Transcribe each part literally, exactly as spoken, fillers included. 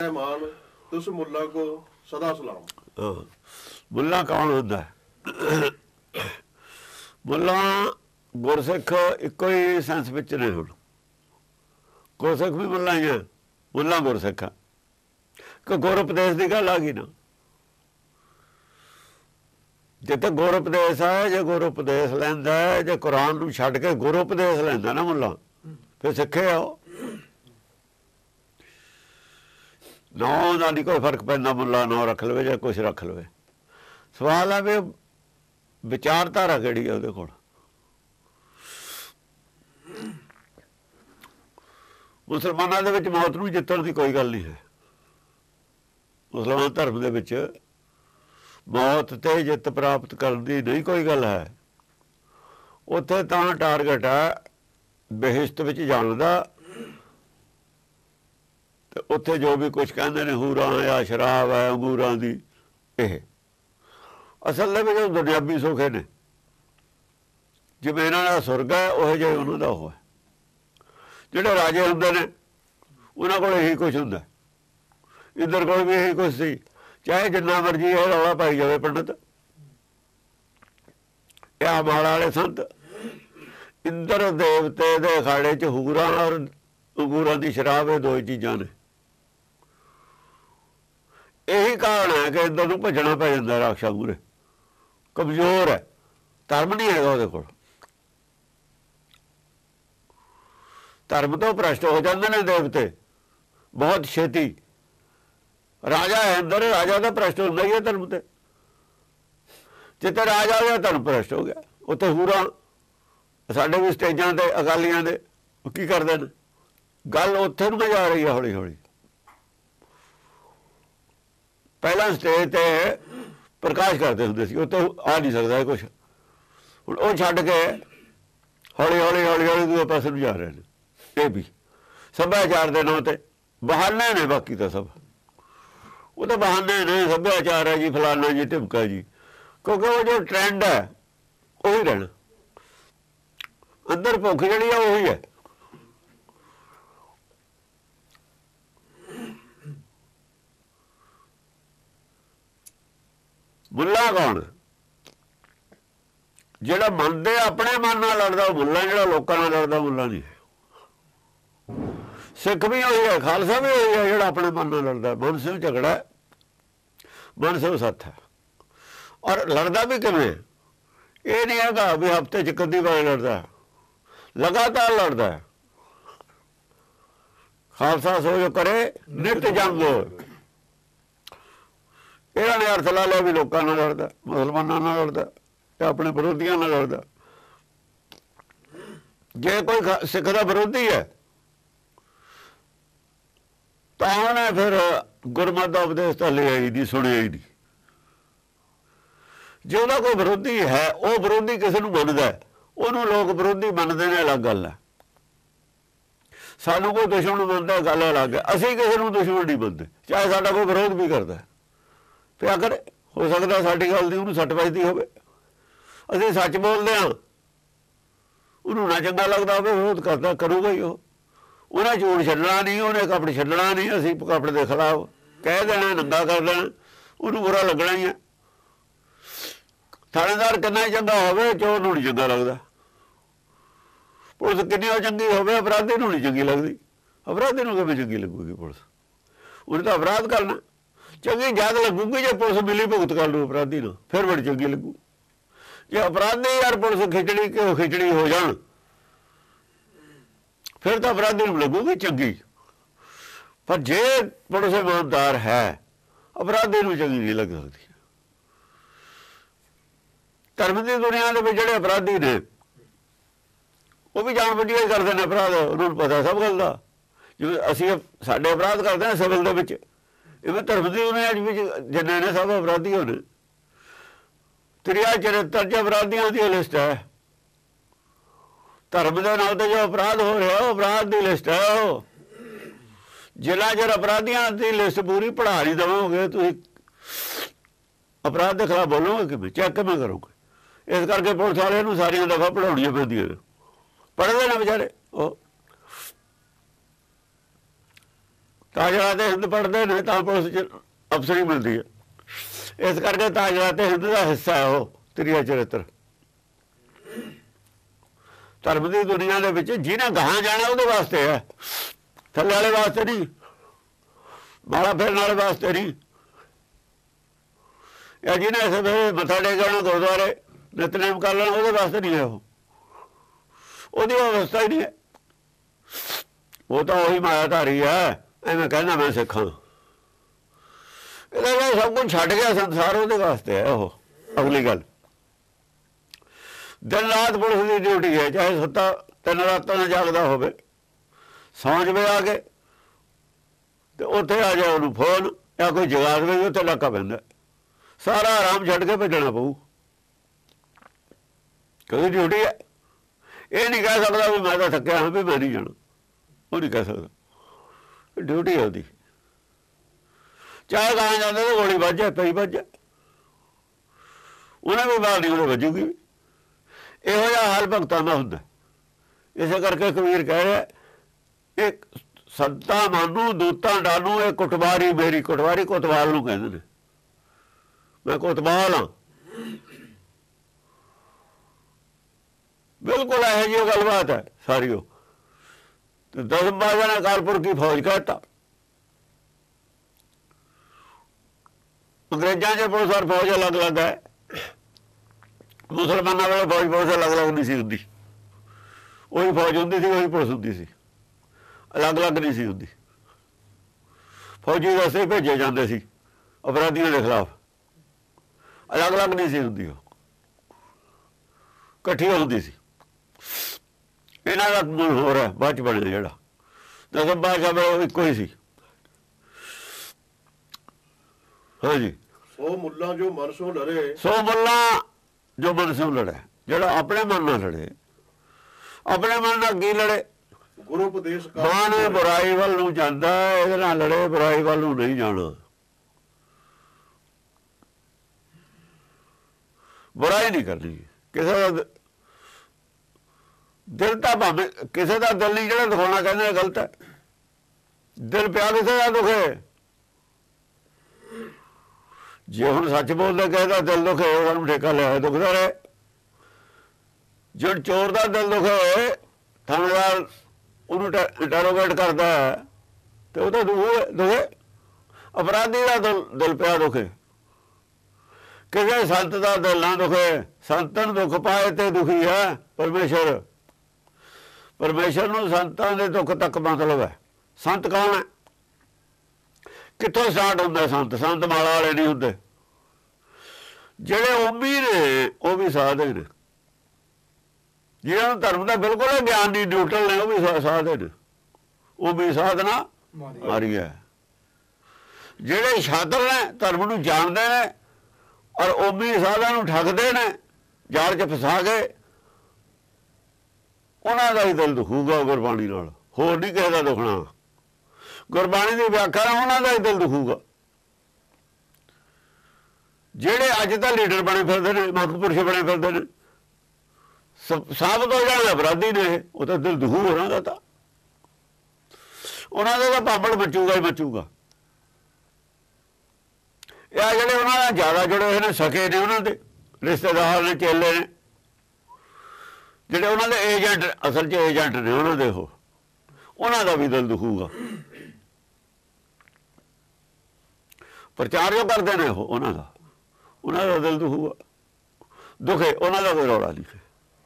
मान तुस मुल्ला को सदा सलाम। हाँ, मुल्ला कौन होंदा है? मुल्ला गुरसिख इको ही सेंस विच ने। हुण गुरसिख भी मुल्ला ही है, मुल्ला गुरसिख है कि गुर उपदेश की गल आ गई ना। जिते गुर उपदेश है, जे गुर उपदेश लैंदा है, जे कुरान नूं छड्ड के गुर उपदेश लैंदा ना मुल्ला, फिर सिखे आओ। नौ का नहीं कोई फर्क पैंदा, मुल्ला नौ रख लवे या कुछ रख लवे। सवाल है भी विचारधारा किहड़ी है उहदे कोल। मुसलमानां दे विच मौत नूं जिੱਤਣ की कोई गल नहीं है। मुसलमान धर्म दे विच मौत ते जिੱਤ प्राप्त करन दी नहीं कोई गल है। उत्थे तां टारगेट है बेहिश्त विच जाण दा, ते उत्थे जो भी कुछ कहंदे ने हूरां या शराब है अंगूरां दी, इह असल दे विच दुनियावी सुखे ने। जिवें इन्हां दा सुरग है उहो जिहा उन्हां दा ओह है। ਜਿਹੜੇ ਰਾਜੇ ਹੁੰਦੇ ਨੇ ਉਹਨਾਂ ਕੋਲ ਇਹੀ ਕੁਛ ਹੁੰਦਾ। ਇੰਦਰ ਕੋਲ ਵੀ ਇਹੀ ਕੁਛ ਸੀ, ਚਾਹੇ ਜਿੰਨਾ ਮਰਜੀ ਇਹ ਰੌਲਾ ਪਾਈ ਜਾਵੇ ਪੰਡਤ। ਇਹ ਮਾਲ ਵਾਲੇ ਸੰਤ ਇੰਦਰ ਦੇਵਤੇ ਦੇ ਅਖਾੜੇ 'ਚ ਹੂਰਾਂ ਔਰ ਅੰਗੂਰਾਂ ਦੀ ਸ਼ਰਾਬ, ਇਹ ਦੋ ਚੀਜ਼ਾਂ ਨੇ। ਇਹੀ ਕਾਰਨ ਹੈ ਕਿ ਇੰਦਰ ਨੂੰ ਭੱਜਣਾ ਪੈ ਜਾਂਦਾ ਰਾਖਸ਼ਾਂ ਮੂਹਰੇ। ਕਮਜ਼ੋਰ ਹੈ, ਧਰਮ ਨਹੀਂ ਹੈਗਾ ਉਹਦੇ ਕੋਲ। धर्म तो भ्रष्ट हो जाते हैं देवते बहुत छेती। राजा है अंदर, राजा तो भ्रष्ट होंदा ही है धर्म ते। जिते राजा हो गया धर्म भ्रष्ट हो गया। उत्थे हूरां साडे भी स्टेजां ते अकालियां दे की करदे ने, गल उत्थे नूं जा रही है हौली हौली। पहला स्टेज ते प्रकाश करते हुंदे सी, उत्थे आ नहीं सकदा कुछ। हुण ओह छड्ड के हौली हौली हौली हौली दूए पासे नूं जा रहे हैं। ये भी सभ्याचार के नाम से बहाने ने, बाकी तो सब वो तो बहाने ने। सभ्याचार है जी, फलाना जी, टिमका जी, क्योंकि वो जो ट्रेंड है वही रहना। अंदर भुख जी है वही है। मुल्ला कौन? जिहड़ा मन दे अपने मन नाल लड़दा मुल्ला, जिहड़ा लोकां नाल लड़दा मुल्ला नहीं है। सिख भी वही है, खालसा भी वही है, जो अपने मन में लड़ता। मन से झगड़ा है, मन से सत्य है। और लड़ता भी किमें, ये नहीं है भी हफ्ते च कदी बार लड़ता है, लगातार लड़ता है। खालसा सो जो करे नित जंग हो। इन्होंने अर्थ ला लिया भी लोगों नाल लड़ता, मुसलमानों नाल लड़ता, अपने विरोधियों नाल लड़ता। जे कोई सिख का विरोधी है तो उन्हें फिर गुरमत का उपदेश तो लिया ही नहीं, सुनिया ही नहीं। जो उन्होंने कोई विरोधी है, वह विरोधी किसी को मनता है, उन्होंने लोग विरोधी मनते हैं, अलग गल है। सानू कोई दुश्मन मनता है, गल अलग है। असी किसी को दुश्मन नहीं मनते, चाहे साडा कोई विरोध भी करता है। फिर अगर हो सकता साडी गल दी उन्होंने सट बजदी होवे, असीं सच बोलते हैं, उन्होंने ना चंगा लगता हो, विरोध करता करूगा ही वो। उन्हें झूठ छड्डना नहीं, उन्हें कपट छड्डना नहीं। असीं कपट के खिलाफ कह देना, नंगा कर देना, उन्होंने बुरा लगना ही है। थानेदार कितना ही चंगा होवे, चोर नूं नहीं चंगा लगता। पुलिस कितनी चंगी होवे, अपराधी नूं नहीं चंगी लगती। अपराधी नूं किवें चंगी लगूगी पुलिस? उन्हें तो अपराध करना। चंगी जद लगूगी जे पुलिस मिली भुगत कर लू अपराधी नूं, फिर बड़ी चंगी लगू। जे अपराधी यार पुलिस खिचड़ी घ्यो खिचड़ी हो जाण, फिर तो अपराधी को लगूगी चंगी। पर जे पुलिस ईमानदार है, अपराधी को चंगी नहीं लग सकती। धर्म की दुनिया में जोड़े अपराधी ने वो भी जान बुझ के करते हैं अपराध, उन्होंने पता सब गल का। जिवें असीं साडे अपराध करते हैं सिविल दे विच, इवें धर्म की दुनिया जिन्ने ने सब अपराधी होने। त्रिया चरित्र च अपराधियों की लिस्ट है। धर्म के नाम से जो अपराध हो रहा है अपराध की लिस्ट है। वो जिला चर अपराधियों की लिस्ट पूरी पढ़ा नहीं देवोगे तुम, अपराध के खिलाफ बोलोगे किमें, चेक किमें करोगे? इस करके पुलिस वाले सारिया दफा पढ़ाउणियां पैंदियां ने, पढ़ते हैं बेचारे। वो ਤਾਜਰਾ ਤੇ ਹਿੰਦ ਪੜ੍ਹਦੇ ਨੇ ਤਾਂ ਪੁਲਿਸ 'ਚ ਅਫਸਰੀ ਮਿਲਦੀ ਹੈ। ਇਸ ਕਰਕੇ ਤਾਜਰਾ ਤੇ ਹਿੰਦ ਦਾ ਹਿੱਸਾ ਹੈ ਉਹ ਤ੍ਰਿਆ ਚਰਿੱਤਰ। ਧਰਮ ਦੀ ਦੁਨੀਆ ਦੇ ਵਿੱਚ ਜਿਹਨੇ ਗਾਹਾਂ ਜਾਣਾ ਉਹਦੇ ਵਾਸਤੇ ਹੈ, ਥੱਲੇ ਵਾਲੇ ਵਾਸਤੇ ਨਹੀਂ, ਮਾਲਾ ਫੇਰਨ ਵਾਲੇ ਵਾਸਤੇ ਨਹੀਂ। ਜਾਂ ਜਿਹਨੇ ਇਸੇ ਵੇਲੇ ਮੱਥਾ ਟੇਕਣਾ ਗੁਰਦੁਆਰੇ ਨਿਤਨੇਮ ਕਰ ਲੈਣਾ ਉਹਦੇ ਵਾਸਤੇ ਨਹੀਂ ਹੈ। ਉਹ ਉਹਦੀ ਅਵਸਥਾ ਹੀ ਨਹੀਂ ਹੈ। ਉਹ ਤਾਂ ਉਹੀ ਮਾਇਆਧਾਰੀ ਹੈ। ਐਵੇਂ ਕਹਿੰਦਾ ਮੈਂ ਸਿੱਖਾਂ, ਇਹਦਾ ਸਭ ਕੁਝ ਛੱਡ ਗਿਆ ਸੰਸਾਰ, ਉਹਦੇ ਵਾਸਤੇ ਹੈ ਉਹ। ਅਗਲੀ ਗੱਲ, ਦਿਨ ਰਾਤ ਪੁਲਿਸ ਦੀ ਡਿਊਟੀ ਹੈ, ਚਾਹੇ ਸੁੱਤਾ ਤਿੰਨ ਰਾਤਾਂ ਨਾਲ ਜਾਗਦਾ ਹੋਵੇ, ਸੌਂ ਜਵੇ ਆ ਕੇ ਤੇ ਉੱਥੇ ਆ ਜਾਏ ਉਹਨੂੰ ਫੋਨ, ਜਾਂ ਕੋਈ ਜਗਾ ਦੇਵੇ ਉੱਥੇ ਲਾਕਾ ਪੈਂਦਾ, ਸਾਰਾ ਆਰਾਮ ਛੱਡ ਕੇ ਭੱਜਣਾ ਪਊ। ਕਿਉਂਕਿ ਡਿਊਟੀ ਹੈ। ਇਹ ਨਹੀਂ ਕਹਿ ਸਕਦਾ ਵੀ ਮੈਂ ਤਾਂ ਥੱਕਿਆ ਹਾਂ ਵੀ ਮੈਂ ਨਹੀਂ ਜਾਣਾ, ਉਹ ਨਹੀਂ ਕਹਿ ਸਕਦਾ, ਡਿਊਟੀ ਹੈ ਉਹਦੀ। ਚਾਹੇ ਗਾਂ ਜਾਂਦੇ ਤਾਂ ਗੋਲੀ ਵੱਜ ਜਾਏ, ਪਈ ਵੱਜ ਜਾਏ, ਉਹਨੇ ਵੀ ਬਾਹਰ ਨਹੀਂ ਉਹਨੇ ਵੱਜੂਗੀ। ਇਹੋ ਜਿਹਾ ਹਾਲ ਭਗਤਾਂ ਦਾ ਹੁੰਦਾ। ਇਸੇ ਕਰਕੇ ਕਬੀਰ ਕਹਿ ਰਿਹਾ, ਇਹ ਸੰਤਾਂ ਮਾਨੂੰ ਦੂਤਾਂ ਡਾਨੂੰ, ਇਹ ਕੁਟਵਾਰੀ ਮੇਰੀ। ਕੁਟਵਾਰੀ ਕੋਤਵਾਲ ਨੂੰ ਕਹਿੰਦੇ ਨੇ, ਮੈਂ ਕੋਤਵਾਲ ਹਾਂ। ਬਿਲਕੁਲ ਇਹੋ ਜਿਹੀ ਗੱਲਬਾਤ ਹੈ ਸਾਰੀ। ਉਹ ਤੇ ਦਸਮ ਪਾਤਸ਼ਾਹ ਨੇ ਕਾਲਪੁਰ ਕੀ ਫੌਜ कहता। ਅੰਗਰੇਜ਼ਾਂ 'ਚ ਪੁਲਿਸ ਔਰ ਫੌਜ ਅਲੱਗ ਅਲੱਗ ਹੈ। ਮੁਸਲਮਾਨਾਂ ਵੇਲੇ ਫੌਜ ਪੁਲਿਸ ਅਲੱਗ ਅਲੱਗ ਨਹੀਂ ਸੀ ਹੁੰਦੀ। ਉਹੀ ਫੌਜ ਹੁੰਦੀ ਸੀ, ਉਹੀ ਪੁਲਿਸ ਹੁੰਦੀ ਸੀ, ਅਲੱਗ ਅਲੱਗ ਨਹੀਂ ਸੀ ਹੁੰਦੀ। ਫੌਜੀ ਰਸਤੇ ਭੇਜੇ ਜਾਂਦੇ ਸੀ ਅਪਰਾਧੀਆਂ ਦੇ ਖਿਲਾਫ, ਅਲੱਗ ਅਲੱਗ ਨਹੀਂ ਸੀ ਹੁੰਦੀ। ਉਹ ਇਕੱਠੀ ਹੁੰਦੀ ਸੀ। ਇਹਨਾਂ ਦਾ ਮੂਲ ਹੋਰ ਹੈ, ਬਾਅਦ 'ਚ ਬਣਿਆ ਜਿਹੜਾ ਦਸਮ ਪਾਤਸ਼ਾਹ ਉਹ ਇੱਕੋ ਹੀ ਸੀ। ਹਾਂਜੀ, ਸੋ ਮੁੱਲਾ ਜੋ ਮਨ ਸੋ ਲੜੇ, ਸੋ ਮੁੱਲਾ ਜੋ ਮਨ ਸੋ ਲੜੇ, ਜਿਹੜਾ ਆਪਣੇ ਮਨ ਨਾਲ ਲੜੇ। ਆਪਣੇ ਮਨ ਨਾਲ ਕੀ ਲੜੇ? ਗੁਰੂ ਉਪਦੇਸ਼ ਮਨ ਬੁਰਾਈ ਵੱਲ ਨੂੰ ਜਾਂਦਾ, ਇਹਦੇ ਨਾਲ ਲੜੇ, ਬੁਰਾਈ ਵੱਲ ਨੂੰ ਨਹੀਂ ਜਾਣਾ। ਬੁਰਾਈ ਨਹੀਂ ਕਰਨੀ ਕਿਸੇ ਦਾ। ਦਿਲ ਤਾਂ ਭਾਵੇਂ ਕਿਸੇ ਦਾ ਦਿਲ ਨਹੀਂ ਜਿਹੜਾ ਦਿਖਾਉਣਾ ਕਹਿੰਦੇ ਗਲਤ ਹੈ। ਦਿਲ ਪਿਆ ਕਿਸੇ ਦਾ ਦੁਖੇ। ਜੇ ਹੁਣ ਸੱਚ ਬੋਲਦਾ ਕਹਿੰਦਾ ਦਿਲ ਦੁਖੇ, ਸਾਨੂੰ ਠੇਕਾ ਲਿਆ ਦੁਖਦਾ ਰਹੇ। ਜੇ ਚੋਰ ਦਾ ਦਿਲ ਦੁਖੇ, ਥਾਣੇਦਾਰ ਉਹਨੂੰ ਇੰਟਰੋਗੇਟ ਕਰਦਾ ਤੇ ਉਹ ਤਾਂ ਦੁਖੇ ਦੁਖੇ। ਅਪਰਾਧੀ ਦਾ ਦਿਲ ਦਿਲ ਪਿਆ ਦੁਖੇ। ਕਿਸੇ ਸੰਤ ਦਾ ਦਿਲ ਨਾ ਦੁਖੇ। ਸੰਤਨ ਦੁੱਖ ਪਾਏ ਤੇ ਦੁਖੀ ਹੈ ਪਰਮੇਸ਼ਰ। ਪਰਮੇਸ਼ਰ ਨੂੰ ਸੰਤਾਂ ਦੇ ਦੁੱਖ ਤੱਕ ਮਤਲਬ ਹੈ। ਸੰਤ ਕੌਣ ਹੈ? ਕਿੱਥੋਂ ਸਟਾਰਟ ਹੁੰਦਾ ਸੰਤ? ਸੰਤ ਮਾਲਾ ਵਾਲੇ ਨਹੀਂ ਹੁੰਦੇ। ਜਿਹੜੇ ਓਮੀ ਨੇ ਉਹ ਵੀ ਸਾਧੇ ਨੇ। ਜਿਹਨਾਂ ਨੂੰ ਧਰਮ ਦਾ ਬਿਲਕੁਲ ਗਿਆਨ ਨਹੀਂ, ਨਿਊਟਰਲ ਨੇ, ਉਹ ਵੀ ਸਾਧੇ ਨੇ। ਉਹ ਵੀ ਸਾਧਨਾ ਮਾਰੀ ਹੈ। ਜਿਹੜੇ ਛਾਤਰ ਨੇ, ਧਰਮ ਨੂੰ ਜਾਣਦੇ ਨੇ ਔਰ ਓਮੀ ਸਾਧਾਂ ਨੂੰ ਠੱਗਦੇ ਨੇ, ਜਾਲ 'ਚ ਫਸਾ ਕੇ, ਉਹਨਾਂ ਦਾ ਹੀ ਦਿਲ ਦੁਖੂਗਾ ਗੁਰਬਾਣੀ ਨਾਲ। ਹੋਰ ਨਹੀਂ ਕਿਸੇ ਦਾ ਦੁਖਣਾ। ਗੁਰਬਾਣੀ ਦੀ ਵਿਆਖਿਆ ਨਾਲ ਉਹਨਾਂ ਦਾ ਹੀ ਦਿਲ ਦੁਖੂਗਾ। ਜਿਹੜੇ ਅੱਜ ਤਾਂ ਲੀਡਰ ਬਣੇ ਫਿਰਦੇ ਨੇ, ਮਹਾਂਪੁਰਸ਼ ਬਣੇ ਫਿਰਦੇ ਨੇ, ਸਾਬਤ ਹੋ ਜਾਣ ਅਪਰਾਧੀ ਨੇ, ਉਹ ਤਾਂ ਦਿਲ ਦੁਖੂ ਉਹਨਾਂ ਦਾ। ਤਾਂ ਉਹਨਾਂ ਦਾ ਤਾਂ ਪਾਪੜ ਮਚੂਗਾ ਹੀ ਮਚੂਗਾ। ਇਹ ਜਿਹੜੇ ਉਹਨਾਂ ਨਾਲ ਜ਼ਿਆਦਾ ਜੁੜੇ ਹੋਏ ਨੇ, ਸਕੇ ਨੇ, ਉਹਨਾਂ ਦੇ ਰਿਸ਼ਤੇਦਾਰ ਨੇ, ਚੇਲੇ ਨੇ, ਜਿਹੜੇ ਉਹਨਾਂ ਦੇ ਏਜੰਟ, ਅਸਲ 'ਚ ਏਜੰਟ ਨੇ ਉਹਨਾਂ ਦੇ, ਉਹ ਉਹਨਾਂ ਦਾ ਵੀ ਦਿਲ ਦੁਖੂਗਾ। ਪ੍ਰਚਾਰ ਜੋ ਕਰਦੇ ਨੇ ਉਹ, ਉਹਨਾਂ ਦਾ ਉਹਨਾਂ ਦਾ ਦਿਲ ਦੁਖੂਗਾ। ਦੁਖੇ ਉਹਨਾਂ ਦਾ ਕੋਈ ਰੌਲਾ ਨਹੀਂ।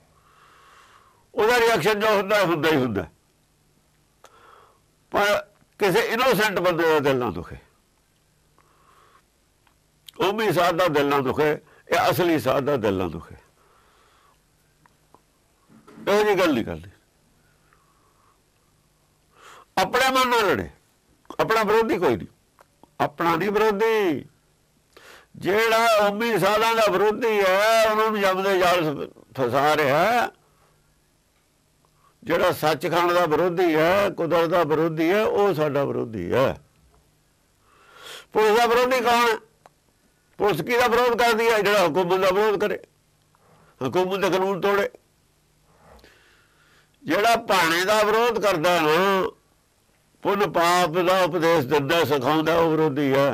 ਉਹਦਾ ਰਿਐਕਸ਼ਨ ਜੋ ਹੁੰਦਾ ਹੁੰਦਾ ਹੀ ਹੁੰਦਾ। ਪਰ ਕਿਸੇ ਇਨੋਸੈਂਟ ਬੰਦੇ ਦਾ ਦਿਲ ਨਾ ਦੁਖੇ। ਉਹ ਵੀ ਸਾਧ ਦਾ ਦਿਲ ਨਾ ਦੁਖੇ, ਇਹ ਅਸਲੀ ਸਾਧ ਦਾ ਦਿਲ ਨਾ ਦੁਖੇ। ਇਹੋ ਜਿਹੀ ਗੱਲ ਨਹੀਂ ਕਰਨੀ। ਆਪਣੇ ਮਨ ਨਾਲ ਲੜੇ। ਆਪਣਾ ਵਿਰੋਧੀ ਕੋਈ ਨਹੀਂ। ਆਪਣਾ ਨਹੀਂ ਵਿਰੋਧੀ। ਜਿਹੜਾ ਓਮੀ ਸਾਧਾਂ ਦਾ ਵਿਰੋਧੀ ਹੈ, ਉਹਨਾਂ ਨੂੰ ਜੰਮਦੇ ਜਾਲ ਫਸਾ ਰਿਹਾ। ਜਿਹੜਾ ਸੱਚਖੰਡ ਦਾ ਵਿਰੋਧੀ ਹੈ, ਕੁਦਰਤ ਦਾ ਵਿਰੋਧੀ ਹੈ, ਉਹ ਸਾਡਾ ਵਿਰੋਧੀ ਹੈ। ਪੁਲਿਸ ਦਾ ਵਿਰੋਧੀ ਕੌਣ ਹੈ? ਪੁਲਿਸ ਕਿਹਦਾ ਵਿਰੋਧ ਕਰਦੀ ਹੈ? ਜਿਹੜਾ ਹੁਕੂਮਤ ਦਾ ਵਿਰੋਧ ਕਰੇ, ਹੁਕੂਮਤ ਦੇ ਕਾਨੂੰਨ ਤੋੜੇ। ਜਿਹੜਾ ਭਾਣੇ ਦਾ ਵਿਰੋਧ ਕਰਦਾ ਨਾ, ਪੁੰਨ ਪਾਪ ਦਾ ਉਪਦੇਸ਼ ਦਿੰਦਾ ਸਿਖਾਉਂਦਾ ਉਹ ਵਿਰੋਧੀ ਹੈ।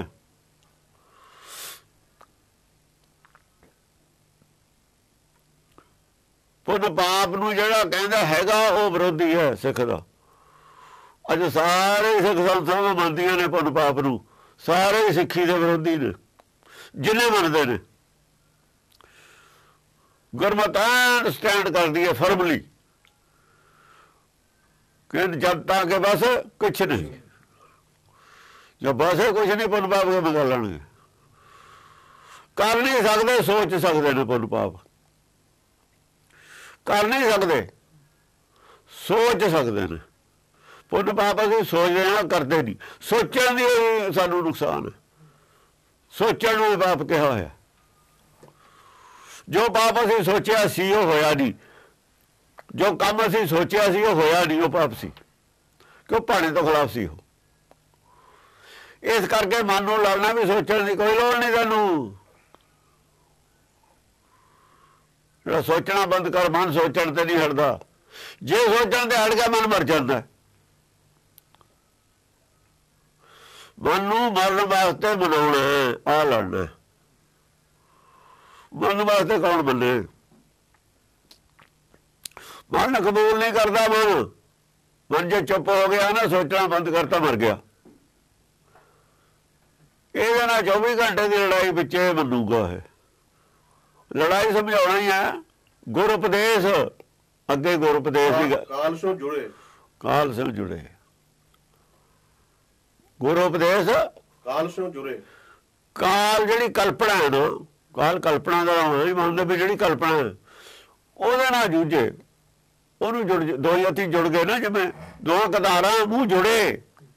ਪੁੰਨ ਪਾਪ ਨੂੰ ਜਿਹੜਾ ਕਹਿੰਦਾ ਹੈਗਾ ਉਹ ਵਿਰੋਧੀ ਹੈ ਸਿੱਖ ਦਾ। ਅੱਜ ਸਾਰੇ ਸਿੱਖ ਸੰਸਥਾਵਾਂ ਮੰਨਦੀਆਂ ਨੇ ਪੁੰਨ ਪਾਪ ਨੂੰ, ਸਾਰੇ ਸਿੱਖੀ ਦੇ ਵਿਰੋਧੀ ਨੇ ਜਿੰਨੇ ਮੰਨਦੇ ਨੇ। ਗੁਰਮਤਿ ਸਟੈਂਡ ਕਰਦੀ ਹੈ ਫਰਮਲੀ ਕਿ ਜਨਤਾ ਕੇ ਬਸ ਕੁਛ ਨਹੀਂ, ਜੋ ਬਸ ਕੁਛ ਨਹੀਂ ਪੁੰਨ ਪਾਪ ਕੇ ਬਦਲ ਲੈਣਗੇ। ਕਰ ਨਹੀਂ ਸਕਦੇ, ਸੋਚ ਸਕਦੇ ਨੇ ਪੁੰਨ ਪਾਪ, ਕਰ ਨਹੀਂ ਸਕਦੇ, ਸੋਚ ਸਕਦੇ ਨੇ। ਪੁੰਨ ਪਾਪ ਅਸੀਂ ਸੋਚਦੇ ਹਾਂ, ਕਰਦੇ ਨਹੀਂ। ਸੋਚਣ ਦੀ ਸਾਨੂੰ ਨੁਕਸਾਨ ਹੈ, ਸੋਚਣ ਨੂੰ ਪਾਪ ਕਿਹਾ ਹੋਇਆ। ਜੋ ਪਾਪ ਅਸੀਂ ਸੋਚਿਆ ਸੀ ਉਹ ਹੋਇਆ ਨਹੀਂ, ਜੋ ਕੰਮ ਅਸੀਂ ਸੋਚਿਆ ਸੀ ਉਹ ਹੋਇਆ ਨਹੀਂ, ਉਹ ਪਾਪ ਸੀ, ਕਿਉਂ ਭਾਣੇ ਤੋਂ ਖਿਲਾਫ ਸੀ ਉਹ। ਇਸ ਕਰਕੇ ਮਨ ਨੂੰ ਲੜਨਾ ਵੀ ਸੋਚਣ ਦੀ ਕੋਈ ਲੋੜ ਨਹੀਂ ਤੈਨੂੰ। ਜਿਹੜਾ ਸੋਚਣਾ ਬੰਦ ਕਰ, ਮਨ ਸੋਚਣ ਤੇ ਨਹੀਂ ਹਟਦਾ। ਜੇ ਸੋਚਣ ਤੇ ਹਟ ਗਿਆ ਮਨ ਮਰ ਜਾਂਦਾ। ਮਨ ਨੂੰ ਮਰਨ ਵਾਸਤੇ ਮਨਾਉਣਾ, ਆ ਲੜਨਾ। ਮਰਨ ਵਾਸਤੇ ਕੌਣ ਬੰਨੇ? ਮਨ ਕਬੂਲ ਨਹੀਂ ਕਰਦਾ। ਮਨ ਮਨ ਜੇ ਚੁੱਪ ਹੋ ਗਿਆ ਨਾ, ਸੋਚਣਾ ਬੰਦ ਕਰਤਾ, ਮਰ ਗਿਆ। ਇਹਦੇ ਨਾਲ ਚੌਵੀ ਘੰਟੇ ਦੀ ਲੜਾਈ ਵਿੱਚ ਮੰਨੂਗਾ। ਇਹ ਲੜਾਈ ਸਮਝਾਉਣਾ ਹੀ ਹੈ। ਗੁਰ ਉਪਦੇਸ਼ ਅੱਗੇ, ਗੁਰ ਉਪਦੇਸ਼ ਦੀ ਕਾਲ ਸੋ ਜੁੜੇ, ਕਾਲ ਸੋ ਜੁੜੇ, ਗੁਰ ਉਪਦੇਸ਼ ਕਾਲ ਸੋ ਜੁੜੇ। ਕਾਲ ਜਿਹੜੀ ਕਲਪਨਾ ਹੈ ਨਾ, ਕਾਲ ਕਲਪਨਾ ਦਾ ਹੋਣਾ ਹੀ ਮੰਨਦੇ ਵੀ ਜਿਹੜੀ ਕਲਪਨਾ ਹੈ ਉਹਦੇ ਨਾਲ ਜੂਝੇ, ਉਹਨੂੰ ਜੁੜ, ਦੋ ਯਾਤੀ ਜੁੜ ਗਏ ਨਾ, ਜਿਵੇਂ ਦੋ ਕਤਾਰਾਂ ਮੂੰਹ ਜੁੜੇ,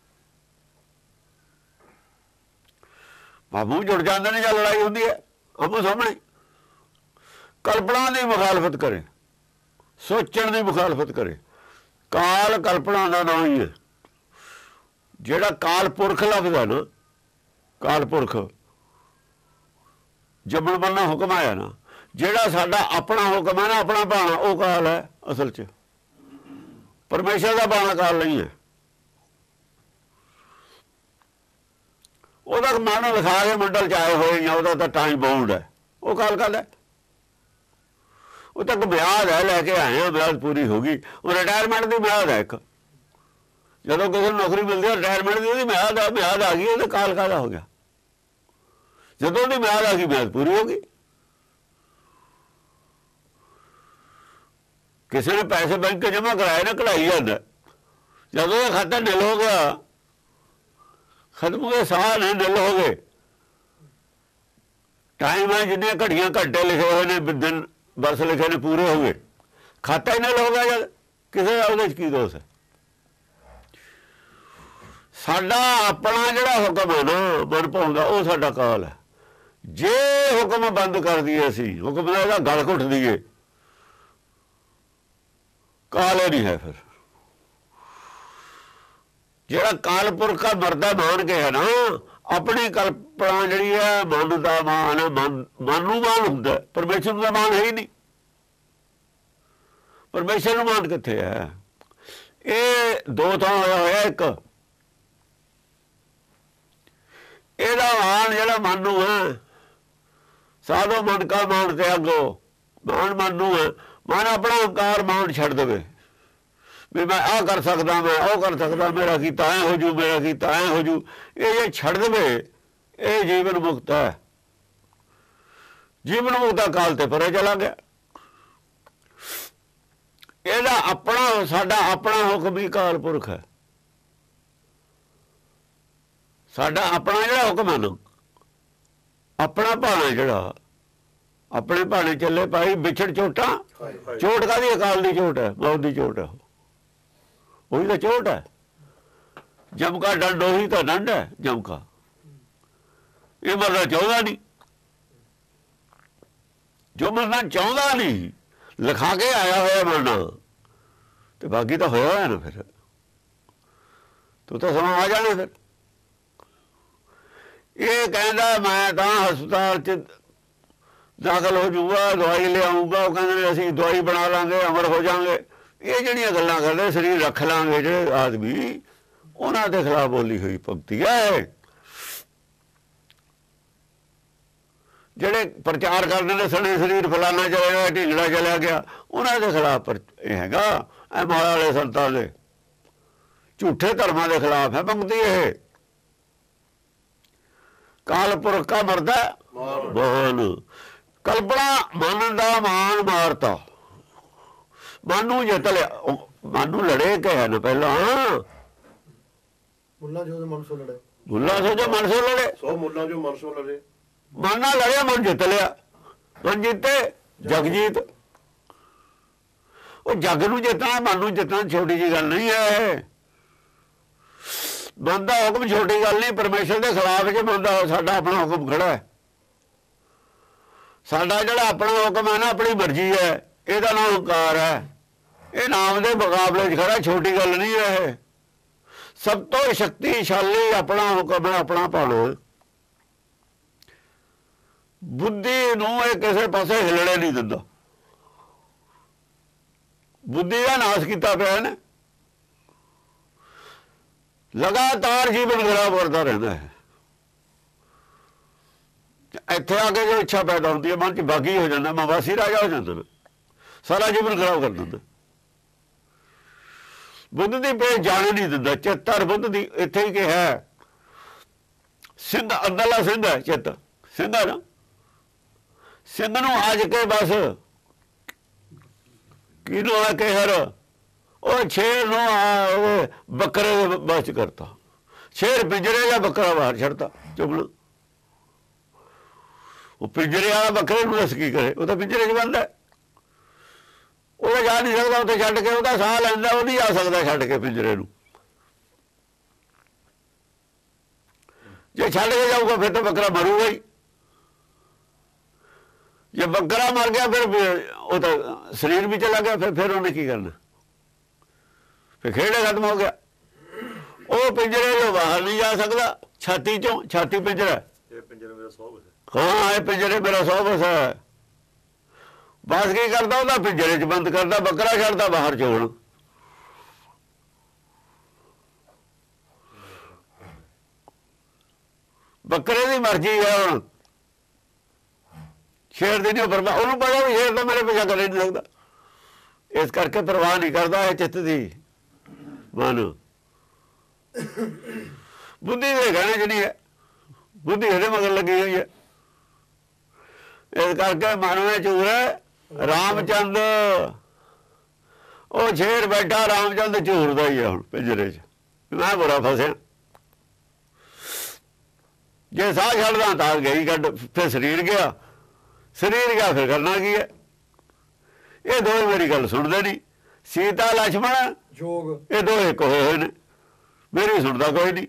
ਮੂੰਹ ਜੁੜ ਜਾਂਦੇ ਨੇ ਜਾਂ ਲੜਾਈ ਹੁੰਦੀ ਹੈ ਆਪੋ ਸਾਹਮਣੇ। ਕਲਪਨਾ ਦੀ ਮੁਖਾਲਫਤ ਕਰੇ, ਸੋਚਣ ਦੀ ਮੁਖਾਲਫਤ ਕਰੇ। ਕਾਲ ਕਲਪਨਾ ਦਾ ਨਾਂ ਹੀ ਹੈ। ਜਿਹੜਾ ਕਾਲ ਪੁਰਖ ਲਫ਼ਜ਼ ਹੈ ਨਾ, ਕਾਲ ਪੁਰਖ ਜੰਮਣ ਮਰਨਾ ਹੁਕਮ ਆਇਆ ਨਾ, ਜਿਹੜਾ ਸਾਡਾ ਆਪਣਾ ਹੁਕਮ ਹੈ ਨਾ, ਆਪਣਾ ਬਾਣਾ, ਉਹ ਕਾਲ ਹੈ ਅਸਲ 'ਚ। ਪਰਮੇਸ਼ਰ ਦਾ ਬਾਣਾ ਕਾਲ ਨਹੀਂ ਹੈ। ਉਹਦਾ ਮਨ ਲਿਖਾ ਕੇ ਮੰਡਲ 'ਚ ਆਏ ਹੋਏ ਜਾਂ ਉਹਦਾ ਤਾਂ ਟਾਈਮ ਬਾਉਂਡ ਹੈ, ਉਹ ਕਾਲ ਕਾਲ ਹੈ। ਉਹ ਤੱਕ ਮਿਆਦ ਹੈ, ਲੈ ਕੇ ਆਏ ਆ, ਮਿਆਦ ਪੂਰੀ ਹੋ ਗਈ। ਉਹ ਰਿਟਾਇਰਮੈਂਟ ਦੀ ਮਿਆਦ ਹੈ ਇੱਕ। ਜਦੋਂ ਕਿਸੇ ਨੂੰ ਨੌਕਰੀ ਮਿਲਦੀ ਹੈ ਰਿਟਾਇਰਮੈਂਟ ਦੀ, ਉਹਦੀ ਮਿਆਦ ਆ, ਮਿਆਦ ਆ ਗਈ, ਉਹਦੇ ਕਾਲ ਕਾਲਾ ਹੋ ਗਿਆ। ਜਦੋਂ ਉਹਦੀ ਮਿਆਦ ਆ ਗਈ, ਮਿਆਦ ਪੂਰੀ ਹੋ ਗਈ। ਕਿਸੇ ਨੇ ਪੈਸੇ ਬੈਂਕ 'ਚ ਜਮ੍ਹਾਂ ਕਰਾਏ ਨਾ, ਕਢਾਈ ਜਾਂਦਾ। ਜਦੋਂ ਇਹ ਖਾਤਾ ਨਿਲ ਹੋ ਗਿਆ, ਖਤਮ ਹੋ ਗਏ, ਸਾਹ ਨੇ ਨਿਲ ਹੋ ਗਏ। ਟਾਈਮ ਹੈ, ਜਿੰਨੇ ਘੜੀਆਂ ਘੰਟੇ ਲਿਖੇ ਹੋਏ ਨੇ, ਦਿਨ ਬਰਸ ਲਿਖੇ ਨੇ, ਪੂਰੇ ਹੋ ਗਏ। ਖਾਤਾ ਹੀ ਨਿਲ ਹੋ ਗਿਆ ਜਦ, ਕਿਸੇ ਦਾ ਉਹਦੇ 'ਚ ਕੀ ਦੋਸ਼ ਹੈ? ਸਾਡਾ ਆਪਣਾ ਜਿਹੜਾ ਹੁਕਮ ਹੈ ਨਾ ਮਨ ਭਾਉਂਦਾ, ਉਹ ਸਾਡਾ ਕਾਲ ਹੈ। ਜੇ ਹੁਕਮ ਬੰਦ ਕਰ ਦਈਏ ਅਸੀਂ, ਹੁਕਮ ਦਾ ਇਹਦਾ ਗਲ ਘੁੱਟ ਦਈਏ, ਕਾਲ ਨਹੀਂ ਹੈ। ਫਿਰ ਜਿਹੜਾ ਕਾਲ ਪੁਰਖ ਦਾ ਮਰਦਾ ਮਾਨ ਕੇ ਹੈ ਨਾ, ਆਪਣੀ ਕਲਪਨਾ ਜਿਹੜੀ ਹੈ, ਮਨ ਦਾ ਮਾਨ ਹੈ। ਮਨ ਮਨ ਨੂੰ ਮਾਨ ਹੁੰਦਾ, ਪਰਮੇਸ਼ਰ ਦਾ ਮਾਨ ਹੈ ਹੀ ਨਹੀਂ। ਪਰਮੇਸ਼ਰ ਨੂੰ ਮਾਨ ਕਿੱਥੇ ਹੈ? ਇਹ ਦੋ ਥਾਂ ਹੋਇਆ ਹੋਇਆ। ਇੱਕ ਇਹਦਾ ਮਾਨ ਜਿਹੜਾ ਮਨ ਨੂੰ ਹੈ, ਸਾਧੋ ਮਨ ਕਾ ਮਾਨ ਤੇ ਅੱਗੋ, ਮਾਨ ਮਨ ਨੂੰ ਹੈ। ਮਨ ਆਪਣਾ ਹੰਕਾਰ ਮਾਨ ਛੱਡ ਦੇਵੇ ਵੀ ਮੈਂ ਆਹ ਕਰ ਸਕਦਾ, ਮੈਂ ਉਹ ਕਰ ਸਕਦਾ, ਮੇਰਾ ਕੀਤਾ ਐ ਹੋ ਜੂ, ਮੇਰਾ ਕੀਤਾ ਐ ਹੋ ਜੂ। ਇਹ ਜੇ ਛੱਡ ਦੇਵੇ, ਇਹ ਜੀਵਨ ਮੁਕਤ ਹੈ। ਜੀਵਨ ਮੁਕਤ ਕਾਲ ਤੇ ਪਰੇ ਚਲਾ ਗਿਆ। ਇਹਦਾ ਆਪਣਾ, ਸਾਡਾ ਆਪਣਾ ਹੁਕਮ ਹੀ ਕਾਲ ਪੁਰਖ ਹੈ। ਸਾਡਾ ਆਪਣਾ ਜਿਹੜਾ ਹੁਕਮ ਹੈ ਨਾ, ਆਪਣਾ ਭਾਣਾ ਜਿਹੜਾ, ਆਪਣੇ ਭਾਣੇ ਚੱਲੇ ਭਾਈ ਵਿਛੜ ਚੋਟਾਂ। ਚੋਟ ਕਾਹਦੀ? ਅਕਾਲ ਦੀ ਚੋਟ ਹੈ, ਮੌਤ ਦੀ ਚੋਟ ਹੈ। ਉਹੀ ਤਾਂ ਚੋਟ ਹੈ। ਜਮਕਾ ਡੰਡ, ਉਹੀ ਤਾਂ ਡੰਡ ਹੈ ਜਮਕਾ। ਇਹ ਮਰਨਾ ਚਾਹੁੰਦਾ ਨਹੀਂ, ਜੋ ਮਰਨਾ ਚਾਹੁੰਦਾ ਨਹੀਂ, ਲਿਖਾ ਕੇ ਆਇਆ ਹੋਇਆ ਮਰਨਾ, ਤੇ ਬਾਕੀ ਤਾਂ ਹੋਇਆ ਹੋਇਆ ਨਾ। ਫਿਰ ਤੂੰ ਤਾਂ ਸਮਾਂ ਆ ਜਾਣਾ। ਫਿਰ ਇਹ ਕਹਿੰਦਾ ਮੈਂ ਤਾਂ ਹਸਪਤਾਲ 'ਚ ਦਾਖਲ ਹੋ ਜੂਗਾ, ਦਵਾਈ ਲਿਆਊਗਾ। ਉਹ ਕਹਿੰਦੇ ਨੇ ਅਸੀਂ ਦਵਾਈ ਬਣਾ ਲਾਂਗੇ, ਅਮਰ ਹੋ ਜਾਵਾਂਗੇ। ਇਹ ਜਿਹੜੀਆਂ ਗੱਲਾਂ ਕਰਦੇ, ਸਰੀਰ ਰੱਖ ਲਾਂਗੇ ਜਿਹੜੇ ਆਦਮੀ, ਉਹਨਾਂ ਦੇ ਖਿਲਾਫ ਬੋਲੀ ਹੋਈ ਪੰਕਤੀ ਹੈ। ਜਿਹੜੇ ਪ੍ਰਚਾਰ ਕਰਦੇ ਨੇ ਸਣੇ ਸਰੀਰ ਫਲਾਨਾ ਚਲਿਆ ਗਿਆ, ਢੀਂਗੜਾ ਚਲਿਆ ਗਿਆ, ਉਹਨਾਂ ਦੇ ਖਿਲਾਫ ਇਹ ਹੈਗਾ। ਇਹ ਮਾਇਆ ਵਾਲੇ ਸੰਤਾਂ ਦੇ ਝੂਠੇ ਧਰਮਾਂ ਦੇ ਖਿਲਾਫ ਹੈ ਪੰਕਤੀ ਇਹ। ਕਾਲਪੁਰਖ ਕਾ ਮਰਦਾ ਮਾਨ, ਕਲਪਨਾ ਮਨ ਦਾ ਮਾਨ ਮਾਰਤਾ, ਮਨ ਨੂੰ ਜਿੱਤ ਲਿਆ। ਮਨ ਨੂੰ ਲੜੇ ਕਹਿਆ ਨਾ ਪਹਿਲਾਂ, ਮੁੱਲਾ ਜੋ ਮਨ ਸੋ ਲੜੇ, ਮੁੱਲਾ ਸੋ ਜੋ ਮਨ ਸੋ ਲੜੇ, ਸੋ ਮੁੱਲਾ ਜੋ ਮਨ ਸੋ ਲੜੇ। ਮਨ ਨਾਲ ਲੜਿਆ, ਮਨ ਜਿੱਤ ਲਿਆ। ਮਨ ਜਿੱਤੇ ਜਗ ਜੀਤ। ਉਹ ਜਗ ਨੂੰ ਜਿੱਤਣਾ, ਮਨ ਨੂੰ ਜਿੱਤਣਾ ਛੋਟੀ ਜਿਹੀ ਗੱਲ ਨਹੀਂ ਹੈ। ਮਨ ਦਾ ਹੁਕਮ ਛੋਟੀ ਗੱਲ ਨਹੀਂ। ਪਰਮੇਸ਼ਰ ਦੇ ਖਿਲਾਫ ਜੇ ਮਨ ਦਾ ਸਾਡਾ ਆਪਣਾ ਹੁਕਮ ਖੜਾ ਹੈ, ਸਾਡਾ ਜਿਹੜਾ ਆਪਣਾ ਹੁਕਮ ਹੈ ਨਾ, ਆਪਣੀ ਮਰਜ਼ੀ ਹੈ, ਇਹਦਾ ਨਾਮ ਹੰਕਾਰ ਹੈ। ਇਹ ਨਾਮ ਦੇ ਮੁਕਾਬਲੇ 'ਚ ਖੜਾ, ਛੋਟੀ ਗੱਲ ਨਹੀਂ ਹੈ ਇਹ। ਸਭ ਤੋਂ ਸ਼ਕਤੀਸ਼ਾਲੀ ਆਪਣਾ ਹੁਕਮ ਹੈ, ਆਪਣਾ ਭਾਣਾ। ਬੁੱਧੀ ਨੂੰ ਇਹ ਕਿਸੇ ਪਾਸੇ ਹਿਲਣੇ ਨਹੀਂ ਦਿੰਦਾ। ਬੁੱਧੀ ਦਾ ਨਾਸ਼ ਕੀਤਾ ਪਿਆ ਨੇ, ਲਗਾਤਾਰ ਜੀਵਨ ਖਰਾਬ ਕਰਦਾ ਰਹਿੰਦਾ ਹੈ। ਇੱਥੇ ਆ ਕੇ ਜੋ ਇੱਛਾ ਪੈਦਾ ਹੁੰਦੀ ਹੈ ਮਨ 'ਚ, ਬਾਗੀ ਹੋ ਜਾਂਦਾ, ਮਵਾਸੀ ਰਾਜਾ ਹੋ ਜਾਂਦਾ, ਸਾਰਾ ਜੀਵਨ ਖਰਾਬ ਕਰ ਦਿੰਦਾ। ਬੁੱਧ ਦੀ ਪੇਸ਼ ਜਾਣ ਨਹੀਂ ਦਿੰਦਾ। ਚਿੱਤਰ ਬੁੱਧ ਦੀ ਇੱਥੇ ਹੀ ਕਿਹਾ, ਸਿੰਘ ਅੰਦਰਲਾ ਸਿੰਘ ਹੈ ਚਿੱਤ, ਸਿੰਘ ਹੈ ਨਾ। ਸਿੰਘ ਨੂੰ ਅੱਜ ਕੇ ਬਸ ਕਿਹਨੂੰ ਆ ਕੇ ਹਰ ਉਹ ਸ਼ੇਰ ਨੂੰ ਬੱਕਰੇ ਦੇ ਬਸ ਕਰਤਾ। ਸ਼ੇਰ ਪਿੰਜਰੇ ਜਾਂ ਬੱਕਰਾ ਬਾਹਰ ਛੱਡਤਾ ਚੁਗਲ। ਉਹ ਪਿੰਜਰੇ ਵਾਲਾ ਬੱਕਰੇ ਨੂੰ ਦੱਸ ਕੀ ਕਰੇ, ਉਹ ਤਾਂ ਪਿੰਜਰੇ 'ਚ ਬੰਦ ਹੈ, ਉਹ ਜਾ ਨਹੀਂ ਸਕਦਾ ਉੱਥੇ ਛੱਡ ਕੇ। ਉਹਦਾ ਸਾਹ ਲੈਂਦਾ, ਉਹ ਨਹੀਂ ਆ ਸਕਦਾ ਛੱਡ ਕੇ ਪਿੰਜਰੇ ਨੂੰ। ਜੇ ਛੱਡ ਕੇ ਜਾਊਗਾ ਫਿਰ ਤਾਂ ਬੱਕਰਾ ਮਰੂਗਾ ਹੀ। ਜੇ ਬੱਕਰਾ ਮਰ ਗਿਆ ਫਿਰ ਉਹ ਤਾਂ ਸਰੀਰ ਵੀ ਚਲਾ ਗਿਆ, ਫਿਰ ਫਿਰ ਉਹਨੇ ਕੀ ਕਰਨਾ? ਫਿਰ ਖੇੜੇ ਖਤਮ ਹੋ ਗਿਆ। ਉਹ ਪਿੰਜਰੇ ਤੋਂ ਬਾਹਰ ਨਹੀਂ ਜਾ ਸਕਦਾ, ਛਾਤੀ ਚੋਂ। ਛਾਤੀ ਪਿੰਜਰਾ, ਇਹ ਪਿੰਜਰੇ ਮੇਰਾ ਸੌ ਹੈ। ਹਾਂ, ਇਹ ਪਿੰਜਰੇ ਮੇਰਾ ਸੌ ਬਸਾ ਹੈ। ਬਸ ਕੀ ਕਰਦਾ? ਉਹਦਾ ਪਿੰਜਰੇ 'ਚ ਬੰਦ ਕਰਦਾ, ਬੱਕਰਾ ਛੱਡਦਾ ਬਾਹਰ ਚੋਣ। ਬੱਕਰੇ ਦੀ ਮਰਜ਼ੀ ਹੈ ਹੁਣ, ਸ਼ੇਰ ਦੀ ਨਹੀਂ ਪਰਵਾਹ। ਉਹਨੂੰ ਪਤਾ ਵੀ ਸ਼ੇਰ ਤਾਂ ਮੇਰੇ ਪਿੱਛਾ ਕਰ ਨਹੀਂ ਸਕਦਾ, ਇਸ ਕਰਕੇ ਪਰਵਾਹ ਨਹੀਂ ਕਰਦਾ ਇਹ ਚਿੱਤ ਦੀ। ਮਨ ਬੁੱਧੀ ਦੇ ਗਹਿਣੇ 'ਚ ਨਹੀਂ ਹੈ, ਬੁੱਧੀ ਇਹਦੇ ਮਗਰ ਲੱਗੀ ਹੋਈ ਹੈ। ਇਸ ਕਰਕੇ ਮਨ ਵਿੱਚ ਝੂਰ ਰਾਮਚੰਦ, ਉਹ ਸ਼ੇਰ ਬੈਠਾ, ਰਾਮਚੰਦ ਝੂਰਦਾ ਹੀ ਹੈ ਹੁਣ ਪਿੰਜਰੇ 'ਚ। ਮੈਂ ਬੁਰਾ ਫਸਿਆ। ਜੇ ਸਾਹ ਛੱਡਦਾ ਤਾਂ ਗਈ ਕੱਢ, ਫਿਰ ਸਰੀਰ ਗਿਆ, ਸਰੀਰ ਗਿਆ ਫਿਰ ਕਰਨਾ ਕੀ ਹੈ? ਇਹ ਦੋਵੇਂ ਮੇਰੀ ਗੱਲ ਸੁਣਦੇ ਨਹੀਂ। ਸੀਤਾ ਲక్ష్మణ ਜੋਗ, ਇਹ ਦੋਵੇਂ ਇੱਕ ਹੋਏ ਹੋਏ ਨੇ, ਮੇਰੀ ਸੁਣਦਾ ਕੋਈ ਨਹੀਂ।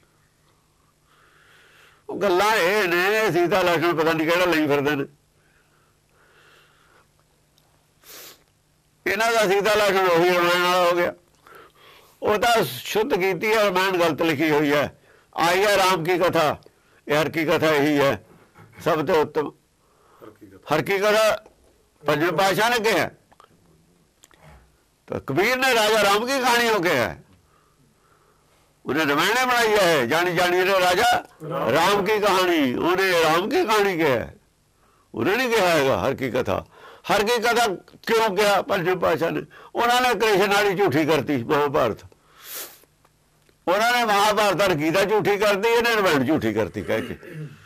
ਉਹ ਗੱਲਾਂ ਇਹ ਨੇ, ਸੀਤਾ ਲక్ష్మణ ਪਤਾ ਨਹੀਂ ਕਿਹੜਾ ਲਈ ਫਿਰਦੇ ਨੇ। ਇਹਨਾਂ ਦਾ ਸੀਤਾ ਲక్ష్మణ ਉਹੀ ਰਮਾਇਣ ਵਾਲਾ ਹੋ ਗਿਆ। ਉਹ ਤਾਂ ਸ਼ੁੱਧ ਕੀਤੀ ਹੈ, ਰਮਾਇਣ ਗਲਤ ਲਿਖੀ ਹੋਈ ਹੈ। ਆਈ ਹੈ ਰਾਮ ਕੀ ਕਥਾ, ਇਹ ਹਰ ਕੀ ਕਥਾ ਇਹੀ ਹੈ ਸਭ ਤੋਂ ਉੱਤਮ। ਹਰ ਕੀ ਕਥਾ ਪੰਜਵੇਂ ਪਾਤਸ਼ਾਹ ਨੇ ਕਿਹਾ, तो कबीर ने राजा राम की कहानी हो गया है, उन्हें रामायण बनाई है। जानी जानी ने राजा राम की कहानी, उन्हें राम की कहानी क्या है, उन्हें नहीं कहा है हर की कथा। हर की कथा क्यों कहा पंचम पातशाह ने? उन्होंने कृष्ण वाली झूठी करती महाभारत, उन्होंने महाभारत और गीता झूठी कर दी, इन्हें रामायण झूठी करती कह के,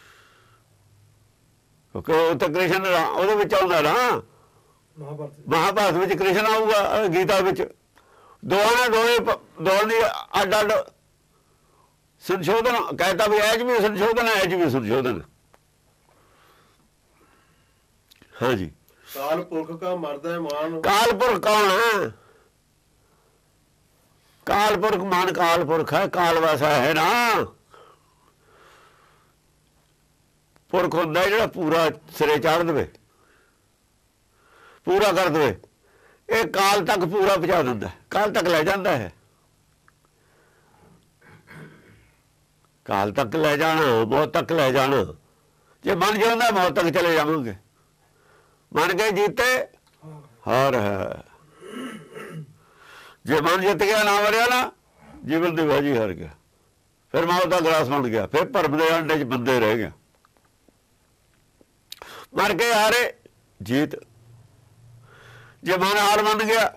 क्योंकि तो कृष्ण वो ना महाभारत में कृष्ण आऊगा, गीता में दोनों दोनों दोनों अड अड संशोधन कहता भी एज भी संशोधन है, एज भी संशोधन। हाँ जी, काल पुरख का मर्द है मान। काल पुरख कौन है? काल पुरख मान काल पुरख है, काल वैसा है ना। पुरख होंदा है जिहड़ा पूरा सिरे चाढ़ दे, पूरा कर दे, ये काल तक पूरा पहुंचा दिंदा है, काल तक ले जाता है। काल तक ले जाना, मौत तक ले जाना। जे मन जाता मौत तक चले जाओगे, मन के जीते हार है। जे मन जित गया ना मरिया ना, ਜੀਵਨ ਦੀ ਬਾਜੀ ਹਾਰ ਗਿਆ। ਫਿਰ ਮੌਤ ਦਾ ਗਲਾਸ ਬਣ ਗਿਆ। ਫਿਰ ਭਰਮ ਦੇ ਅੰਡੇ 'ਚ ਬੰਦੇ ਰਹਿ ਗਿਆ। ਮਰ ਕੇ ਹਾਰੇ ਜੀਤ। ਜੇ ਮਨ ਹਾਰ ਮੰਨ ਗਿਆ,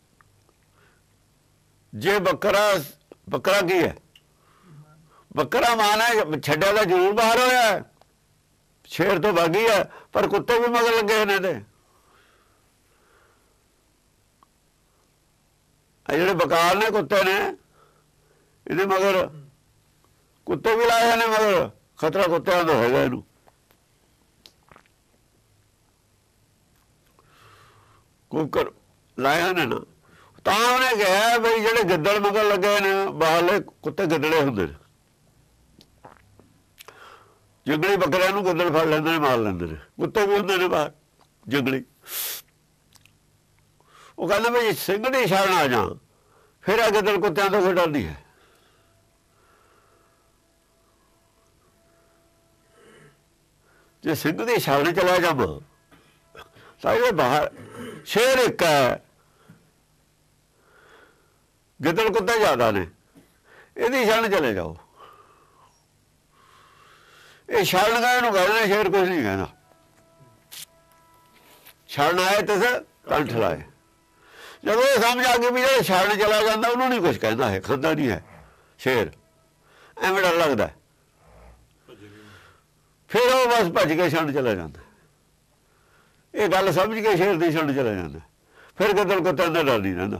ਜੇ ਬੱਕਰਾ ਬੱਕਰਾ ਕੀ ਹੈ? ਬੱਕਰਾ ਮਾਨ ਹੈ, ਛੱਡਿਆ ਤਾਂ ਜ਼ਰੂਰ ਬਾਹਰ ਹੋਇਆ, ਸ਼ੇਰ ਤੋਂ ਬਾਗੀ ਹੈ, ਪਰ ਕੁੱਤੇ ਵੀ ਮਗਰ ਲੱਗੇ ਨੇ ਤੇ ਜਿਹੜੇ ਬਕਾਲ ਨੇ ਕੁੱਤੇ ਨੇ ਇਹਦੇ ਮਗਰ ਕੁੱਤੇ ਵੀ ਲਾਏ ਨੇ ਮਗਰ। ਖਤਰਾ ਕੁੱਤਿਆਂ ਦਾ ਹੈਗਾ ਇਹਨੂੰ। ਕੁੱਕਰ ਲਾਇਆ ਨੇ ਨਾ, ਤਾਂ ਉਹਨੇ ਕਿਹਾ ਬਈ ਜਿਹੜੇ ਗਿੱਦੜ ਮਗਰ ਲੱਗੇ ਨੇ ਬਾਹਰਲੇ ਕੁੱਤੇ ਗਿੱਦੜੇ ਹੁੰਦੇ ਨੇ। ਜੰਗਲੀ ਬੱਕਰਿਆਂ ਨੂੰ ਗਿੱਦੜ ਫੜ ਲੈਂਦੇ ਨੇ, ਮਾਰ ਲੈਂਦੇ ਨੇ। ਕੁੱਤੇ ਵੀ ਹੁੰਦੇ ਨੇ ਬਾਹਰ ਜੰਗਲੀ। ਉਹ ਕਹਿੰਦੇ ਬਈ ਸਿੰਘ ਦੀ ਸ਼ਰਨ ਆ ਜਾ, ਫਿਰ ਆ ਗਿੱਦੜ ਕੁੱਤਿਆਂ ਤੋਂ ਕੋਈ ਡਰ ਨਹੀਂ ਹੈ। ਜੇ ਸਿੰਘ ਦੀ ਸ਼ਰਨ ਚਲਾ ਜਾਵਾਂ ਤਾਂ ਇਹ ਬਾਹਰ ਸ਼ੇਰ ਇੱਕ ਹੈ, ਗਿੱਦੜ ਕੁੱਤੇ ਜ਼ਿਆਦਾ ਨੇ, ਇਹਦੀ ਸ਼ਰਨ ਚਲੇ ਜਾਓ। ਇਹ ਸ਼ਰਨ ਗਏ ਨੂੰ ਕਹਿੰਦੇ, ਸ਼ੇਰ ਕੁਛ ਨਹੀਂ ਕਹਿੰਦਾ। ਸ਼ਰਨ ਆਏ ਤੇ ਕੰਠ ਲਾਏ। ਜਦੋਂ ਇਹ ਸਮਝ ਆ ਗਈ ਵੀ ਜਿਹੜਾ ਸ਼ਰਨ ਚਲਾ ਜਾਂਦਾ ਉਹਨੂੰ ਨਹੀਂ ਕੁਛ ਕਹਿੰਦਾ ਹੈ, ਖਾਂਦਾ ਨਹੀਂ ਹੈ ਸ਼ੇਰ, ਐਵੇਂ ਡਰ ਲੱਗਦਾ। ਫਿਰ ਉਹ ਬਸ ਭੱਜ ਕੇ ਸ਼ਰਨ ਚਲਾ ਜਾਂਦਾ। ਇਹ ਗੱਲ ਸਮਝ ਕੇ ਸ਼ੇਰ ਦੀ ਸ਼ਰਨ ਚਲਾ ਜਾਂਦਾ। ਫਿਰ ਗਿੱਦੜ ਕੁੱਤਿਆਂ ਦਾ ਡਰ ਨਹੀਂ ਰਹਿੰਦਾ,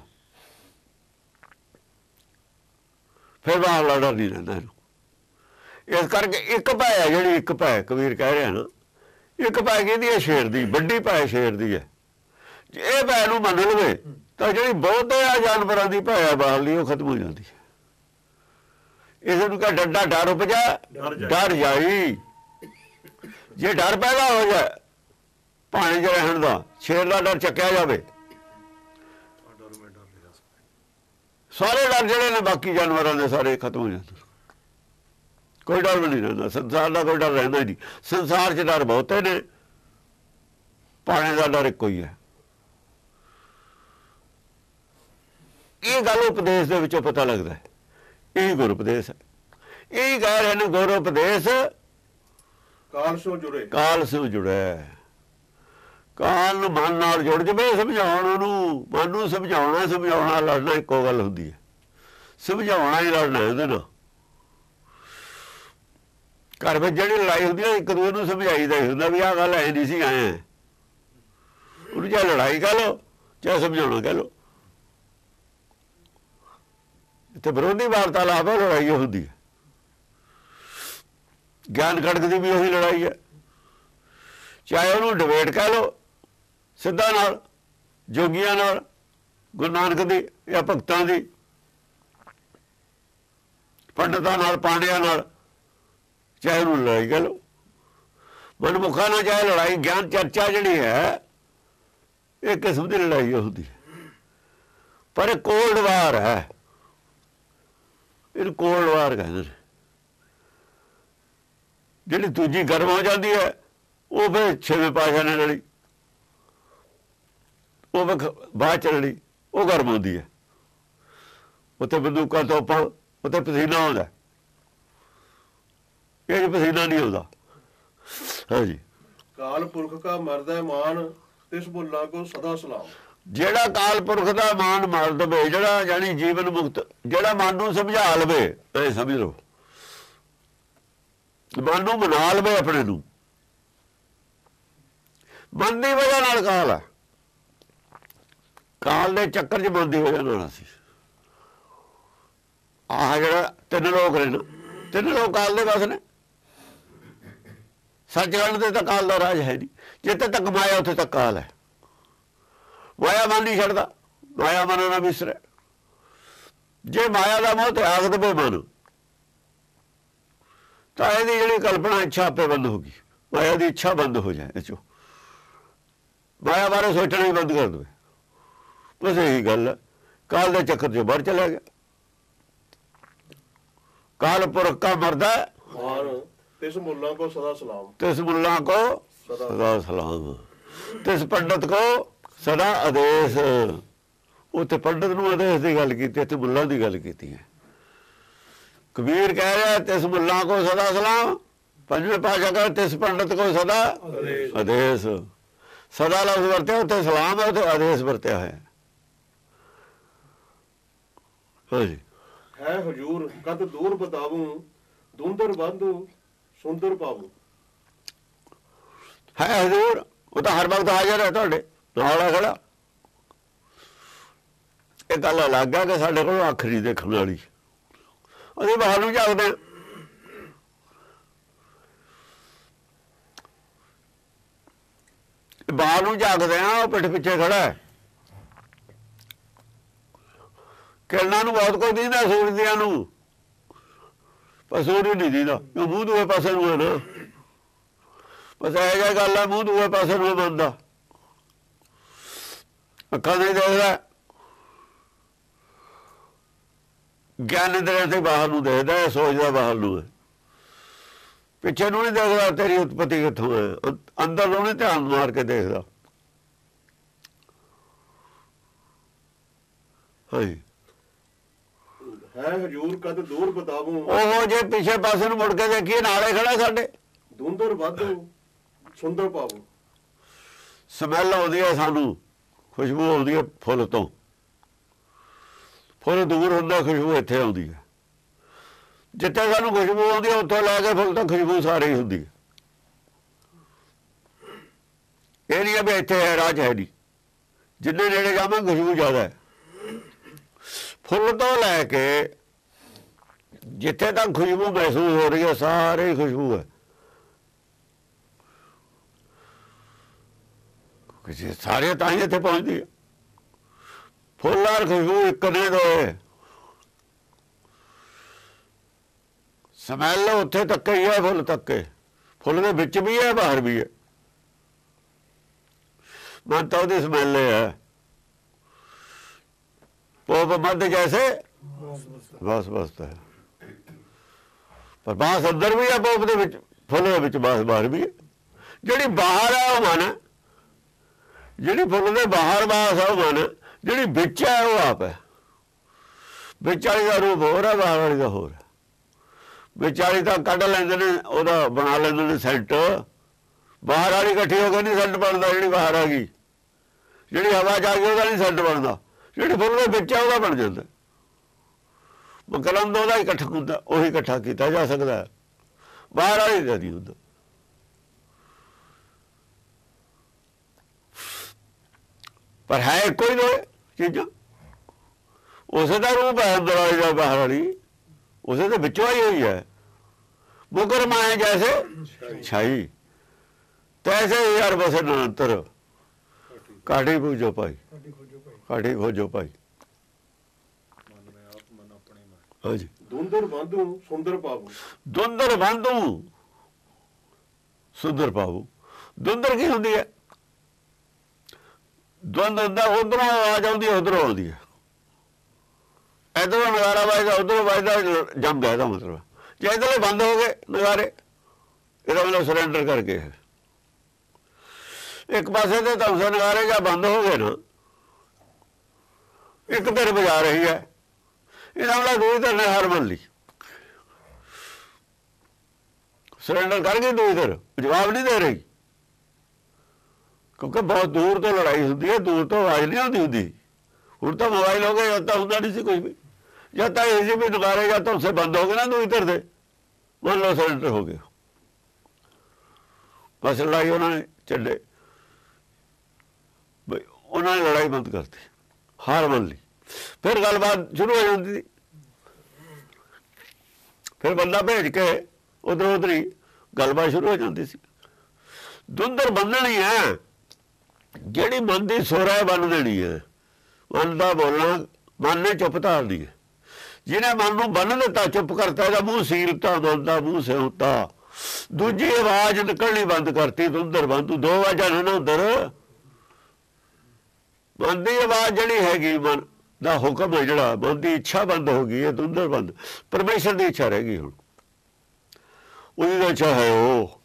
ਫਿਰ ਬਾਹਰਲਾ ਡਰ ਨਹੀਂ ਰਹਿੰਦਾ ਇਹਨੂੰ। ਇਸ ਕਰਕੇ ਇੱਕ ਭੈ ਹੈ ਜਿਹੜੀ, ਇੱਕ ਭੈ ਕਬੀਰ ਕਹਿ ਰਿਹਾ ਨਾ, ਇੱਕ ਭੈ ਕਿਹਦੀ ਹੈ? ਸ਼ੇਰ ਦੀ। ਵੱਡੀ ਭੈ ਸ਼ੇਰ ਦੀ ਹੈ। ਜੇ ਇਹ ਭੈ ਨੂੰ ਮੰਨ ਲਵੇ ਤਾਂ ਜਿਹੜੀ ਬਹੁਤ ਆ ਜਾਨਵਰਾਂ ਦੀ ਭੈ ਹੈ ਬਾਹਰਲੀ, ਉਹ ਖਤਮ ਹੋ ਜਾਂਦੀ ਹੈ। ਇਸ ਨੂੰ ਕਹ ਡੱਡਾ ਡਰ ਉਪਜਾ ਡਰ ਜਾਈ। ਜੇ ਡਰ ਪੈਦਾ ਹੋ ਜਾਏ ਪਾਣੀ 'ਚ ਰਹਿਣ ਦਾ, ਸ਼ੇਰ ਦਾ ਡਰ ਚੱਕਿਆ ਜਾਵੇ, ਸਾਰੇ ਡਰ ਜਿਹੜੇ ਨੇ ਬਾਕੀ ਜਾਨਵਰਾਂ ਦੇ ਸਾਰੇ ਖਤਮ ਹੋ ਜਾਂਦੇ। ਕੋਈ ਡਰ ਵੀ ਨਹੀਂ ਰਹਿੰਦਾ ਸੰਸਾਰ ਦਾ, ਕੋਈ ਡਰ ਰਹਿੰਦਾ ਹੀ ਨਹੀਂ। ਸੰਸਾਰ 'ਚ ਡਰ ਬਹੁਤੇ ਨੇ, ਪਾਣੀ ਦਾ ਡਰ ਇੱਕੋ ਹੀ ਹੈ। ਇਹ ਗੱਲ ਉਪਦੇਸ਼ ਦੇ ਵਿੱਚੋਂ ਪਤਾ ਲੱਗਦਾ ਹੈ। ਇਹੀ ਗੁਰ ਉਪਦੇਸ਼ ਹੈ। ਇਹੀ ਕਹਿ ਰਹੇ ਨੇ ਗੁਰ ਉਪਦੇਸ਼ ਕਾਲ ਸੋ ਜੁੜੇ, ਕਾਲ ਸੋ ਜੁੜਿਆ। ਕਾਲ ਨੂੰ ਮਨ ਨਾਲ ਜੁੜ ਜਵੇ, ਸਮਝਾਉਣ ਉਹਨੂੰ, ਮਨ ਨੂੰ ਸਮਝਾਉਣਾ, ਸਮਝਾਉਣਾ ਲੜਨਾ ਇੱਕੋ ਗੱਲ ਹੁੰਦੀ ਹੈ। ਸਮਝਾਉਣਾ ਹੀ ਲੜਨਾ ਉਹਦੇ ਨਾਲ। ਘਰ ਵਿੱਚ ਜਿਹੜੀ ਲੜਾਈ ਹੁੰਦੀ ਹੈ ਇੱਕ ਦੂਜੇ ਨੂੰ ਸਮਝਾਈਦਾ ਹੀ ਹੁੰਦਾ ਵੀ ਆਹ ਗੱਲ ਐ ਨਹੀਂ ਸੀ, ਆਏ ਉਹਨੂੰ ਚਾਹੇ ਲੜਾਈ ਕਹਿ ਲਓ ਚਾਹੇ ਸਮਝਾਉਣਾ ਕਹਿ ਲਓ। ਇੱਥੇ ਵਿਰੋਧੀ ਵਾਰਤਾਲਾਪ ਹੈ, ਲੜਾਈ ਹੁੰਦੀ ਹੈ। ਗਿਆਨ ਖੜਕ ਦੀ ਵੀ ਉਹੀ ਲੜਾਈ ਹੈ। ਚਾਹੇ ਉਹਨੂੰ ਡਿਬੇਟ ਕਹਿ ਲਓ ਸਿੱਧਾ ਨਾਲ, ਜੋਗੀਆਂ ਨਾਲ, ਗੁਰੂ ਨਾਨਕ ਦੀ ਜਾਂ ਭਗਤਾਂ ਦੀ, ਪੰਡਤਾਂ ਨਾਲ, ਪਾਂਡਿਆਂ ਨਾਲ, ਚਾਹੇ ਉਹਨੂੰ ਲੜਾਈ ਕਹਿ ਲਓ। ਮਨਮੁਖਾਂ ਨਾਲ ਚਾਹੇ ਲੜਾਈ, ਗਿਆਨ ਚਰਚਾ ਜਿਹੜੀ ਹੈ ਇਹ ਕਿਸਮ ਦੀ ਲੜਾਈ ਹੁੰਦੀ ਹੈ। ਪਰ ਇਹ ਕੋਲਡ ਵਾਰ ਹੈ, ਇਹਨੂੰ ਕੋਲਡ ਵਾਰ ਕਹਿੰਦੇ ਨੇ। ਜਿਹੜੀ ਦੂਜੀ ਗਰਮ ਹੋ ਜਾਂਦੀ ਹੈ ਉਹ ਫਿਰ ਛੇਵੇਂ ਪਾਤਸ਼ਾਹ ਨੇ ਲੜੀ, ਉਹ ਬਾਅਦ ਚ ਲੜੀ, ਉਹ ਗਰਮ ਹੁੰਦੀ ਹੈ। ਉੱਥੇ ਬੰਦੂਕਾਂ ਤੋਪਾਂ, ਉੱਥੇ ਪਸੀਨਾ ਆਉਂਦਾ, ਇਹ ਪਸੀਨਾ ਨਹੀਂ ਆਉਂਦਾ। ਹਾਂਜੀ, ਕਾਲ ਪੁਰਖ ਕਾ ਮਰਦਾ ਮਾਨ, ਤਿਸ ਬੁੱਲਾਂ ਕੋ ਸਦਾ ਸਲਾਮ। ਜਿਹੜਾ ਕਾਲ ਪੁਰਖ ਦਾ ਮਾਨ ਮਾਰ ਦਵੇ, ਜਿਹੜਾ ਜਾਨੀ ਜੀਵਨ ਮੁਕਤ, ਜਿਹੜਾ ਮਨ ਨੂੰ ਸਮਝਾ ਲਵੇ, ਇਹ ਸਮਝ ਲਓ, ਮਨ ਨੂੰ ਮਨਾ ਲਵੇ ਆਪਣੇ ਨੂੰ। ਮਨ ਦੀ ਵਜ੍ਹਾ ਨਾਲ ਕਾਲ ਹੈ, ਕਾਲ ਦੇ ਚੱਕਰ 'ਚ ਮਨ ਦੀ ਵਜ੍ਹਾ ਨਾਲ ਅਸੀਂ ਆਹ ਜਿਹੜਾ ਤਿੰਨ ਲੋਕ ਨੇ ਨਾ, ਤਿੰਨ ਲੋਕ ਕਾਲ ਦੇ ਬਸ ਨੇ। ਸੱਚਖੰਡ ਤੇ ਤਾਂ ਕਾਲ ਦਾ ਰਾਜ ਹੈ ਨਹੀਂ। ਜਿੱਥੇ ਤੱਕ ਮਾਇਆ ਉੱਥੇ ਤੱਕ ਕਾਲ ਹੈ। ਮਾਇਆ ਮਨ ਨਹੀਂ ਛੱਡਦਾ, ਮਾਇਆ ਮਨ ਨਾ ਵਿਸਰੇ। ਜੇ ਮਾਇਆ ਦਾ ਮੋਹ ਤਿਆਗ ਦੇਵੇ ਮਨ, ਤਾਂ ਇਹਦੀ ਜਿਹੜੀ ਕਲਪਨਾ ਇੱਛਾ ਆਪੇ ਬੰਦ ਹੋ ਗਈ। ਮਾਇਆ ਦੀ ਇੱਛਾ ਬੰਦ ਹੋ ਜਾਏ, ਇਹ 'ਚੋਂ ਮਾਇਆ ਬਾਰੇ ਸੋਚਣਾ ਹੀ ਬੰਦ ਕਰ ਦੇਵੇ। ਬਸ ਇਹੀ ਗੱਲ ਹੈ। ਕਾਲ ਦੇ ਚੱਕਰ 'ਚੋਂ ਬਾਹਰ ਚਲਾ ਗਿਆ। ਕਾਲ ਪੁਰਖ ਕਾ ਮਰਦਾ ਮਾਨ, ਤਿਸ ਮੁੱਲਾਂ ਕੋ ਸਦਾ ਸਲਾਮ। ਤਿਸ ਮੁੱਲਾਂ ਕੋ ਸਦਾ ਸਲਾਮ, ਤਿਸ ਪੰਡਤ ਕੋ ਸਦਾ ਆਦੇਸ਼। ਉੱਥੇ ਪੰਡਤ ਨੂੰ ਆਦੇਸ਼ ਦੀ ਗੱਲ ਕੀਤੀ, ਇੱਥੇ ਮੁੱਲਾਂ ਦੀ ਗੱਲ ਕੀਤੀ ਹੈ। कबीर कह रहा है तिस मुल्ला को सदा सलाम, पंजवें पातशाह कह तिस पंडित को सदा आदेश। सदा लफ्ज वरत्या उत्थे सलाम है, उत्थे आदेश वरत्या है। हाँ जी। है हजूर कद दूर बताऊं, धुंधर बांधू सुंदर पाऊं। है हजूर वो तो हर वक्त हाजिर है तुहाडे नाल खड़ा। एक गल अलग है कि साडे कोल अख नहीं देखण वाली, असीं बाहर नूं झाकदे हां। बाहर नूं झाकदे हां, वो पिठ पिछे खड़ा है। किरणां नूं बहुत कुछ दिंदा सूरज दियां नूं, पर सूरज नहीं दिंदा क्यों मूँह दूए पासे नूं है ना। बस यह जिहा गल है, मूँह दूए पासे नूं बनदा, अखां नहीं देखदा। ज्ञान इंद्रियां से बाहर नूं देखदा है, सोचदा बाहर नूं है, पिछे नूं नहीं देखदा तेरी उत्पत्ति कित्थों है, अंदर नूं नहीं ध्यान मार के देखदा। हाँ जी। है हजूर कद दूर बताऊं, ਉਹ ਜੇ ਪਿਛੇ ਪਾਸੇ ਨੂੰ ਮੁੜ ਕੇ ਦੇਖੀਏ ਨਾਲੇ ਖੜਾ ਸਾਡੇ। धुंधर बांधू सुंदर पाऊं। ਸਮੈਲ ਆਉਂਦੀ ਹੈ ਸਾਨੂੰ, ਖੁਸ਼ਬੂ ਆਉਂਦੀ ਹੈ ਫੁੱਲ ਤੋਂ। ਫੁੱਲ ਦੂਰ ਹੁੰਦਾ, ਖੁਸ਼ਬੂ ਇੱਥੇ ਆਉਂਦੀ ਹੈ। ਜਿੱਥੇ ਸਾਨੂੰ ਖੁਸ਼ਬੂ ਆਉਂਦੀ ਹੈ ਉੱਥੋਂ ਲੈ ਕੇ ਫੁੱਲ ਤੱਕ ਖੁਸ਼ਬੂ ਸਾਰੀ ਹੁੰਦੀ ਹੈ। ਇਹ ਨਹੀਂ ਵੀ ਇੱਥੇ ਹੈ ਰਾਜ ਹੈ ਨਹੀਂ, ਜਿੰਨੇ ਨੇੜੇ ਜਾਵਾਂ ਖੁਸ਼ਬੂ ਜ਼ਿਆਦਾ ਹੈ। ਫੁੱਲ ਤੋਂ ਲੈ ਕੇ ਜਿੱਥੇ ਤੱਕ ਖੁਸ਼ਬੂ ਮਹਿਸੂਸ ਹੋ ਰਹੀ ਹੈ ਸਾਰੇ ਖੁਸ਼ਬੂ ਹੈ। ਕਿਸੇ ਸਾਰੇ ਤਾਂ ਹੀ ਇੱਥੇ ਪਹੁੰਚਦੀ ਹੈ। ਫੁੱਲ ਔਰ ਖੁਸ਼ਬੂ ਇੱਕ ਨੇ ਦੋਏ। ਸਮੈਲ ਉੱਥੇ ਤੱਕ ਹੀ ਹੈ, ਫੁੱਲ ਤੱਕ ਹੈ। ਫੁੱਲ ਦੇ ਵਿੱਚ ਵੀ ਹੈ, ਬਾਹਰ ਵੀ ਹੈ। ਮਨ ਤਾਂ ਉਹਦੀ ਸਮੈਲ ਹੈ। पोप मध्य जैसे बस बसता है, पर बांस अंदर भी है, पोप दे विच फुल दे विच बांस बाहर भी है। जिहड़ी बाहर है वो मन है, जिहड़ी फुल दे बाहर बांस है वो मन है, जिहड़ी विच है वो आप है। विच वाली दा रूप होर है, बाहर वाली दा होर है। विच वाली तां कढ लैंदे ने, ओहदा बना लैंदे ने सेंट। बाहर वाली इकट्ठी हो के नहीं सेंट बनदा, जिहड़ी बाहर आ गई, जिहड़ी हवा च आ गई ओहदा नहीं सेंट बनदा। ਜਿਹੜੀ ਫੁੱਲ ਦੇ ਵਿੱਚ ਆ ਉਹਦਾ ਬਣ ਜਾਂਦਾ। ਮਕਲੰਦ ਉਹਦਾ ਇਕੱਠਾ ਹੁੰਦਾ, ਉਹੀ ਇਕੱਠਾ ਕੀਤਾ ਜਾ ਸਕਦਾ, ਬਾਹਰ ਵਾਲੀ ਦਾ ਨਹੀਂ ਹੁੰਦਾ। ਪਰ ਹੈ ਇੱਕੋ ਹੀ ਦੋ ਚੀਜ਼ਾਂ। ਉਸੇ ਦਾ ਰੂਪ ਹੈ ਅੰਦਰ ਵਾਲੀ ਦਾ, ਬਾਹਰ ਵਾਲੀ ਉਸੇ ਦੇ ਵਿੱਚੋਂ ਆਈ ਹੋਈ ਹੈ। ਮੁਕਰ ਮਾਏ ਜੈਸੇ ਛਾਈ ਤੈਸੇ ਯਾਰ ਬਸੇ ਨਿਰੰਤਰ, ਕਾਢੀ ਪੂਜੋ ਭਾਈ, ਕਾਢੀ ਖੋਜੋ ਭਾਈ। ਹਾਂਜੀ। धुंधर बांधू सुंदर पाऊं। ਧੁੰਦਰ ਬੰਧੂ ਸੁੰਦਰ ਪਾਵੂ। ਧੁੰਦਰ ਕੀ ਹੁੰਦੀ ਹੈ? ਧੁੰਦ ਹੁੰਦਾ ਉਧਰੋਂ ਆਵਾਜ਼ ਆਉਂਦੀ, ਉਧਰੋਂ ਆਉਂਦੀ ਹੈ। ਇੱਧਰੋਂ ਨਗਾਰਾ ਵੱਜਦਾ, ਉਧਰੋਂ ਵੱਜਦਾ, ਜੰਮ ਗਿਆ ਇਹਦਾ ਮਤਲਬ। ਜੇ ਇੱਧਰਲੇ ਬੰਦ ਹੋ ਗਏ ਨਗਾਰੇ, ਇਹਦਾ ਮਤਲਬ ਸਰੈਂਡਰ ਕਰਕੇ ਹੈ। ਇੱਕ ਪਾਸੇ ਤੇ ਧਮਸੇ ਨਗਾਰੇ ਜਾਂ ਬੰਦ ਹੋ ਗਏ ਨਾ, ਇੱਕ ਧਿਰ ਵਜਾ ਰਹੀ ਹੈ, ਇਹਦਾ ਮਤਲਬ ਦੂਜੀ ਧਿਰ ਨੇ ਹਾਰ ਮੰਨ ਲਈ, ਸਰੈਂਡਰ ਕਰ ਗਈ ਦੂਜੀ ਧਿਰ, ਜਵਾਬ ਨਹੀਂ ਦੇ ਰਹੀ। ਕਿਉਂਕਿ ਬਹੁਤ ਦੂਰ ਤੋਂ ਲੜਾਈ ਹੁੰਦੀ ਹੈ, ਦੂਰ ਤੋਂ ਆਵਾਜ਼ ਨਹੀਂ ਆਉਂਦੀ ਹੁੰਦੀ। ਹੁਣ ਤਾਂ ਮੋਬਾਈਲ ਹੋ ਗਏ, ਜਦ ਤਾਂ ਹੁੰਦਾ ਨਹੀਂ ਸੀ ਕੁਝ ਵੀ। ਜਦ ਤਾਂ ਇਹ ਸੀ ਵੀ ਨਗਾਰੇ ਜਾਂ ਧਮਸੇ ਬੰਦ ਹੋ ਗਏ ਨਾ ਦੂਜੀ ਧਿਰ ਦੇ, ਮੰਨ ਲਓ ਸਰੈਂਡਰ ਹੋ ਗਏ, ਬਸ ਲੜਾਈ ਉਹਨਾਂ ਨੇ ਛੱਡੇ, ਬਈ ਉਹਨਾਂ ਨੇ ਲੜਾਈ ਬੰਦ ਕਰਤੀ, ਹਾਰ ਮੰਨ ਲਈ। ਫਿਰ ਗੱਲਬਾਤ ਸ਼ੁਰੂ ਹੋ ਜਾਂਦੀ ਸੀ। ਫਿਰ ਬੰਦਾ ਭੇਜ ਕੇ ਉਧਰ ਉਧਰ ਹੀ ਗੱਲਬਾਤ ਸ਼ੁਰੂ ਹੋ ਜਾਂਦੀ ਸੀ। ਧੁੰਦਰ ਬੰਨਣੀ ਹੈ, ਜਿਹੜੀ ਮਨ ਦੀ ਸੁਰ ਹੈ ਬੰਨ ਦੇਣੀ ਹੈ। ਮਨ ਦਾ ਬੋਲਣਾ, ਮਨ ਨੇ ਚੁੱਪ ਧਾਰਨੀ ਹੈ। ਜਿਹਨੇ ਮਨ ਨੂੰ ਬੰਨ ਦਿੱਤਾ, ਚੁੱਪ ਕਰਤਾ, ਇਹਦਾ ਮੂੰਹ ਸੀਲਤਾ, ਮਨ ਦਾ ਮੂੰਹ ਸਿਉਂਤਾ, ਦੂਜੀ ਆਵਾਜ਼ ਨਿਕਲਣੀ ਬੰਦ ਕਰਤੀ। ਧੁੰਦਰ ਬੰਦੂ ਦੋ ਆਵਾਜ਼ਾਂ ਨੇ ਨਾ ਅੰਦਰ। ਮਨ ਦੀ ਆਵਾਜ਼ ਜਿਹੜੀ ਹੈਗੀ, ਮਨ ਦਾ ਹੁਕਮ ਹੈ ਜਿਹੜਾ, ਮਨ ਦੀ ਇੱਛਾ ਬੰਦ ਹੋ ਗਈ ਹੈ, ਧੁੰਦਰ ਬੰਦ। ਪਰਮੇਸ਼ਰ ਦੀ ਇੱਛਾ ਰਹਿ ਗਈ, ਹੁਣ ਉਹਦੀ ਤਾਂ ਇੱਛਾ ਹੈ, ਉਹ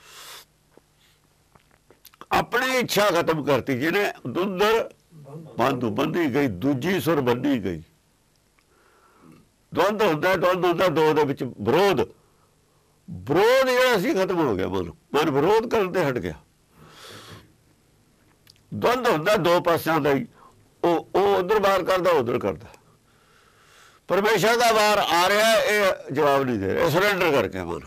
ਆਪਣੀ ਇੱਛਾ ਖਤਮ ਕਰਤੀ। ਜਿਹਨੇ ਧੁੰਦਰ ਬੰਦੂ ਬੰਦੀ ਗਈ, ਦੂਜੀ ਸੁਰ ਬੰਨੀ ਗਈ, द्वंद ਹੁੰਦਾ द्वंद ਹੁੰਦਾ ਦੋ ਦੇ ਵਿੱਚ ਵਿਰੋਧ ਵਿਰੋਧ ਜਿਹੜਾ ਸੀ ਖਤਮ ਹੋ ਗਿਆ ਮਨ ਮਨ ਵਿਰੋਧ ਕਰਨ ਤੇ ਹਟ ਗਿਆ द्वंद ਹੁੰਦਾ ਦੋ ਪਾਸਿਆਂ ਦਾ ਹੀ ਉਹ ਉਹ ਉਧਰ ਵਾਰ ਕਰਦਾ ਉਧਰ ਕਰਦਾ ਪਰਮੇਸ਼ਰ ਦਾ ਵਾਰ ਆ ਰਿਹਾ ਇਹ ਜਵਾਬ ਨਹੀਂ ਦੇ ਰਿਹਾ ਸਰੈਂਡਰ ਕਰਕੇ ਮਨ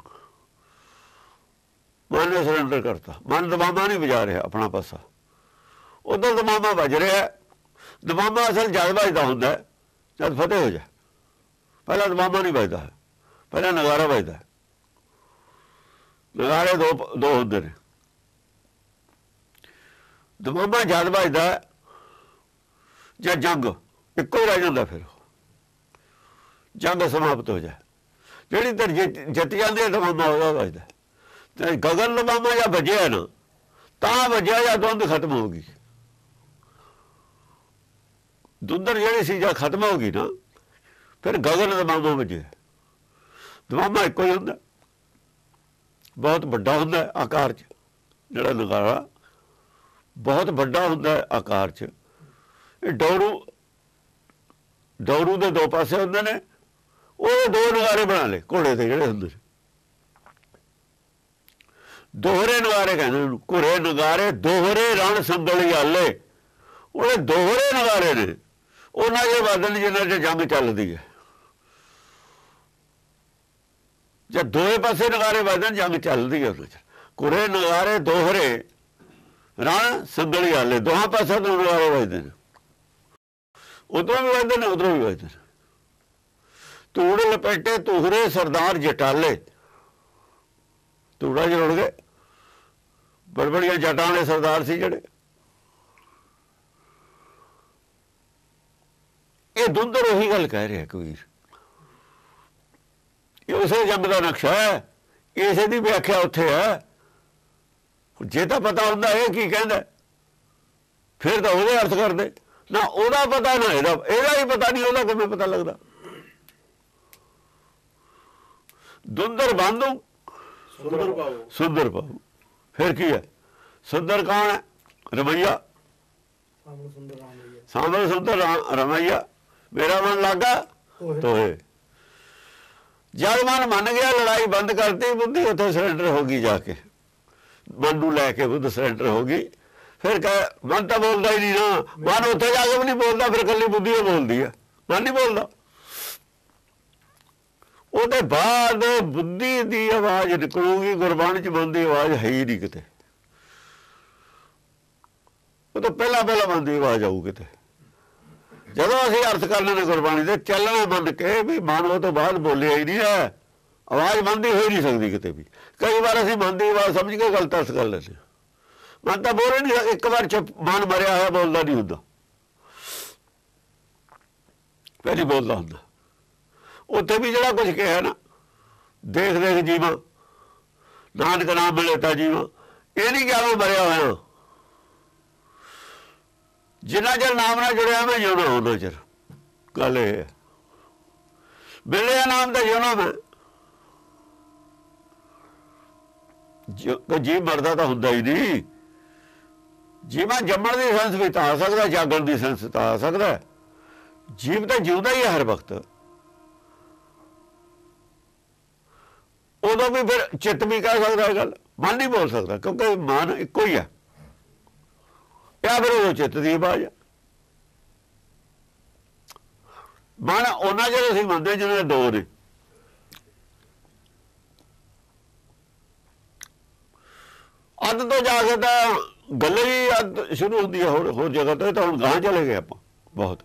ਮਨ ਨੇ ਸਰੈਂਡਰ ਕਰਤਾ ਮਨ ਦਮਾਮਾ ਨਹੀਂ ਵਜਾ ਰਿਹਾ ਆਪਣਾ ਪਾਸਾ ਉਧਰ ਦਮਾਮਾ ਵੱਜ ਰਿਹਾ ਦਮਾਮਾ ਅਸਲ ਜਦ ਵੱਜਦਾ ਹੁੰਦਾ ਜਦ ਫਤਿਹ ਹੋ ਜਾਏ ਪਹਿਲਾਂ ਦਮਾਮਾ ਨਹੀਂ ਵੱਜਦਾ ਪਹਿਲਾਂ ਨਗਾਰਾ ਵੱਜਦਾ ਨਗਾਰੇ ਦੋ ਦੋ ਹੁੰਦੇ ਨੇ ਦਮਾਮਾ ਜਦ ਵੱਜਦਾ ਜਾਂ ਜੰਗ ਇੱਕੋ ਹੀ ਰਹਿ ਜਾਂਦਾ ਫਿਰ ਜੰਗ ਸਮਾਪਤ ਹੋ ਜਾਏ ਜਿਹੜੀ ਤਾਂ ਜਿੱਤ ਜਾਂਦੀ ਹੈ ਦਮਾਮਾ ਉਹਦਾ ਵੱਜਦਾ ਤੇ ਗਗਨ ਦਮਾਮਾ ਜਾਂ ਵੱਜਿਆ ਨਾ ਤਾਂ ਵੱਜਿਆ ਜਾਂ ਦੁੰਦ ਖਤਮ ਹੋ ਗਈ ਦੁੰਦਰ ਜਿਹੜੀ ਸੀ ਜਾਂ ਖਤਮ ਹੋ ਗਈ ਨਾ ਫਿਰ ਗਗਨ ਦਮਾਮਾ ਵੱਜਿਆ ਦਮਾਮਾ ਇੱਕੋ ਹੀ ਹੁੰਦਾ ਬਹੁਤ ਵੱਡਾ ਹੁੰਦਾ ਆਕਾਰ 'ਚ ਜਿਹੜਾ ਨਗਾਰਾ ਬਹੁਤ ਵੱਡਾ ਹੁੰਦਾ ਆਕਾਰ 'ਚ ਇਹ ਡੋਰੂ ਡੋਰੂ ਦੇ ਦੋ ਪਾਸੇ ਹੁੰਦੇ ਨੇ ਉਹ ਦੋ ਨਗਾਰੇ ਬਣਾ ਲਏ ਘੋੜੇ ਦੇ ਜਿਹੜੇ ਹੁੰਦੇ ਦੋਹਰੇ ਨਗਾਰੇ ਕਹਿੰਦੇ ਉਹਨੂੰ ਘੋੜੇ ਨਗਾਰੇ ਦੋਹਰੇ ਰਣ ਸੰਦਲੀ ਆਲੇ ਉਹਦੇ ਦੋਹਰੇ ਨਗਾਰੇ ਨੇ ਉਹਨਾਂ ਦੇ ਵੱਜਣ ਜਿਨ੍ਹਾਂ 'ਚ ਜੰਗ ਚੱਲਦੀ ਹੈ ਜੇ ਦੋਵੇਂ ਪਾਸੇ ਨਗਾਰੇ ਵੱਜਣ ਜੰਗ ਚੱਲਦੀ ਹੈ ਉਹਨਾਂ 'ਚ ਘੋੜੇ ਨਗਾਰੇ ਦੋਹਰੇ ਰਣ ਸੰਦਲੀ ਆਲੇ ਦੋਹਾਂ ਪਾਸੇ ਤੋਂ ਨਗਾਰੇ ਵੱਜਦੇ ਨੇ ਉਧਰੋਂ ਵੀ ਵੱਜਦੇ ਨੇ ਉਧਰੋਂ ਵੀ ਵੱਜਦੇ ਨੇ ਧੂੜ ਲਪੇਟੇ ਧੂਹਰੇ ਸਰਦਾਰ ਜਟਾਲੇ ਧੂੜਾ ਜੋੜ ਗਏ ਬੜਬੜੀਆਂ ਜਟਾਂ ਵਾਲੇ ਸਰਦਾਰ ਸੀ ਜਿਹੜੇ ਇਹ ਦੁੰਦਰ ਉਹੀ ਗੱਲ ਕਹਿ ਰਿਹਾ ਕਬੀਰ ਇਹ ਉਸੇ ਜੰਗ ਦਾ ਨਕਸ਼ਾ ਹੈ ਇਸੇ ਦੀ ਵਿਆਖਿਆ ਉੱਥੇ ਹੈ ਜੇ ਤਾਂ ਪਤਾ ਹੁੰਦਾ ਇਹ ਕੀ ਕਹਿੰਦਾ ਫਿਰ ਤਾਂ ਉਹਦੇ ਅਰਥ ਕਰਦੇ ਨਾ ਉਹਦਾ ਪਤਾ ਨਾ ਇਹਦਾ ਇਹਦਾ ਹੀ ਪਤਾ ਨਹੀਂ ਉਹਦਾ ਕਿਵੇਂ ਪਤਾ ਲੱਗਦਾ ਦੁੰਦਰ ਬੰਦੂ ਸੁੰਦਰ ਪਾਓ ਸੁੰਦਰ ਪਾਓ ਫਿਰ ਕੀ ਹੈ ਸੁੰਦਰ ਕੌਣ ਹੈ ਰਮਈਆ ਸਾਂਵਲ ਸੁੰਦਰ ਰਮਈਆ ਮੇਰਾ ਮਨ ਲੱਗਾ ਤੋਏ ਜਦ ਮਨ ਮੰਨ ਗਿਆ ਲੜਾਈ ਬੰਦ ਕਰਤੀ ਬੁੱਧੀ ਉੱਥੇ ਸਰੈਂਡਰ ਹੋ ਗਈ ਜਾ ਕੇ ਮਨ ਨੂੰ ਲੈ ਕੇ ਬੁੱਧ ਸਰੈਂਡਰ ਹੋ ਗਈ ਫਿਰ ਕਹੇ ਮਨ ਤਾਂ ਬੋਲਦਾ ਹੀ ਨਹੀਂ ਨਾ ਮਨ ਉੱਥੇ ਜਾ ਕੇ ਵੀ ਨਹੀਂ ਬੋਲਦਾ ਫਿਰ ਇਕੱਲੀ ਬੁੱਧੀ ਉਹ ਬੋਲਦੀ ਹੈ ਮਨ ਨਹੀਂ ਬੋਲਦਾ ਉਹਦੇ ਬਾਅਦ ਬੁੱਧੀ ਦੀ ਆਵਾਜ਼ ਨਿਕਲੂਗੀ ਗੁਰਬਾਣੀ ਚ ਮਨ ਦੀ ਆਵਾਜ਼ ਹੈ ਹੀ ਨਹੀਂ ਕਿਤੇ ਉਹ ਤਾਂ ਪਹਿਲਾਂ ਪਹਿਲਾਂ ਮਨ ਦੀ ਆਵਾਜ਼ ਆਊ ਕਿਤੇ ਜਦੋਂ ਅਸੀਂ ਅਰਥ ਕਰਨੇ ਨੇ ਗੁਰਬਾਣੀ ਦੇ ਚੱਲਣਾ ਮੰਨ ਕੇ ਵੀ ਮਨ ਉਹ ਤੋਂ ਬਾਅਦ ਬੋਲਿਆ ਹੀ ਨਹੀਂ ਹੈ ਆਵਾਜ਼ ਮਨ ਦੀ ਹੋ ਨਹੀਂ ਸਕਦੀ ਕਿਤੇ ਵੀ ਕਈ ਵਾਰ ਅਸੀਂ ਮਨ ਦੀ ਆਵਾਜ਼ ਸਮਝ ਕੇ ਗਲਤ ਅਰਥ ਕਰ ਲੈਂਦੇ ਮਨ ਤਾਂ ਬੋਲ ਨਹੀਂ ਇੱਕ ਵਾਰ ਚੁੱਪ ਮਨ ਮਰਿਆ ਹੋਇਆ ਬੋਲਦਾ ਨਹੀਂ ਹੁੰਦਾ ਪਹਿਲੀ ਬੋਲਦਾ ਹੁੰਦਾ ਉੱਥੇ ਵੀ ਜਿਹੜਾ ਕੁਝ ਕਿਹਾ ਨਾ ਦੇਖ ਦੇਖ ਜੀਵਾਂ ਨਾਨਕ ਨਾਮ ਮਿਲੇ ਤਾਂ ਜੀਵਾਂ ਇਹ ਨਹੀਂ ਕਿਹਾ ਮਰਿਆ ਹੋਇਆ ਜਿੰਨਾ ਚਿਰ ਨਾਮ ਨਾਲ ਜੁੜਿਆ ਮੈਂ ਜਿਉਣਾ ਉਹਨਾਂ ਚਿਰ ਗੱਲ ਇਹ ਮਿਲਿਆ ਨਾਮ ਦਾ ਜਿਉਣਾ ਮੈਂ ਜੀਵ ਮਰਦਾ ਤਾਂ ਹੁੰਦਾ ਹੀ ਨਹੀਂ ਜੀਵਾਂ ਜੰਮਣ ਦੀ ਸੈਂਸ ਵੀ ਤਾਂ ਆ ਸਕਦਾ ਜਾਗਣ ਦੀ ਸੈਂਸ ਤਾਂ ਆ ਸਕਦਾ ਜੀਵ ਤਾਂ ਜਿਉਂਦਾ ਹੀ ਹੈ ਹਰ ਵਕਤ ਉਦੋਂ ਵੀ ਫਿਰ ਚਿੱਤ ਵੀ ਕਹਿ ਸਕਦਾ ਇਹ ਗੱਲ ਮਨ ਨਹੀਂ ਬੋਲ ਸਕਦਾ ਕਿਉਂਕਿ ਮਨ ਇੱਕੋ ਹੀ ਹੈ ਜਾਂ ਫਿਰ ਉਹ ਚਿੱਤ ਦੀ ਆਵਾਜ਼ ਮਨ ਉਹਨਾਂ ਜਿਹੜੇ ਅਸੀਂ ਮੰਨਦੇ ਜਿਹਨਾਂ ਦੇ ਦੋ ਨੇ ਅੱਧ ਤੋਂ ਜਾ ਕੇ ਤਾਂ ਗੱਲ ਹੀ ਅੱਧ ਸ਼ੁਰੂ ਹੁੰਦੀ ਹੈ ਹੋਰ ਹੋਰ ਜਗ੍ਹਾ ਤੋਂ ਤਾਂ ਹੁਣ ਗਾਂ ਚਲੇ ਗਏ ਆਪਾਂ ਬਹੁਤ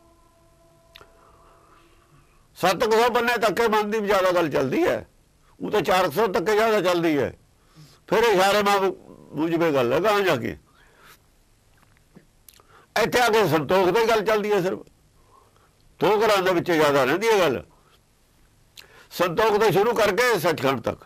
ਸੱਤ ਕੁ ਸੌ ਬੰਨੇ ਤੱਕੇ ਮਨ ਦੀ ਜ਼ਿਆਦਾ ਗੱਲ ਚੱਲਦੀ ਹੈ ਉਹ ਤਾਂ ਚਾਰ ਸੌ ਤੱਕ ਜ਼ਿਆਦਾ ਚੱਲਦੀ ਹੈ ਫਿਰ ਇਸ਼ਾਰੇ ਨਾਲ ਬੁਝਵੇ ਗੱਲ ਹੈ ਗਾਂ ਜਾ ਕੇ ਇੱਥੇ ਆ ਕੇ ਸੰਤੋਖ ਦੀ ਗੱਲ ਚੱਲਦੀ ਹੈ ਸਿਰਫ ਦੋ ਘਰਾਂ ਦੇ ਵਿੱਚ ਜ਼ਿਆਦਾ ਰਹਿੰਦੀ ਹੈ ਗੱਲ ਸੰਤੋਖ ਤੋਂ ਸ਼ੁਰੂ ਕਰਕੇ ਸੱਚਖੰਡ ਤੱਕ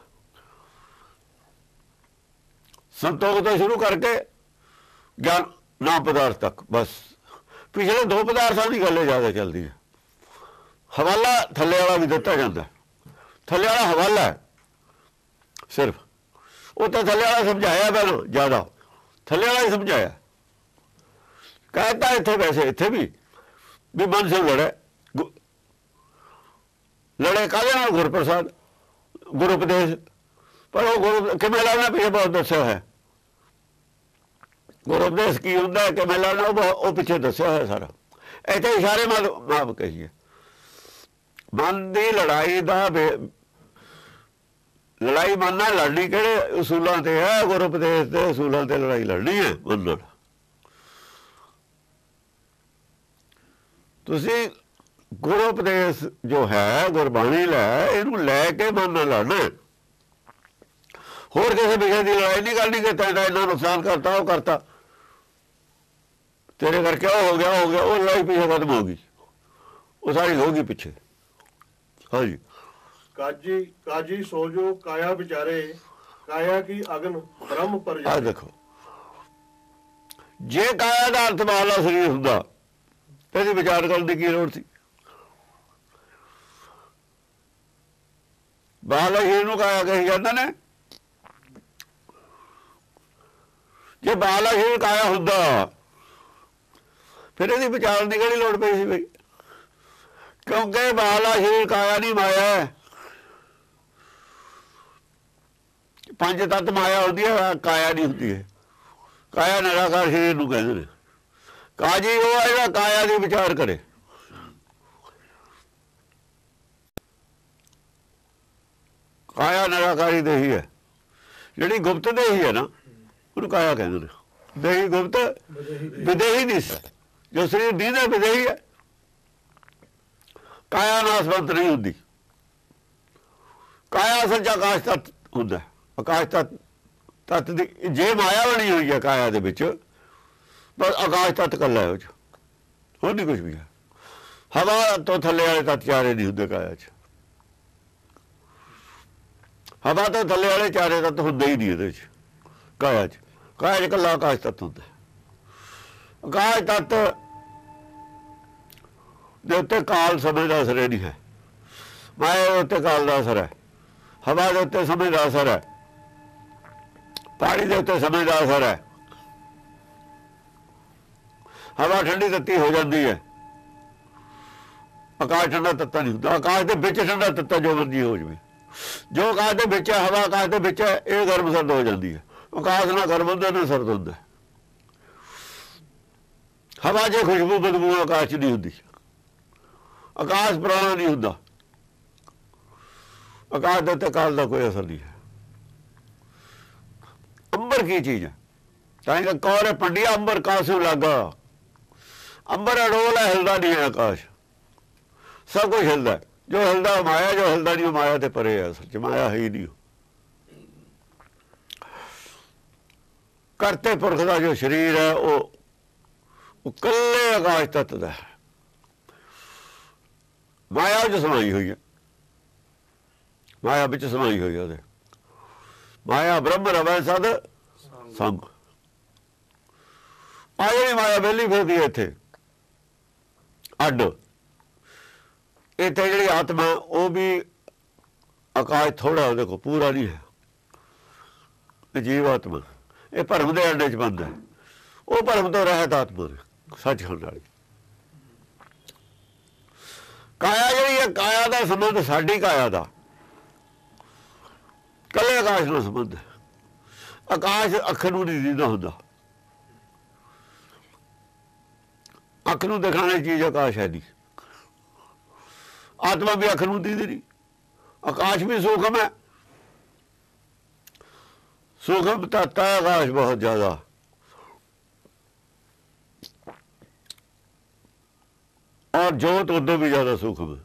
ਸੰਤੋਖ ਤੋਂ ਸ਼ੁਰੂ ਕਰਕੇ ਗਿਆਨ ਨਾ ਪਦਾਰਥ ਤੱਕ ਬਸ ਪਿਛਲੇ ਦੋ ਪਦਾਰਥਾਂ ਦੀ ਗੱਲ ਜ਼ਿਆਦਾ ਚੱਲਦੀ ਹੈ ਹਵਾਲਾ ਥੱਲੇ ਵਾਲਾ ਵੀ ਦਿੱਤਾ ਜਾਂਦਾ ਥੱਲੇ ਵਾਲਾ ਹਵਾਲਾ ਹੈ ਸਿਰਫ ਉਹ ਤਾਂ ਥੱਲੇ ਵਾਲਾ ਸਮਝਾਇਆ ਪਹਿਲਾਂ ਜ਼ਿਆਦਾ ਥੱਲੇ ਵਾਲਾ ਹੀ ਸਮਝਾਇਆ कहता इतने वैसे इतने भी भी मन से लड़े ਲੜੇ ਕਾਹਦੇ ਨਾਲ? ਗੁਰਪ੍ਰਸਾਦ, ਗੁਰੂ ਉਪਦੇਸ਼। ਪਰ ਉਹ ਗੁਰੂ ਕਿਵੇਂ ਲਾਉਣਾ ਪਿੱਛੇ ਬਹੁਤ ਦੱਸਿਆ ਹੈ। ਗੁਰੂ ਉਪਦੇਸ਼ ਕੀ ਹੁੰਦਾ ਹੈ, ਕਿਵੇਂ ਲਾਉਣਾ, ਉਹ ਪਿੱਛੇ ਦੱਸਿਆ ਹੋਇਆ ਸਾਰਾ। ਇੱਥੇ ਇਸ਼ਾਰੇ ਮਾਰ ਮਾਫ ਕਹੀਏ, ਮਨ ਦੀ ਲੜਾਈ ਦਾ ਲੜਾਈ ਮਨ ਨਾਲ ਲੜਨੀ ਕਿਹੜੇ ਅਸੂਲਾਂ ਤੇ ਹੈ? ਗੁਰੂ ਉਪਦੇਸ਼ ਦੇ ਅਸੂਲਾਂ ਤੇ ਲੜਾਈ ਲੜਨੀ ਹੈ ਮਨ ਨਾਲ। ਤੁਸੀਂ ਗੁਰੂ ਉਪਦੇਸ਼ ਜੋ ਹੈ, ਗੁਰਬਾਣੀ ਲੈ, ਇਹਨੂੰ ਲੈ ਕੇ ਮਨ ਨਾਲ ਲੜਨਾ। ਹੋਰ ਕਿਸੇ ਵਿਸ਼ੇ ਦੀ ਲੜਾਈ ਨਹੀਂ ਕਰਨੀ ਕਿ ਤੈਨੂੰ ਇੰਨਾ ਨੁਕਸਾਨ ਕਰਤਾ, ਉਹ ਕਰਤਾ, ਤੇਰੇ ਕਰਕੇ ਉਹ ਹੋ ਗਿਆ ਹੋ ਗਿਆ ਉਹ ਲੜਾਈ ਪਿੱਛੇ ਖਤਮ ਹੋ ਗਈ, ਉਹ ਸਾਰੀ ਹੋ ਗਈ ਪਿੱਛੇ। ਹਾਂਜੀ, ਕਾਜੀ ਕਾਜੀ ਸੋਜੋ ਕਾਇਆ ਵਿਚਾਰੇ, ਕਾਇਆ ਕੀ ਅਗਨ ਬ੍ਰਹਮ ਪਰ ਆ ਜਾਏ। ਦੇਖੋ, ਜੇ ਕਾਇਆ ਦਾ ਅਰਥ ਬਾਹਰਲਾ ਸਰੀਰ ਹੁੰਦਾ ਤੇ ਇਹਦੀ ਵਿਚਾਰ ਕਰਨ ਦੀ ਕੀ ਲੋੜ ਸੀ? ਬਾਹਰਲਾ ਸਰੀਰ ਨੂੰ ਕਾਇਆ ਕਹੀ ਜਾਂਦੇ ਨੇ। ਜੇ ਬਾਹਰਲਾ ਸਰੀਰ ਕਾਇਆ ਹੁੰਦਾ ਫਿਰ ਇਹਦੀ ਵਿਚਾਰਨ ਦੀ ਕਿਹੜੀ ਲੋੜ ਪਈ ਸੀ ਬਈ? ਕਿਉਂਕਿ ਬਾਹਰਲਾ ਸਰੀਰ ਕਾਇਆ ਨਹੀਂ, ਮਾਇਆ ਹੈ। ਪੰਜ ਤੱਤ ਮਾਇਆ ਹੁੰਦੀ ਹੈ, ਕਾਇਆ ਨਹੀਂ ਹੁੰਦੀ ਹੈ। ਕਾਇਆ ਨਿਰਾਕਾਰ ਸਰੀਰ ਨੂੰ ਕਹਿੰਦੇ ਨੇ। ਕਾਜੀ ਉਹ ਹੈ ਜਿਹੜਾ ਕਾਇਆ ਦੀ ਵਿਚਾਰ ਕਰੇ। ਕਾਇਆ ਨਿਰਾਕਾਰੀ ਦੇਹੀ ਹੈ, ਜਿਹੜੀ ਗੁਪਤ ਦੇਹੀ ਹੈ ਨਾ, ਉਹਨੂੰ ਕਾਇਆ ਕਹਿੰਦੇ ਨੇ। ਦੇਹੀ ਗੁਪਤ ਵਿਦੇਹੀ ਨਹੀਂ, ਜੋ ਸਰੀਰ ਦੀਦਾ ਵਿਦੇਹੀ ਹੈ। ਕਾਇਆ ਨਾਲ ਸੰਬੰਧ ਨਹੀਂ ਹੁੰਦੀ। ਕਾਇਆ ਅਸਲ ਚ ਆਕਾਸ਼ ਤੱਤ ਹੁੰਦਾ। ਆਕਾਸ਼ ਤੱਤ ਤੱਤ ਦੀ ਜੇ ਮਾਇਆ ਬਣੀ ਹੋਈ ਹੈ ਕਾਇਆ ਦੇ ਵਿੱਚ, ਬਸ ਆਕਾਸ਼ ਤੱਤ ਕੱਲਾ ਹੈ, ਉਹ 'ਚ ਹੋਰ ਨਹੀਂ ਕੁਛ ਵੀ ਹੈ। ਹਵਾ ਤੋਂ ਥੱਲੇ ਵਾਲੇ ਤੱਤ ਚਾਰੇ ਨਹੀਂ ਹੁੰਦੇ ਕਾਇਆ 'ਚ। ਹਵਾ ਤੋਂ ਥੱਲੇ ਵਾਲੇ ਚਾਰੇ ਤੱਤ ਹੁੰਦੇ ਹੀ ਨਹੀਂ ਇਹਦੇ 'ਚ, ਕਾਇਆ 'ਚ। ਕਾਇਆ 'ਚ ਇਕੱਲਾ ਆਕਾਸ਼ ਤੱਤ ਹੁੰਦਾ। ਆਕਾਸ਼ ਤੱਤ ਦੇ ਉੱਤੇ ਕਾਲ ਸਮੇਂ ਦਾ ਅਸਰ ਨਹੀਂ ਹੈ। ਮਾਇਆ ਦੇ ਉੱਤੇ ਕਾਲ ਦਾ ਅਸਰ ਹੈ। ਹਵਾ ਦੇ ਉੱਤੇ ਸਮੇਂ ਦਾ ਅਸਰ ਹੈ। ਪਾਣੀ ਦੇ ਉੱਤੇ ਸਮੇਂ ਦਾ ਅਸਰ ਹੈ। ਹਵਾ ਠੰਡੀ ਤੱਤੀ ਹੋ ਜਾਂਦੀ ਹੈ, ਆਕਾਸ਼ ਠੰਡਾ ਤੱਤਾ ਨਹੀਂ ਹੁੰਦਾ। ਆਕਾਸ਼ ਦੇ ਵਿੱਚ ਠੰਡਾ ਤੱਤਾ ਜੋ ਮਰਜੀ ਹੋ ਜਾਵੇ। ਜੋ ਆਕਾਸ਼ ਦੇ ਵਿੱਚ ਹੈ, ਹਵਾ ਆਕਾਸ਼ ਦੇ ਵਿੱਚ ਹੈ, ਇਹ ਗਰਮ ਸਰਦ ਹੋ ਜਾਂਦੀ ਹੈ। ਆਕਾਸ਼ ਨਾ ਗਰਮ ਹੁੰਦਾ ਨਾ ਸਰਦ ਹੁੰਦਾ। ਹਵਾ ਜੇ ਖੁਸ਼ਬੂ ਬਦਬੂ ਆਕਾਸ਼ 'ਚ ਨਹੀਂ ਹੁੰਦੀ। ਆਕਾਸ਼ ਪੁਰਾਣਾ ਨਹੀਂ ਹੁੰਦਾ। ਆਕਾਸ਼ ਦੇ ਉੱਤੇ ਕਾਲ ਦਾ ਕੋਈ ਅਸਰ ਨਹੀਂ ਹੈ। ਅੰਬਰ ਕੀ ਚੀਜ਼ ਹੈ? ਤਾਂ ਇਹ ਕੌਰ ਪੰਡਿਆ ਅੰਬਰ ਕਾਸੂ ਲੱਗਾ। ਅੰਬਰ ਅਡੋਲ ਹੈ, ਹਿਲਦਾ ਨਹੀਂ ਹੈ ਆਕਾਸ਼। ਸਭ ਕੁਝ ਹਿਲਦਾ। ਜੋ ਹਿਲਦਾ ਮਾਇਆ, ਜੋ ਹਿਲਦਾ ਨਹੀਂ ਮਾਇਆ ਤੇ ਪਰੇ ਹੈ। ਅਸਲ 'ਚ ਮਾਇਆ ਹੈ ਹੀ ਨਹੀਂ। ਕਰਤੇ ਪੁਰਖ ਦਾ ਜੋ ਸਰੀਰ ਹੈ ਉਹ ਉਹ ਇਕੱਲੇ ਆਕਾਸ਼ ਤੱਤ ਦਾ ਹੈ। ਮਾਇਆ ਵਿੱਚ ਸਮਾਈ ਹੋਈ ਹੈ। ਮਾਇਆ ਵਿੱਚ ਸਮਾਈ ਹੋਈ ਹੈ ਉਹਦੇ। ਮਾਇਆ ਬ੍ਰਹਮ ਰਵੈ ਸਦ ਸੰਗ। ਆ ਜਿਹੜੀ ਮਾਇਆ ਵਿਹਲੀ ਫਿਰਦੀ ਹੈ ਇੱਥੇ ਅੱਡ। ਇੱਥੇ ਜਿਹੜੀ ਆਤਮਾ ਉਹ ਵੀ ਆਕਾਸ਼ ਥੋੜਾ ਉਹਦੇ ਕੋਲ, ਪੂਰਾ ਨਹੀਂ ਹੈ। ਜੀਵ ਆਤਮਾ ਇਹ ਭਰਮ ਦੇ ਅੰਡੇ 'ਚ ਬੰਦ ਹੈ। ਉਹ ਭਰਮ ਤੋਂ ਰਹਿਤ ਆਤਮਾ ਸੱਚਖੰਡ ਵਾਲੀ। ਕਾਇਆ ਜਿਹੜੀ ਹੈ, ਕਾਇਆ ਦਾ ਸੰਬੰਧ ਸਾਡੀ ਕਾਇਆ ਦਾ ਕੱਲੇ ਆਕਾਸ਼ ਨਾਲ ਸੰਬੰਧ ਹੈ। ਆਕਾਸ਼ ਅੱਖ ਨੂੰ ਨਹੀਂ ਦਿਖਦਾ ਹੁੰਦਾ। ਅੱਖ ਨੂੰ ਦਿਖਾਉਣ ਵਾਲੀ ਚੀਜ਼ ਆਕਾਸ਼ ਹੈ ਨਹੀਂ। ਆਤਮਾ ਵੀ ਅੱਖ ਨੂੰ ਦਿਖਦੀ ਨਹੀਂ। ਆਕਾਸ਼ ਵੀ ਸੂਖਮ ਹੈ। ਸੂਖਮ ਤੱਤ ਹੈ ਆਕਾਸ਼ ਬਹੁਤ ਜ਼ਿਆਦਾ। और जोत उदो भी ज्यादा सूक्ष्म है।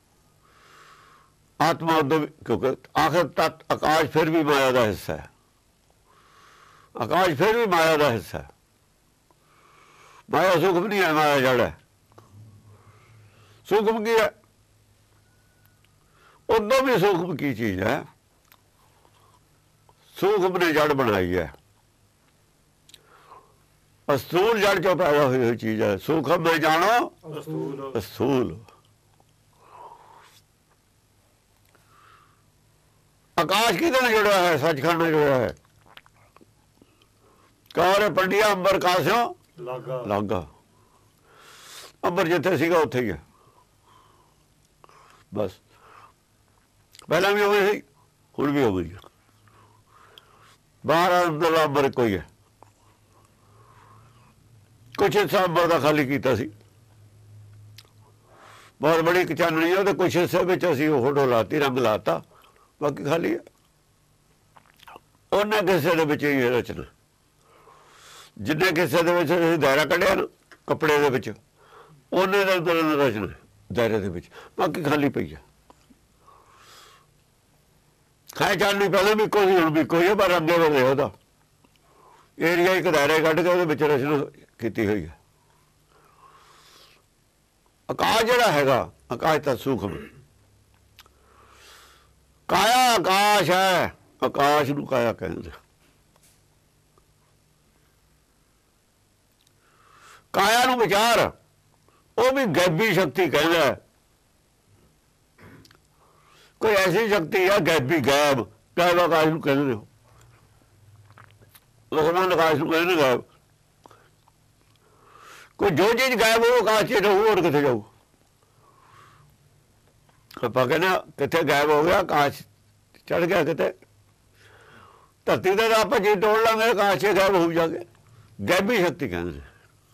आत्मा उदो भी, क्योंकि आखिर तत्व आकाश फिर भी माया का हिस्सा है। आकाश फिर भी माया का हिस्सा है। माया सूक्ष्म नहीं है, माया जड़ है। सूक्ष्म की है? उदो भी सूक्ष्म की चीज है। सूक्ष्म ने जड़ बनाई है। स्थूल जड़ चो पैदा हुई हुई चीज है। सूक्ष्म में जानो स्थूल। आकाश किधर जुड़ा है? सचखंड में जुड़ा है। कौरे पंडिया अंबर कास्यों लागा लागा। अंबर जिथे सीगा उत्थे ही है बस। ਪਹਿਲਾਂ ਵੀ ਉਵੇਂ ਸੀ, ਹੁਣ ਵੀ ਉਵੇਂ ਹੀ ਆ। ਬਾਹਰ ਅੰਦਰ ਅੰਬਰ ਕੋਈ ਹੈ। ਕੁਛ ਹਿੱਸਾ ਅੰਬਰ ਦਾ ਖਾਲੀ ਕੀਤਾ ਸੀ, ਬਹੁਤ ਬੜੀ ਇੱਕ ਚਾਨਣੀ ਉਹਦੇ ਕੁਛ ਹਿੱਸੇ ਵਿੱਚ ਅਸੀਂ ਉਹ ਫੋਟੋ ਲਾਤੀ, ਰੰਗ ਲਾਤਾ, ਬਾਕੀ ਖਾਲੀ ਹੈ। ਉਹਨਾਂ ਕਿਸੇ ਦੇ ਵਿੱਚ ਹੀ ਰਚਨਾ, ਜਿੰਨੇ ਕਿਸੇ ਦੇ ਵਿੱਚ ਅਸੀਂ ਦਾਇਰਾ ਕੱਢਿਆ ਨਾ ਕੱਪੜੇ ਦੇ ਵਿੱਚ, ਉਹਨੇ ਦੇ ਅੰਦਰ ਰਚਨਾ ਦਾਇਰੇ ਦੇ ਵਿੱਚ, ਬਾਕੀ ਖਾਲੀ ਪਈ ਹੈ। ਖਾਏ ਚਾਨਣੀ ਪਹਿਲਾਂ ਵੀ ਕੋਈ, ਹੁਣ ਵੀ ਕੋਈ ਹੈ, ਪਰ ਅੱਗੇ ਵਧੇ ਉਹਦਾ ਏਰੀਆ ਇੱਕ ਦਾਇਰਾ ਕੱਢ ਕੇ ਉਹਦੇ ਵਿੱਚ ਰਚਨਾ ਕੀਤੀ ਹੋਈ ਹੈ। ਆਕਾਸ਼ ਜਿਹੜਾ ਹੈਗਾ, ਆਕਾਸ਼ ਤਾਂ ਸੂਖਮ, ਕਾਇਆ ਆਕਾਸ਼ ਹੈ, ਆਕਾਸ਼ ਨੂੰ ਕਾਇਆ ਕਹਿੰਦੇ। ਕਾਇਆ ਨੂੰ ਵਿਚਾਰ, ਉਹ ਵੀ ਗੈਬੀ ਸ਼ਕਤੀ ਕਹਿੰਦਾ। ਕੋਈ ਐਸੀ ਸ਼ਕਤੀ ਹੈ ਗੈਬੀ, ਗੈਬ, ਗੈਬ ਆਕਾਸ਼ ਨੂੰ ਕਹਿੰਦੇ ਹੋ। ਲਖਮਾਨ ਆਕਾਸ਼ ਨੂੰ ਕਹਿੰਦੇ ਗੈਬ। ਕੋਈ ਜੋ ਚੀਜ਼ ਗਾਇਬ ਹੋ ਆਕਾਸ਼ 'ਚ ਰਹੂ, ਹੋਰ ਕਿੱਥੇ ਜਾਊ? ਆਪਾਂ ਕਹਿੰਦੇ ਕਿੱਥੇ ਗਾਇਬ ਹੋ ਗਿਆ, ਆਕਾਸ਼ ਚੜ ਗਿਆ ਕਿਤੇ, ਧਰਤੀ ਦਾ ਆਪਾਂ ਜੀ ਤੋੜ ਲਾਂਗੇ, ਆਕਾਸ਼ 'ਚ ਗਾਇਬ ਹੋ ਜਾਗੇ। ਗੈਬੀ ਸ਼ਕਤੀ ਕਹਿੰਦੇ ਨੇ।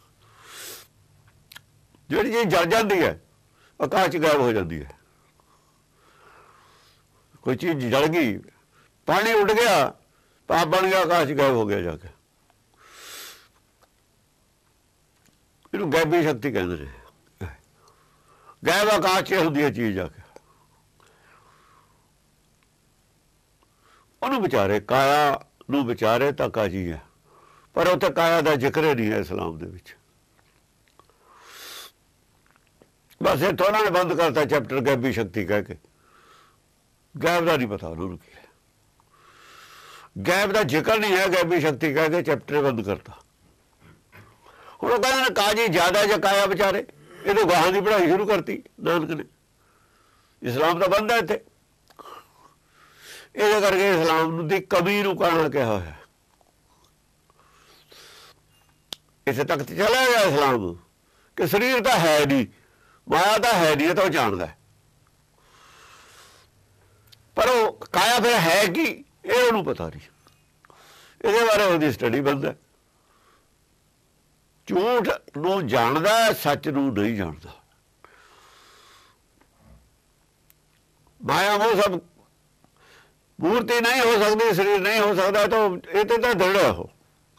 ਜਿਹੜੀ ਚੀਜ਼ ਜਲ ਜਾਂਦੀ ਹੈ ਆਕਾਸ਼ 'ਚ ਗਾਇਬ ਹੋ ਜਾਂਦੀ ਹੈ। ਕੋਈ ਚੀਜ਼ ਜਲ ਗਈ, ਪਾਣੀ ਉੱਡ ਗਿਆ, ਭਾਪ ਬਣ ਗਿਆ, ਆਕਾਸ਼ 'ਚ ਗਾਇਬ ਹੋ ਗਿਆ ਜਾ ਕੇ। ਇਹਨੂੰ ਗੈਬੀ ਸ਼ਕਤੀ ਕਹਿੰਦੇ ਨੇ। ਗੈਬ ਆਕਾਸ਼ 'ਚ ਹੁੰਦੀ ਹੈ ਚੀਜ਼ ਜਾ ਕੇ। ਉਹਨੂੰ ਵਿਚਾਰੇ, ਕਾਇਆ ਨੂੰ ਵਿਚਾਰੇ ਤਾਂ ਕਾਜੀ ਹੈ, ਪਰ ਉੱਥੇ ਕਾਇਆ ਦਾ ਜ਼ਿਕਰ ਨਹੀਂ ਹੈ ਇਸਲਾਮ ਦੇ ਵਿੱਚ। ਬਸ ਇਹ ਥੋੜਾ ਨੇ ਬੰਦ ਕਰਤਾ ਚੈਪਟਰ ਗੈਬੀ ਸ਼ਕਤੀ ਕਹਿ ਕੇ। ਗੈਬ ਦਾ ਨਹੀਂ ਪਤਾ ਉਹਨੂੰ ਕੀ ਹੈ, ਗੈਬ ਦਾ ਜ਼ਿਕਰ ਨਹੀਂ ਹੈ, ਗੈਬੀ ਸ਼ਕਤੀ ਕਹਿ ਕੇ ਚੈਪਟਰ ਬੰਦ ਕਰਤਾ। ਹੁਣ ਉਹ ਕਹਿੰਦੇ ਨੇ ਕਾਜੀ ਜ਼ਿਆਦਾ ਜਾਂ ਕਾਇਆ ਵਿਚਾਰੇ, ਇਹਦੇ ਗਾਹਾਂ ਦੀ ਪੜ੍ਹਾਈ ਸ਼ੁਰੂ ਕਰਤੀ ਨਾਨਕ ਨੇ। ਇਸਲਾਮ ਤਾਂ ਬੰਦ ਹੈ ਇੱਥੇ, ਇਹਦੇ ਕਰਕੇ ਇਸਲਾਮ ਦੀ ਕਮੀ ਨੂੰ ਕਾਣਾ ਕਿਹਾ ਹੋਇਆ। ਇਸੇ ਤੱਕ ਤੇ ਚਲਾ ਗਿਆ ਇਸਲਾਮ ਕਿ ਸਰੀਰ ਤਾਂ ਹੈ ਨਹੀਂ, ਮਾਇਆ ਤਾਂ ਹੈ ਨਹੀਂ, ਇਹ ਤਾਂ ਉਹ ਜਾਣਦਾ। ਪਰ ਉਹ ਕਾਇਆ ਫਿਰ ਹੈ ਕੀ, ਇਹ ਉਹਨੂੰ ਪਤਾ ਨਹੀਂ। ਇਹਦੇ ਬਾਰੇ ਉਹਦੀ ਸਟੱਡੀ ਬੰਦ ਹੈ। ਝੂਠ ਨੂੰ ਜਾਣਦਾ, ਸੱਚ ਨੂੰ ਨਹੀਂ ਜਾਣਦਾ। ਮਾਇਆ ਉਹ ਸਭ ਮੂਰਤੀ ਨਹੀਂ ਹੋ ਸਕਦੀ, ਸਰੀਰ ਨਹੀਂ ਹੋ ਸਕਦਾ, ਤਾਂ ਇਹ ਤੇ ਤਾਂ ਦ੍ਰਿੜ ਹੋ।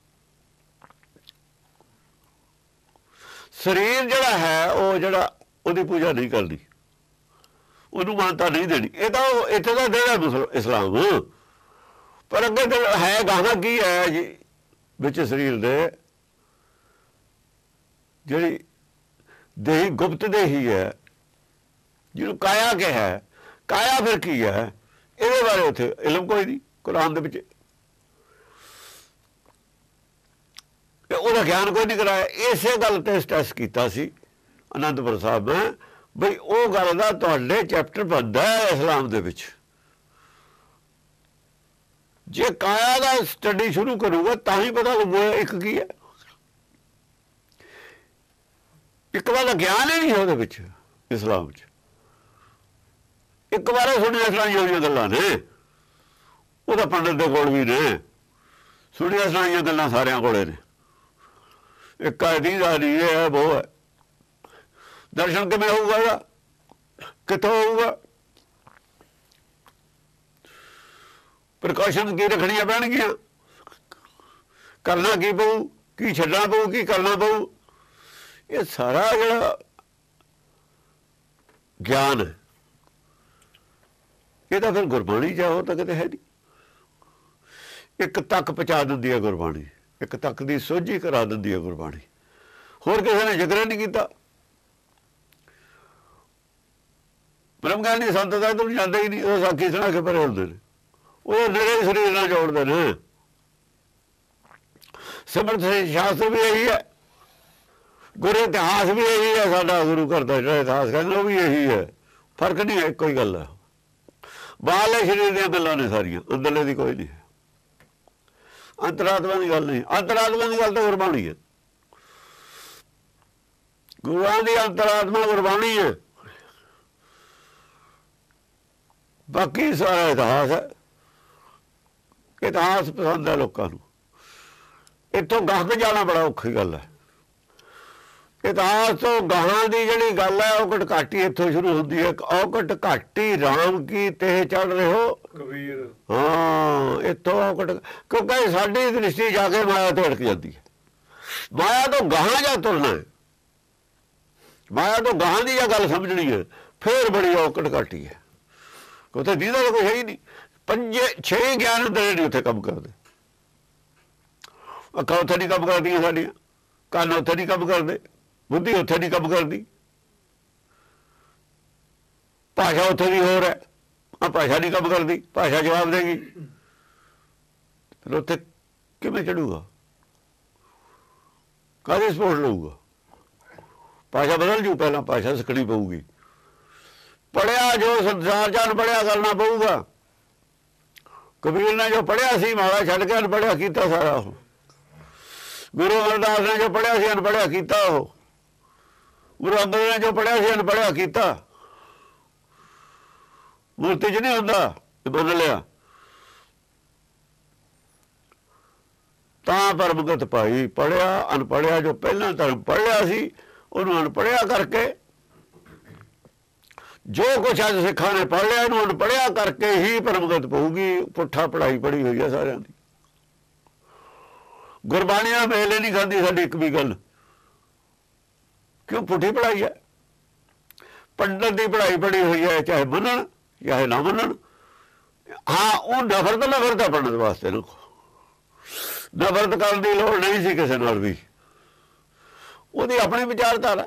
ਸਰੀਰ ਜਿਹੜਾ ਹੈ ਉਹ ਜਿਹੜਾ ਉਹਦੀ ਪੂਜਾ ਨਹੀਂ ਕਰਦੀ, ਉਹਨੂੰ ਮਾਨਤਾ ਨਹੀਂ ਦੇਣੀ, ਇਹ ਤਾਂ ਇੱਥੇ ਦਾ ਦ੍ਰਿੜ ਇਸਲਾਮ। ਪਰ ਅੱਗੇ ਹੈ ਗਾਣਾ ਕੀ ਹੈ ਜੀ ਵਿੱਚ ਸਰੀਰ ਦੇ, ਜਿਹੜੀ ਦੇਹੀ ਗੁਪਤ ਦੇਹੀ ਹੈ, ਜਿਹਨੂੰ ਕਾਇਆ ਕਿਹਾ। ਕਾਇਆ ਫਿਰ ਕੀ ਹੈ, ਇਹਦੇ ਬਾਰੇ ਉੱਥੇ ਇਲਮ ਕੋਈ ਨਹੀਂ ਕੁਰਾਨ ਦੇ ਵਿੱਚ, ਉਹਦਾ ਗਿਆਨ ਕੋਈ ਨਹੀਂ ਕਰਾਇਆ। ਇਸੇ ਗੱਲ ਤੇ ਸਟ੍ਰੈਸ ਕੀਤਾ ਸੀ ਅਨੰਦਪੁਰ ਸਾਹਿਬ ਨੇ, ਬਈ ਉਹ ਗੱਲ ਦਾ ਤੁਹਾਡੇ ਚੈਪਟਰ ਬਣਦਾ ਹੈ ਇਸਲਾਮ ਦੇ ਵਿੱਚ। ਜੇ ਕਾਇਆ ਦਾ ਸਟੱਡੀ ਸ਼ੁਰੂ ਕਰੂਗਾ ਤਾਂ ਹੀ ਪਤਾ ਲੱਗੂਗਾ ਇੱਕ ਕੀ ਹੈ। ਇੱਕ ਵਾਰ ਦਾ ਗਿਆਨ ਹੀ ਨਹੀਂ ਹੈ ਉਹਦੇ ਵਿੱਚ ਇਸਲਾਮ 'ਚ। ਇੱਕ ਵਾਰ ਸੁਣੀਆਂ ਸੁਣਾਈਆਂ ਹੋਈਆਂ ਗੱਲਾਂ ਨੇ, ਉਹਦਾ ਪੰਡਤ ਦੇ ਕੋਲ ਵੀ ਨੇ, ਸੁਣੀਆਂ ਸੁਣਾਈਆਂ ਗੱਲਾਂ ਸਾਰਿਆਂ ਕੋਲੇ ਨੇ। ਇੱਕ ਆਦੀ ਦਾ ਨਹੀਂ ਇਹ ਹੈ ਉਹ ਹੈ। ਦਰਸ਼ਨ ਕਿਵੇਂ ਹੋਊਗਾ ਉਹਦਾ, ਕਿੱਥੋਂ ਹੋਊਗਾ? ਪ੍ਰੀਕਾਸ਼ਨ ਕੀ ਰੱਖਣੀਆਂ ਪੈਣਗੀਆਂ, ਕਰਨਾ ਕੀ ਪਊ, ਕੀ ਛੱਡਣਾ ਪਊ, ਕੀ ਕਰਨਾ ਪਊ, ਇਹ ਸਾਰਾ ਜਿਹੜਾ ਗਿਆਨ ਹੈ ਇਹ ਤਾਂ ਫਿਰ ਗੁਰਬਾਣੀ ਚਾਹੋ ਤਾਂ ਕਿਤੇ ਹੈ ਨਹੀਂ। ਇੱਕ ਤੱਕ ਪਹੁੰਚਾ ਦਿੰਦੀ ਹੈ ਗੁਰਬਾਣੀ, ਇੱਕ ਤੱਕ ਦੀ ਸੋਝੀ ਕਰਾ ਦਿੰਦੀ ਹੈ ਗੁਰਬਾਣੀ। ਹੋਰ ਕਿਸੇ ਨੇ ਜ਼ਿਕਰ ਨਹੀਂ ਕੀਤਾ। ਬ੍ਰਹਮ ਗਿਆਨੀ ਸੰਤ ਦਾ ਤੂੰ ਜਾਂਦੇ ਹੀ ਨਹੀਂ, ਉਹ ਸਾਖੀ ਸੁਣਾ ਕੇ ਪਰੇ ਹੁੰਦੇ ਨੇ, ਉਹ ਨੇੜੇ ਸਰੀਰ ਨਾਲ ਜੋੜਦੇ ਨੇ। ਸਿਮਰਤ ਸ਼ਾਸਤਰ ਵੀ ਇਹੀ ਹੈ, ਗੁਰੂ ਇਤਿਹਾਸ ਵੀ ਇਹੀ ਹੈ, ਸਾਡਾ ਗੁਰੂ ਘਰ ਦਾ ਜਿਹੜਾ ਇਤਿਹਾਸ ਕਹਿੰਦਾ ਉਹ ਵੀ ਇਹੀ ਹੈ। ਫਰਕ ਨਹੀਂ ਹੈ, ਇੱਕੋ ਹੀ ਗੱਲ ਹੈ। ਬਾਹਰਲੇ ਸਰੀਰ ਦੀਆਂ ਗੱਲਾਂ ਨੇ ਸਾਰੀਆਂ, ਅੰਦਰਲੇ ਦੀ ਕੋਈ ਨਹੀਂ ਹੈ। ਅੰਤਰਾਤਮਾ ਦੀ ਗੱਲ ਨਹੀਂ, ਅੰਤਰਾਤਮਾ ਦੀ ਗੱਲ ਤਾਂ ਗੁਰਬਾਣੀ ਹੈ। ਗੁਰੂਆਂ ਦੀ ਅੰਤਰਾਤਮਾ ਗੁਰਬਾਣੀ ਹੈ। बाकी सारा इतिहास है, इतिहास पसंद है लोगों को। इतों गाह जाना बड़ा औखी गल है। इतिहास तो गाहां की जिहड़ी गल है औकट घाटी इत्थों शुरू होती है। औकट घाटी राम की तेह चढ़ रहे हो कबीर। हाँ, इतों औकट, क्योंकि साडी दृष्टि जाके माया ते अटक जाती है। माया तो गाहां जा तुरना है, माया तो गाहां की जा गल समझनी है, फिर बड़ी औकट घाटी है। उत्थे दीदा तो कुछ है ही नहीं। पंजे छे ज्ञान अंदर नहीं उत्थे काम करते। अखां उत्थे नहीं काम करदियां साडियां, कंन उत्थे नहीं काम करते, बुद्धि उत्थे नहीं काम करती, भाषा उत्थे दी होर है, आ भाषा नहीं काम करती, भाषा जवाब देगी, फिर उत्थे किवें चढ़ूगा, काहदी सपोर्ट लऊगा? भाषा बदल जू, पहला भाषा सिखनी पऊगी। पढ़िया जो संसार च अनपढ़िया करना पऊगा। कबीर ने जो पढ़िया सी माड़ा छड्ड के अनपढ़िया कीता सारा। वो गुरु अमरदास ने जो पढ़िया सी अनपढ़िया कीता। वो गुरु अंगद ने जो पढ़िया सी अनपढ़िया कीता। मूर्ति च नहीं हुंदा, बन लिया तां परमगत पाई। पढ़िया अनपढ़िया जो पहला धर्म पढ़ लिया सी उन्होंने अनपढ़िया करके, जो कुछ अज सिखा ने पढ़ लिया इन्होंने अनपढ़िया करके ही परमगत पऊगी। पुट्ठा पढ़ाई पढ़ी हुई है सारिਆਂ ਦੀ। गुरबाणियां मेले नहीं खाती साडी एक भी गल, क्यों? पुट्ठी पढ़ाई है। पंडित की पढ़ाई पढ़ी हुई है, चाहे मनन चाहे ना मनन। हाँ, वो नफरत नफरत है पंडित वास्ते ना, नफरत करने की लोड़ नहीं सी किसी नाल भी। ਉਹਦੀ अपनी विचारधारा,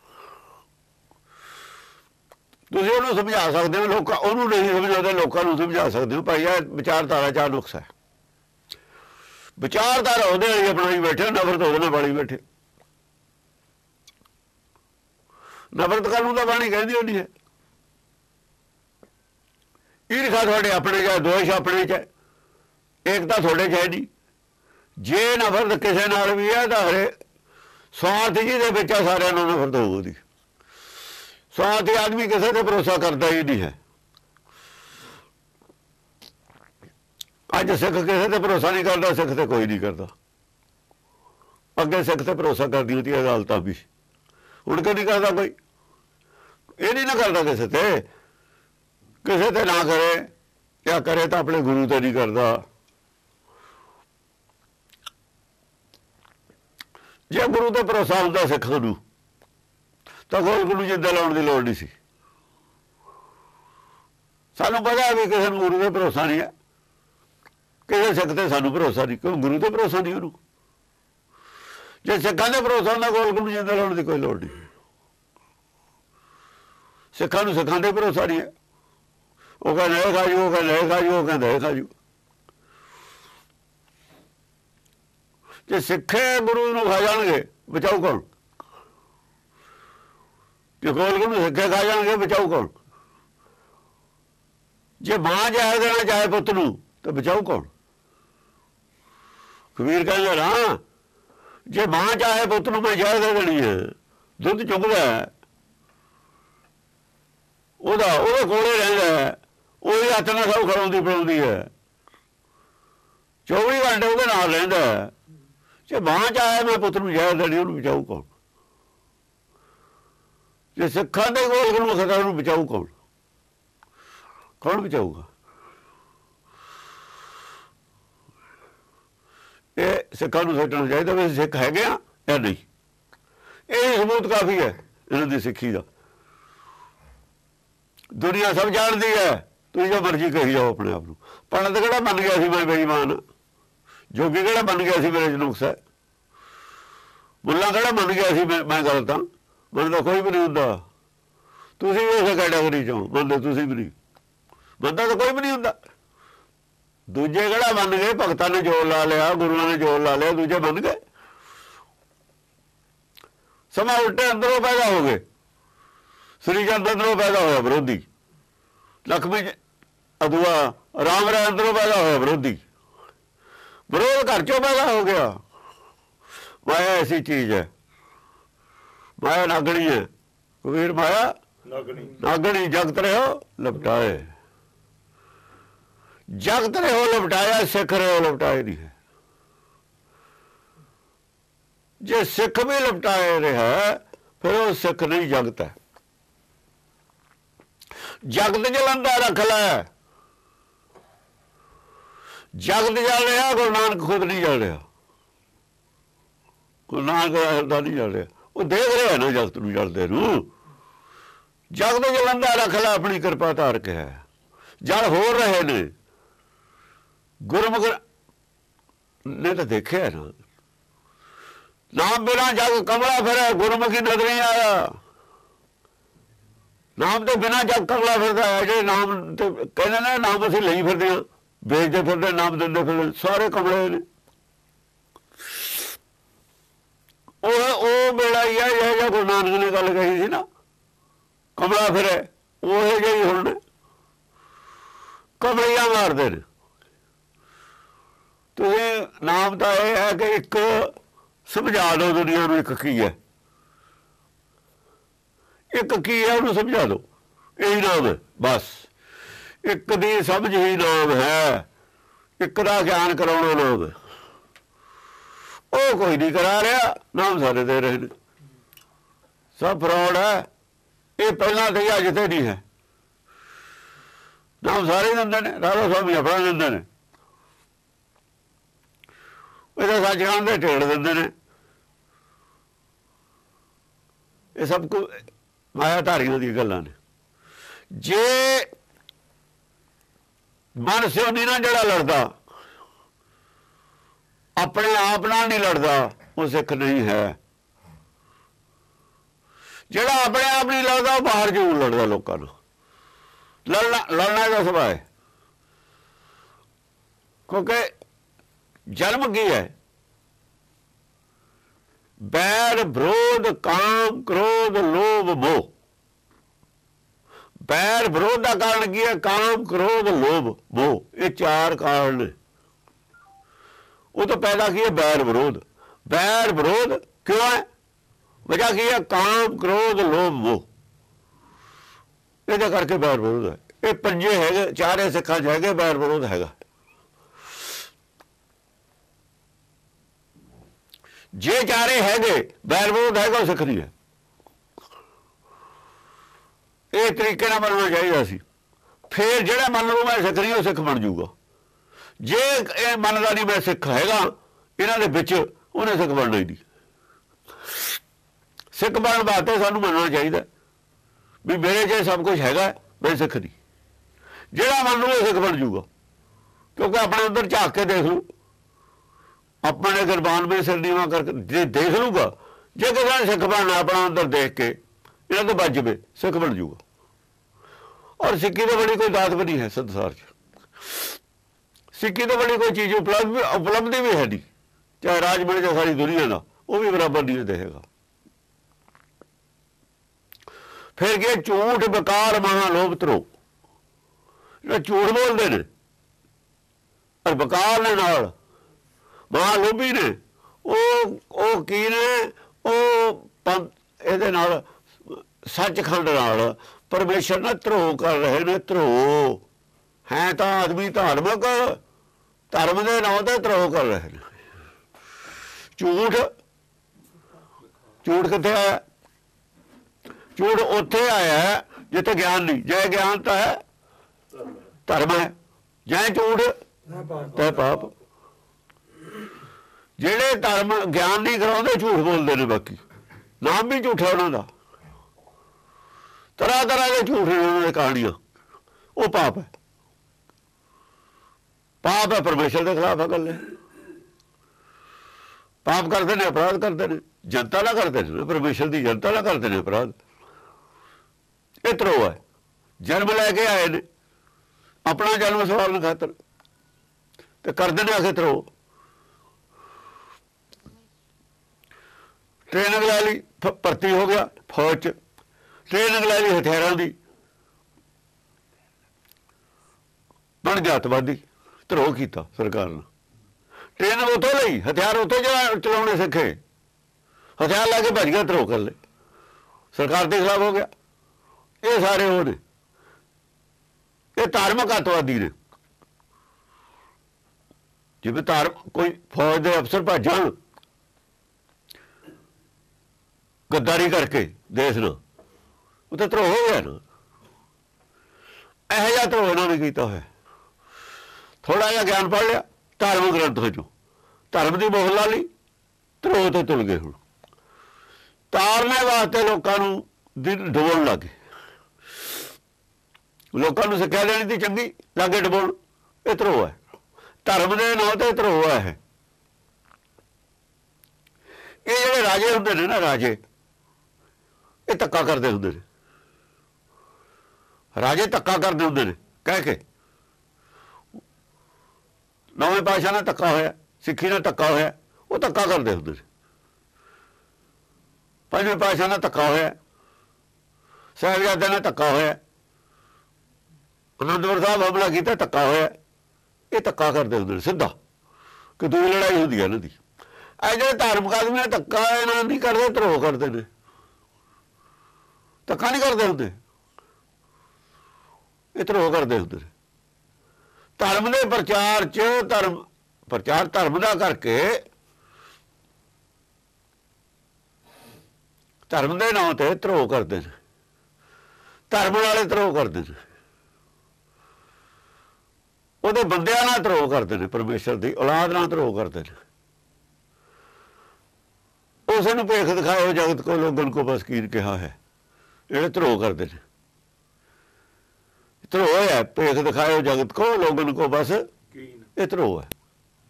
ਤੁਸੀਂ ਉਹਨੂੰ ਸਮਝਾ ਸਕਦੇ ਹੋ। ਲੋਕਾਂ ਉਹਨੂੰ नहीं ਸਮਝਾਉਂਦੇ, ਲੋਕਾਂ ਨੂੰ ਸਮਝਾ ਸਕਦੇ ਹੋ ਭਾਈ ਇਹ ਵਿਚਾਰਧਾਰਾ ਚ ਨੁਕਸ ਹੈ। ਵਿਚਾਰਧਾਰਾ ਉਹਦੇ ਵਾਲੀ ਆਪਣਾਈ ਬੈਠੇ, ਨਫ਼ਰਤ ਉਹਦੇ ਨਾਲ ਵਾਲੀ ਬੈਠੇ। ਨਫ਼ਰਤ ਕਰਨ ਨੂੰ ਤਾਂ ਬਾਣੀ ਕਹਿੰਦੀ ਹੋਣੀ ਹੈ। ਈਰਖਾ ਤੁਹਾਡੇ ਆਪਣੇ ਚ, ਦੋਸ਼ ਆਪਣੇ ਚ, ਏਕਤਾ ਤੁਹਾਡੇ ਚ ਹੈ ਨਹੀਂ। ਜੇ ਨਫ਼ਰਤ ਕਿਸੇ ਨਾਲ ਵੀ ਹੈ ਤਾਂ ਹਰੇ स्वार्थ जी दे विच सारिਆਂ ਨੂੰ नफरत होगी। स्वार्थी आदमी किसी से भरोसा करता ही नहीं है। अज सिख किसी से भरोसा नहीं करता, सिख तो कोई नहीं करता। अगे सिख से भरोसा कर दी होती अदालत भी, हुण क्यों नहीं करता कोई? ये नहीं ना करता किसी से, किसी से ना करे या करे तो अपने गुरु तो नहीं करता। जे गुरु तो भरोसा होंदा सिखां नूं तां गोलक नूं जिंदा लाउण दी लोड़ नहीं सी। सानूं पता भी किसी नूं गुरु ते भरोसा नहीं है, किसी सिख ते सानूं भरोसा नहीं, क्यों? गुरु ते भरोसा नहीं उहनूं। जे सिखां ते भरोसा होंदा गोलक नूं जिंदा लाउण दी कोई लोड़ नहीं। सिखां नूं सिखां ते भरोसा नहीं है। वो कहंदे ये खा जू, वो कहंदे ये खा जू, वो कहंदे ये खा जू। जे सिखे गुरु नूं खा जाणगे बचाऊ कौन? जे गोलक नूं सिखे खा जाणगे बचाऊ कौन? जे मां जहर देना चाहे पुत नूं तो बचाऊ कौन? कबीर कहंदा ना, जे मां चाहे पुत नूं मैं जहर दे देनी है, दुध चुगदा है, ਉਹਦਾ ਉਹਦੇ ਕੋਲੇ ਰਹਿੰਦਾ ਹੈ, ਉਹਦੇ ਹੱਥ ਨਾਲ ਸਭ ਖਵਾਉਂਦੀ ਪਿਲਾਉਂਦੀ ਹੈ, ਚੌਵੀ ਘੰਟੇ ਉਹਦੇ ਨਾਲ ਰਹਿੰਦਾ ਹੈ। ਜੇ ਮਾਂ ਚਾਹੇ ਮੈਂ ਪੁੱਤ ਨੂੰ ਜ਼ਹਿਰ ਦੇਣੀ, ਉਹਨੂੰ ਬਚਾਊ ਕੌਣ? ਜੇ ਸਿੱਖਾਂ ਦੇ ਗੋਲਕ ਨੂੰ ਖਤਰਾ, ਉਹਨੂੰ ਬਚਾਊ ਕੌਣ? ਕੌਣ ਬਚਾਊਗਾ? ਇਹ ਸਿੱਖਾਂ ਨੂੰ ਸੋਚਣਾ ਚਾਹੀਦਾ ਵੀ ਸਿੱਖ ਹੈਗੇ ਆ ਜਾਂ ਨਹੀਂ। ਇਹ ਸਬੂਤ ਕਾਫੀ ਹੈ ਇਹਨਾਂ ਦੀ ਸਿੱਖੀ ਦਾ। दुनिया सब जानती है, तुम जो मर्जी कही जाओ अपने आप को। पंडित किहड़ा बन गया सी मैं बेईमान, जोगी किहड़ा बन गया सी मेरे च नुक्स है, मुल्ला किहड़ा बन गया सी मैं मैं गलत हाँ? मनदा कोई भी नहीं हुंदा। तुसीं भी उस कैटेगरी चो मनदे, तुसीं भी नहीं मनदा, तो कोई भी नहीं हुंदा। दूजे किहड़ा बन गए? भगतां ने जोर ला लिया, गुरुआं ने जोर ला लिया, दूजे बन गए। समा उल्टे अंदरों पैदा हो गए। श्री चंद अंदरों पैदा होया विरोधी, लक्ष्मी अदुआ राम राय अंदरों पैदा होया विरोधी, विरोध घर चों पैदा हो गया। माया ऐसी चीज है, माया नागणी है। कबीर माया नागणी नागणी जगत रहो लपटाए। ਜਗਤ ਨੇ ਉਹ ਲਪਟਾਇਆ, ਸਿੱਖ ਨੇ ਉਹ ਲਪਟਾਏ ਨਹੀਂ ਹੈ। ਜੇ ਸਿੱਖ ਵੀ ਲਪਟਾਏ ਰਿਹਾ ਫਿਰ ਉਹ ਸਿੱਖ ਨਹੀਂ, ਜਗਤ ਹੈ। ਜਗਤ ਜਲੰਦਾ ਰੱਖ ਲੈ, ਜਗਤ ਜਲ ਰਿਹਾ, ਗੁਰੂ ਨਾਨਕ ਖੁਦ ਨਹੀਂ ਜਲ ਰਿਹਾ। ਗੁਰੂ ਨਾਨਕ ਦਾ ਹਿਰਦਾ ਨਹੀਂ ਜਲ ਰਿਹਾ, ਉਹ ਦੇਖ ਰਿਹਾ ਨਾ ਜਗਤ ਨੂੰ ਜਲਦੇ ਨੂੰ। ਜਗਤ ਜਲੰਦਾ ਰੱਖ ਲੈ, ਆਪਣੀ ਕਿਰਪਾ ਧਾਰ ਕੇ ਹੈ। ਜਲ ਹੋ ਰਹੇ ਨੇ, ਗੁਰਮੁਖ ਨੇ ਤਾਂ ਦੇਖਿਆ ਨਾ, ਨਾਮ ਬਿਨਾਂ ਜਗ ਕਮਲਾ ਫਿਰੇ, ਗੁਰਮੁਖੀ ਨਜ਼ਰ ਨਹੀਂ ਆਇਆ। ਨਾਮ ਤੋਂ ਬਿਨਾਂ ਜਗ ਕਮਲਾ ਫਿਰਦਾ ਹੈ। ਜਿਹੜੇ ਨਾਮ ਤੇ ਕਹਿੰਦੇ ਨੇ ਨਾਮ ਅਸੀਂ ਲਈ ਫਿਰਦੇ ਹਾਂ, ਵੇਚਦੇ ਫਿਰਦੇ, ਨਾਮ ਦਿੰਦੇ ਫਿਰਦੇ, ਸਾਰੇ ਕਮਲੇ ਨੇ। ਉਹ ਉਹ ਵੇਲਾ ਹੀ ਹੈ ਜਿਹੜਾ ਗੁਰੂ ਨਾਨਕ ਨੇ ਗੱਲ ਕਹੀ ਸੀ ਨਾ, ਕਮਲਾ ਫਿਰੇ, ਉਹ ਜਿਹੀ ਹੁਣ ਕਮਲੀਆਂ ਮਾਰਦੇ ਨੇ। ਤੁਸੀਂ ਨਾਮ ਤਾਂ ਇਹ ਹੈ ਕਿ ਇੱਕ ਸਮਝਾ ਦਿਓ ਦੁਨੀਆ ਨੂੰ, ਇੱਕ ਕੀ ਹੈ, ਇੱਕ ਕੀ ਹੈ ਉਹਨੂੰ ਸਮਝਾ ਦਿਓ, ਇਹੀ ਨਾਮ ਹੈ ਬਸ। ਇੱਕ ਦੀ ਸਮਝ ਹੀ ਨਾਮ ਹੈ, ਇੱਕ ਦਾ ਗਿਆਨ ਕਰਾਉਣਾ ਨਾਮ ਹੈ। ਉਹ ਕੋਈ ਨਹੀਂ ਕਰਾ ਰਿਹਾ, ਨਾਮ ਸਾਰੇ ਦੇ ਰਹੇ ਨੇ। ਸਭ ਫਰੌਡ ਹੈ। ਇਹ ਪਹਿਲਾਂ ਤੇ ਅੱਜ ਤੇ ਨਹੀਂ ਹੈ। ਨਾਮ ਸਾਰੇ ਦਿੰਦੇ ਨੇ, ਰਾਧਾ ਸਵਾਮੀ ਆਪਣਾ ਦਿੰਦੇ ਨੇ, ਇਹਦਾ ਸੱਚਖੰਡ ਦੇ ਢੇੜ ਦਿੰਦੇ ਨੇ। ਇਹ ਸਭ ਕੁ ਮਾਇਆ ਧਾਰੀਆਂ ਦੀਆਂ ਗੱਲਾਂ ਨੇ। ਜੇ ਮਨ ਸਿਉਣੀ ਨਾਲ ਜਿਹੜਾ ਲੜਦਾ, ਆਪਣੇ ਆਪ ਨਾਲ ਨਹੀਂ ਲੜਦਾ, ਉਹ ਸਿੱਖ ਨਹੀਂ ਹੈ। ਜਿਹੜਾ ਆਪਣੇ ਆਪ ਨਹੀਂ ਲੜਦਾ, ਉਹ ਬਾਹਰ ਜ਼ਰੂਰ ਲੜਦਾ ਲੋਕਾਂ ਨੂੰ। ਲੜਨਾ ਲੜਨਾ ਦਾ ਸੁਭਾਅ ਹੈ। ਕਿਉਂਕਿ ਜਨਮ ਕੀ ਹੈ? बैर विरोध काम क्रोध लोभ मोह। बैर विरोध का कारण की है? काम क्रोध लोभ मोह, ये चार कारण ने। वो तो पैदा किया बैर विरोध। बैर विरोध क्यों है? वजह की है काम क्रोध लोभ मोह, ये करके बैर विरोध है। ये पंजे है, चारे सिखा है बैर विरोध है। जे चारे है बैर विरोध है, सिख नहीं है। ये तरीके ना मनना चाहिए सी। फिर जो मन लो मैं सिख नहीं, सिख बन जूगा। जे ये मनता नहीं मैं सिख है, इन्हों के बिच उन्हें सिख बनना ही नहीं। सिख बनने वास्ते सानू मनना चाहिए भी मेरे च सब कुछ है, मैं सिख नहीं। जोड़ा मन लो सिख बन जूगा, क्योंकि अपने अंदर झाक के देख लू, अपने गुरबान में सिर नीवा करके जे देख लूगा। जे किसी ने सिख बनना अपना अंदर देख के इन्हों तो बच जाए, सिख बन जूगा। और सिक्की तो बड़ी कोई दात भी नहीं है संसार च। सिक्की तो बड़ी कोई चीज उपलब्ध उपलब्धि भी है नहीं, चाहे राज मिल जाए सारी दुनिया का, वो भी बराबर नहीं देगा। फिर क्या? झूठ बेकार महालोभ त्रो। झूठ बोलते ने और बेकार ने नाल महालोभी ने, वो की ने, ये सचखंड नाल परमेश्वर ने ध्रोह कर रहे ने। ध्रोह है तो आदमी धार्मिक, धर्म के नाम से ध्रोह कर रहे हैं। झूठ झूठ कितने आया? झूठ उत्थे आया जिथे ज्ञान नहीं। जय ज्ञान तो है धर्म है, जय झूठ तय पाप। जेड़े धर्म ज्ञान नहीं कराते झूठ बोलते हैं, बाकी नाम भी झूठा उन्होंने, तरह तरह के झूठ ने उन्होंने कहानियां। वो पाप है, पाप है, परमेश्वर के खिलाफ है गल। पाप करते हैं, अपराध करते हैं, जनता ना करते हैं, परमेश्वर की जनता ना करते हैं अपराध। ये ध्रोह है। जन्म लैके आए ने अपना जन्म सवारने खातर, तो करते हैं आखिर ध्रोह। ट्रेनिंग लै ली, भर्ती हो गया फौज च, ट्रेनिंग लै ली हथियारों की, बन गया अतवादी। ध्रोह किया सरकार ने। ट्रेनिंग उतों ली, हथियार उतों चलाने सीखे, हथियार लैके भज गया, ध्रोह कर ले, सरकार के खिलाफ हो गया। ये सारे वो ने, ये धार्मिक अतवादी ने। ਜਿਵੇਂ ਧਾਰ ਕੋਈ ਫੌਜ ਦੇ ਅਫਸਰ ਭੱਜ ਜਾਣ ਗੱਦਾਰੀ ਕਰਕੇ ਦੇਸ਼ ਨੂੰ, ਉਹ ਤਾਂ ਧਰੋਹ ਹੋ ਗਿਆ ਨਾ। ਇਹੋ ਜਿਹਾ ਧਰੋਹ ਇਹਨਾਂ ਨੇ ਕੀਤਾ ਹੋਇਆ। ਥੋੜਾ ਜਿਹਾ ਗਿਆਨ ਪੜ੍ਹ ਲਿਆ ਧਾਰਮਿਕ ਗ੍ਰੰਥਾਂ ਚੋਂ, ਧਰਮ ਦੀ ਮੋਹਰ ਲਾ ਲਈ, ਧਰੋਹ ਤੇ ਤੁਲ ਗਏ। ਹੁਣ ਤਾਰਨੇ ਵਾਸਤੇ ਲੋਕਾਂ ਨੂੰ ਦਿਨ ਡਬੋਣ ਲੱਗੇ, ਲੋਕਾਂ ਨੂੰ ਸਿੱਖਿਆ ਦੇਣੀ ਦੀ ਚੰਗੀ ਲਾਗੇ ਡਬੋਣ। ਇਹ ਧਰੋਹ ਹੈ, ਧਰਮ ਦੇ ਨਾਂ ਤੇ ਧਰੋਹ ਹੈ। ਇਹ ਜਿਹੜੇ ਰਾਜੇ ਹੁੰਦੇ ਨੇ ਨਾ, ਰਾਜੇ ਇਹ ਧੱਕਾ ਕਰਦੇ ਹੁੰਦੇ ਨੇ। ਰਾਜੇ ਧੱਕਾ ਕਰਦੇ ਹੁੰਦੇ ਨੇ ਕਹਿ ਕੇ, ਨਵੇਂ ਪਾਤਸ਼ਾਹ ਨਾਲ ਧੱਕਾ ਹੋਇਆ, ਸਿੱਖੀ ਨਾਲ ਧੱਕਾ ਹੋਇਆ, ਉਹ ਧੱਕਾ ਕਰਦੇ ਹੁੰਦੇ ਨੇ। ਪੰਜਵੇਂ ਪਾਤਸ਼ਾਹ ਨਾਲ ਧੱਕਾ ਹੋਇਆ, ਸਾਹਿਬਜ਼ਾਦਿਆਂ ਨਾਲ ਧੱਕਾ ਹੋਇਆ, ਅਨੰਦਪੁਰ ਸਾਹਿਬ ਹਮਲਾ ਕੀਤਾ, ਧੱਕਾ ਹੋਇਆ। ਇਹ ਧੱਕਾ ਕਰਦੇ ਹੁੰਦੇ ਨੇ ਸਿੱਧਾ, ਕਿ ਦੂਜੀ ਲੜਾਈ ਹੁੰਦੀ ਹੈ ਇਹਨਾਂ ਦੀ। ਇਹ ਜਿਹੜੇ ਧਾਰਮਿਕ ਆਦਮੀ ਨੇ ਧੱਕਾ ਇਹਨਾਂ ਨਹੀਂ ਕਰਦੇ, ਧਰੋਹ ਕਰਦੇ ਨੇ। ਧੱਕਾ ਨਹੀਂ ਕਰਦੇ ਹੁੰਦੇ, ਇਹ ਧਰੋਹ ਕਰਦੇ ਹੁੰਦੇ ਨੇ। ਧਰਮ ਦੇ ਪ੍ਰਚਾਰ ਚ, ਧਰਮ ਪ੍ਰਚਾਰ ਧਰਮ ਦਾ ਕਰਕੇ, ਧਰਮ ਦੇ ਨਾਂ ਤੇ ਧਰੋਹ ਕਰਦੇ ਨੇ। ਧਰਮ ਵਾਲੇ ਧਰੋਹ ਕਰਦੇ ਨੇ, ਉਹਦੇ ਬੰਦਿਆਂ ਨਾਲ ਧਰੋਹ ਕਰਦੇ ਨੇ, ਪਰਮੇਸ਼ਰ ਦੀ ਔਲਾਦ ਨਾਲ ਧਰੋਹ ਕਰਦੇ ਨੇ। ਉਸ ਨੂੰ ਭੇਖ ਦਿਖਾਇਓ ਜਗਤ ਕੋ ਲੋਗਨ ਕੋ ਬਸ ਕੀਨ ਕਿਹਾ ਹੈ। ਜਿਹੜੇ ਧਰੋਹ ਕਰਦੇ ਨੇ, ਧਰੋਹ ਹੈ, ਭੇਖ ਦਿਖਾਇਓ ਜਗਤ ਕੋ ਲੋਗਨ ਕੋ ਬਸ ਕੀਨ, ਇਹ ਧਰੋਹ ਹੈ।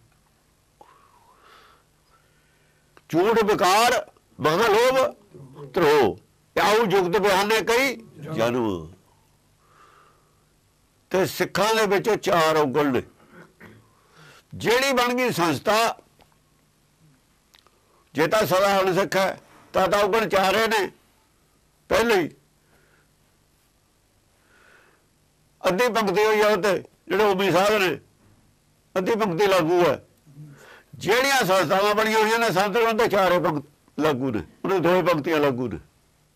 ਝੂਠ ਵਿਕਾਰ ਬਗਲ ਲੋਭ ਧਰੋਹ, ਆਉ ਜੁਗਤ ਬਿਆਨੇ ਕਈ ਜਨਮ। ਤੇ ਸਿੱਖਾਂ ਦੇ ਵਿੱਚ ਚਾਰ ਔਗਣ ਨੇ। ਜਿਹੜੀ ਬਣ ਗਈ ਸੰਸਥਾ, ਜੇ ਤਾਂ ਸਦਾ ਹੁਣ ਸਿੱਖ ਹੈ ਤਾਂ ਤਾਂ ਔਗਣ ਚਾਰੇ ਨੇ। ਪਹਿਲੇ ਹੀ ਅੱਧੀ ਪੰਕਤੀ ਹੋਈ ਆ ਉੱਤੇ, ਜਿਹੜੇ ਉਮੀ ਸਾਧ ਨੇ ਅੱਧੀ ਪੰਕਤੀ ਲਾਗੂ ਹੈ। ਜਿਹੜੀਆਂ ਸੰਸਥਾਵਾਂ ਬਣੀਆਂ ਹੋਈਆਂ ਨੇ ਸੰਤ ਉਹਨਾਂ ਚਾਰੇ ਪੰਕਤੀ ਲਾਗੂ ਨੇ, ਉਹਨੇ ਦੋਵੇਂ ਪੰਕਤੀਆਂ ਲਾਗੂ ਨੇ।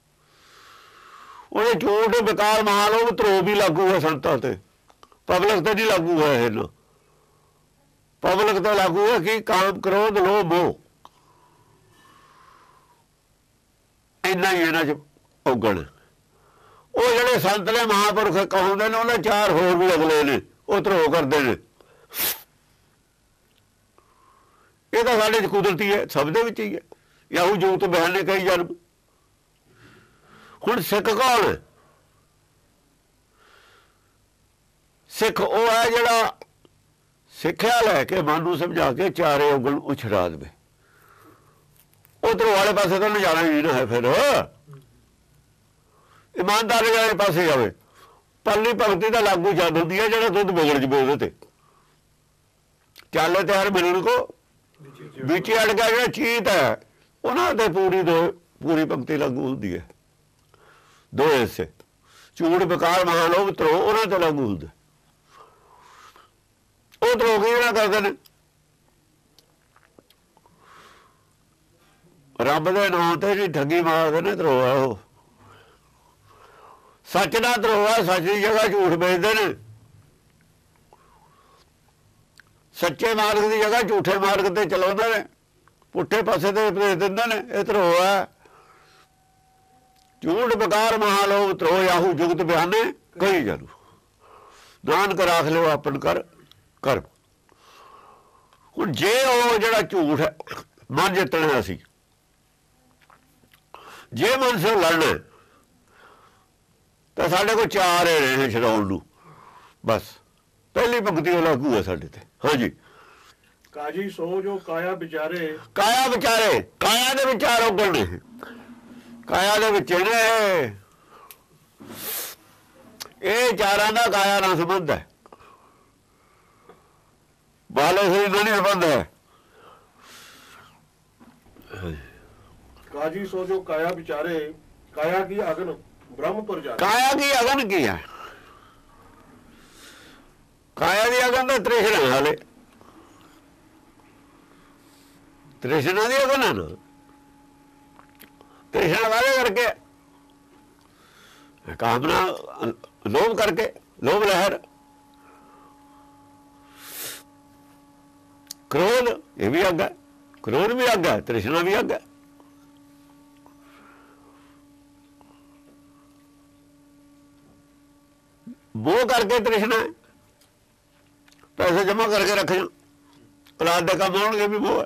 ਉਹਦੇ ਝੂਠ ਵਿਕਾਰ ਮਹਾਲੋਭ ਧਰੋਹ ਵੀ ਲਾਗੂ ਹੈ ਸੰਤਾਂ ਤੇ, ਪਬਲਿਕ ਤੇ ਨਹੀਂ ਲਾਗੂ ਹੈ। ਇਹ ਨਾ ਪਬਲਿਕ ਤੇ ਲਾਗੂ ਹੈ ਕਿ ਕਾਮ ਕ੍ਰੋਧ ਲੋਭ ਮੋਹ, ਇੰਨਾ ਹੀ ਇਹਨਾਂ ਚ ਔਗਣ। ਉਹ ਜਿਹੜੇ ਸੰਤ ਨੇ ਮਹਾਂਪੁਰਖ ਕਹਾਉਂਦੇ ਨੇ, ਉਹਨਾਂ ਚਾਰ ਹੋਰ ਵੀ ਅਗਲੇ ਨੇ, ਉਹ ਧਰੋਹ ਕਰਦੇ ਨੇ। ਇਹ ਤਾਂ ਸਾਡੇ ਚ ਕੁਦਰਤੀ ਹੈ, ਸਭ ਦੇ ਵਿੱਚ ਹੀ ਹੈ। ਯਾਹੂ ਜੁਗਤ ਬਿਆਨ ਨੇ ਕਈ ਜਨਮ। ਹੁਣ ਸਿੱਖ ਕੌਣ ਹੈ? ਸਿੱਖ ਉਹ ਹੈ ਜਿਹੜਾ ਸਿੱਖਿਆ ਲੈ ਕੇ ਮਨ ਨੂੰ ਸਮਝਾ ਕੇ ਚਾਰੇ ਔਗਣ ਉਛੜਾ ਦੇਵੇ। ਉਧਰੋਂ ਵਾਲੇ ਪਾਸੇ ਤਾਂ ਜਾਣਾ ਹੀ ਨਾ ਹੈ। ਫਿਰ ਇਮਾਨਦਾਰੀ ਵਾਲੇ ਪਾਸੇ ਜਾਵੇ। ਪੱਲੀ ਭਗਤੀ ਦਾ ਲਾਗੂ ਜਦ ਹੁੰਦੀ ਹੈ ਜਿਹੜਾ ਦੁੱਧ ਵਿਗੜ ਜਵੇ ਉਹਦੇ ਤੇ। ਚੱਲ ਤਿਆਰ ਮਿਲਣ ਕੋ ਵਿੱਚ ਅੜ ਗਿਆ ਜਿਹੜਾ ਚੀਤ ਹੈ, ਉਹਨਾਂ ਤੇ ਪੂਰੀ ਦੋ ਪੂਰੀ ਭਗਤੀ ਲਾਗੂ ਹੁੰਦੀ ਹੈ। ਦੋ ਹਿੱਸੇ ਝੂਠ ਵਿਕਾਰ ਮਹਾਲੋਭ ਧਰੋਹ, ਉਹਨਾਂ ਤੇ ਲਾਗੂ ਹੁੰਦੇ। ਉਹ ਧਰੋਹ ਕੀ ਜਿਹੜਾ ਕਰਦੇ ਨੇ, ਰੱਬ ਦੇ ਨਾਂ ਤੇ ਜਿਹੜੀ ਠੱਗੀ ਮਾਰਦੇ ਨੇ, ਧਰੋਹ ਹੈ ਉਹ। ਸੱਚ ਦਾ ਧਰੋਹ ਹੈ, ਸੱਚ ਦੀ ਜਗ੍ਹਾ ਝੂਠ ਵੇਚਦੇ ਨੇ। ਸੱਚੇ ਮਾਰਗ ਦੀ ਜਗ੍ਹਾ ਝੂਠੇ ਮਾਰਗ ਤੇ ਚਲਾਉਂਦੇ ਨੇ, ਪੁੱਠੇ ਪਾਸੇ ਤੇ ਭੇਜ ਦਿੰਦੇ ਨੇ। ਇਹ ਧਰੋਹ ਹੈ। ਝੂਠ ਵਿਕਾਰ ਮਹਾਲੋਭ ਧਰੋਹ, ਯਾਹੂ ਜੁਗਤ ਬਿਆਨੇ ਕਈ ਜਨਮ। ਨਾਨਕ ਰਾਖ ਲਿਓ ਆਪਨ ਕਰ ਕਰਮ। ਹੁਣ ਜੇ ਉਹ ਜਿਹੜਾ ਝੂਠ ਹੈ ਮਨ ਜਿੱਤਣਾ ਸੀ, ਜੇ ਮਨ ਸੇ ਲੜਨਾ ਤਾਂ ਸਾਡੇ ਕੋਲ ਚਾਰ ਰਹੇ ਛਡਾਉਣ ਨੂੰ। ਬਸ ਪਹਿਲੀ ਪੰਕਤੀ ਉਹ ਲਾਗੂ ਹੈ ਸਾਡੇ ਤੇ। ਹਾਂਜੀ, ਕਾਜੀ ਸੋ ਜੋ ਕਾਇਆ ਵਿਚਾਰੇ। ਕਾਇਆ ਵਿਚਾਰੇ, ਕਾਇਆ ਦੇ ਵਿਚਾਰ ਔਗਣ ਨੇ। ਕਾਇਆ ਦੇ ਵਿੱਚ ਨੇ ਇਹ ਚਾਰਾਂ ਦਾ ਕਾਇਆ ਨਾਲ ਸੰਬੰਧ ਹੈ, ਬਾਲੇ ਸਰੀਰ ਨਾਲ ਨਹੀਂ ਸੰਬੰਧ ਹੈ। ਕਾਜੀ ਸੋ ਜੋ ਕਾਇਆ ਵਿਚਾਰੇ, ਕਾਇਆ ਕੀ ਅਗਨ ਬ੍ਰਹਮ ਪਰ ਜਾ। ਕਾਇਆ ਦੀ ਅਗਨ ਕੀ ਹੈ? ਕਾਇਆ ਦੀ ਅਗਨ ਤਾਂ ਤ੍ਰਿਸ਼ਨਾ ਹਾਲੇ, ਤ੍ਰਿਸ਼ਨਾ ਦੀ ਅਗਨ ਹੈ ਨਾ। ਤ੍ਰਿਸ਼ਨਾ ਵਾਲੇ ਕਰਕੇ, ਕਾਮਨਾ ਲੋਭ ਕਰਕੇ, ਲੋਭ ਲਹਿਰ। क्रोध ये भी अग है, क्रोध भी अग है, तृष्णा भी अग है। मोह करके तृष्णा है, पैसे जमा करके रख जा, औलाद दे काम आउणगे भी मोह है।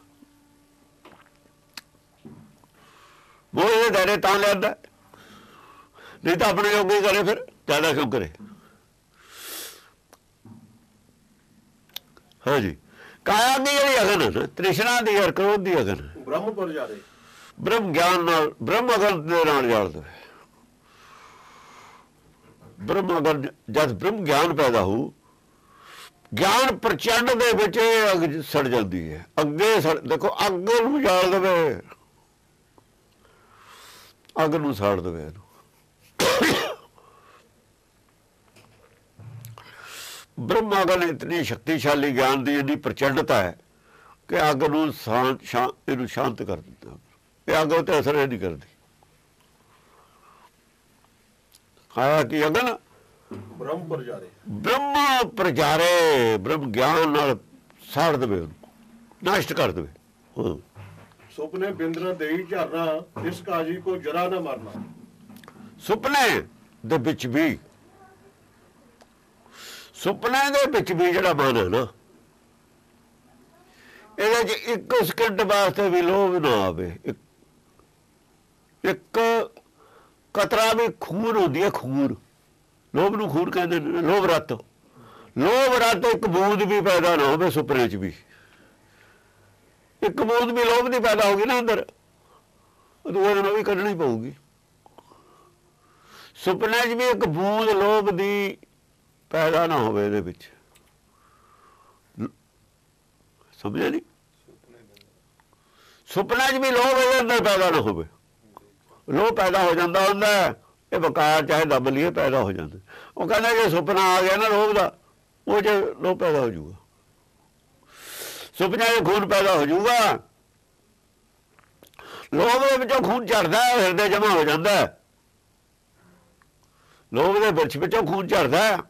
मोह ये दायरे तां लिया, नहीं तो अपने योग ही करे, फिर ज्यादा क्यों करे। हाँ जी, काया की जी अगन है ना, तृष्णा दी और क्रोध दी अगन है। ब्रह्म पर जा रहे ब्रह्म ज्ञान नाल, ब्रह्म अगन दे नाल जाल दे। ब्रह्म अगन जब ब्रह्म ज्ञान पैदा हो, ज्ञान प्रचंड दे विच अग सड़ जाती है, अगे सड़, देखो अग नूं जाल देवे, अग नूं साड़ देवे इहनूं। ब्रह्म अगन इतनी शक्तिशाली ज्ञान की इतनी प्रचंडता है कि अग नूं शांत शांत इहनूं शांत कर दिता, ये अग उत्ते असर नहीं करती। काया की अगन ब्रह्म पर जा रहे ब्रह्म प्रचारे, ब्रह्म ज्ञान नाल साड़ देवे, नष्ट कर देवे। हाँ। सुपने बिंदना देई झरना, इस काजी को जरा ना मारना। सुपने दे विच भी, सुपने दे विच भी जिहड़ा मन है ना, ਇਹਦੇ ਚ ਇੱਕ ਸਕਿੰਟ ਵਾਸਤੇ ਵੀ ਲੋਭ ਨਾ ਆਵੇ। ਇੱਕ ਕਤਰਾ ਵੀ ਖੂਨ ਹੁੰਦੀ ਹੈ, ਖੂਨ, ਲੋਭ ਨੂੰ ਖੂਨ ਕਹਿੰਦੇ ਨੇ, ਲੋਭ ਰੱਤ, ਲੋਭ ਰੱਤ ਇੱਕ ਬੂੰਦ ਵੀ ਪੈਦਾ ਨਾ ਹੋਵੇ ਸੁਪਨੇ ਚ ਵੀ। ਇੱਕ ਬੂੰਦ ਵੀ ਲੋਭ ਦੀ ਪੈਦਾ ਹੋ ਗਈ ਨਾ ਅੰਦਰ, ਦੂਏ ਦਿਨ ਉਹ ਵੀ ਕੱਢਣੀ ਪਊਗੀ। ਸੁਪਨੇ ਚ ਵੀ ਇੱਕ ਬੂੰਦ ਲੋਭ ਦੀ पैदा ना हो, समझे नहीं। सुपने च भी लोभ अंदर पैदा ना हो, लोभ पैदा हो जाता होंगे, ये बकार चाहे दब लिए पैदा हो जाते। वो कहते जो सुपना आ गया ना लोभ का, वो च लोभ पैदा हो जाऊगा, सुपने में खून पैदा हो जाऊगा। लोभ के विचों खून झड़ता है, हिरदे जमा हो जाता है, लोभ के विच विचों खून झड़ता है।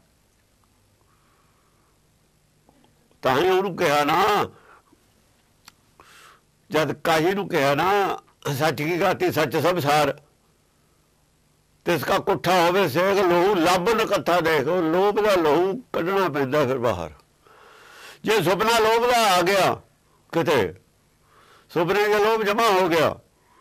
ਤਾਂ ਹੀ ਉਹਨੂੰ ਕਿਹਾ ਨਾ, ਜਦ ਕਾਹੀ ਨੂੰ ਕਿਹਾ ਨਾ ਸੱਚ ਕੀ ਗਾਤੀ ਸੱਚ ਸਭ ਸਾਰ, ਤਿਸਕਾ ਕੁੱਠਾ ਹੋਵੇ ਸੇਗ ਲਹੂ ਲੱਭ ਨਕੱਥਾ ਦੇਖ। ਉਹ ਲੋਭ ਦਾ ਲਹੂ ਕੱਢਣਾ ਪੈਂਦਾ ਫਿਰ ਬਾਹਰ। ਜੇ ਸੁਪਨਾ ਲੋਭ ਦਾ ਆ ਗਿਆ ਕਿਤੇ, ਸੁਪਨੇ 'ਚ ਲੋਭ ਜਮਾ ਹੋ ਗਿਆ,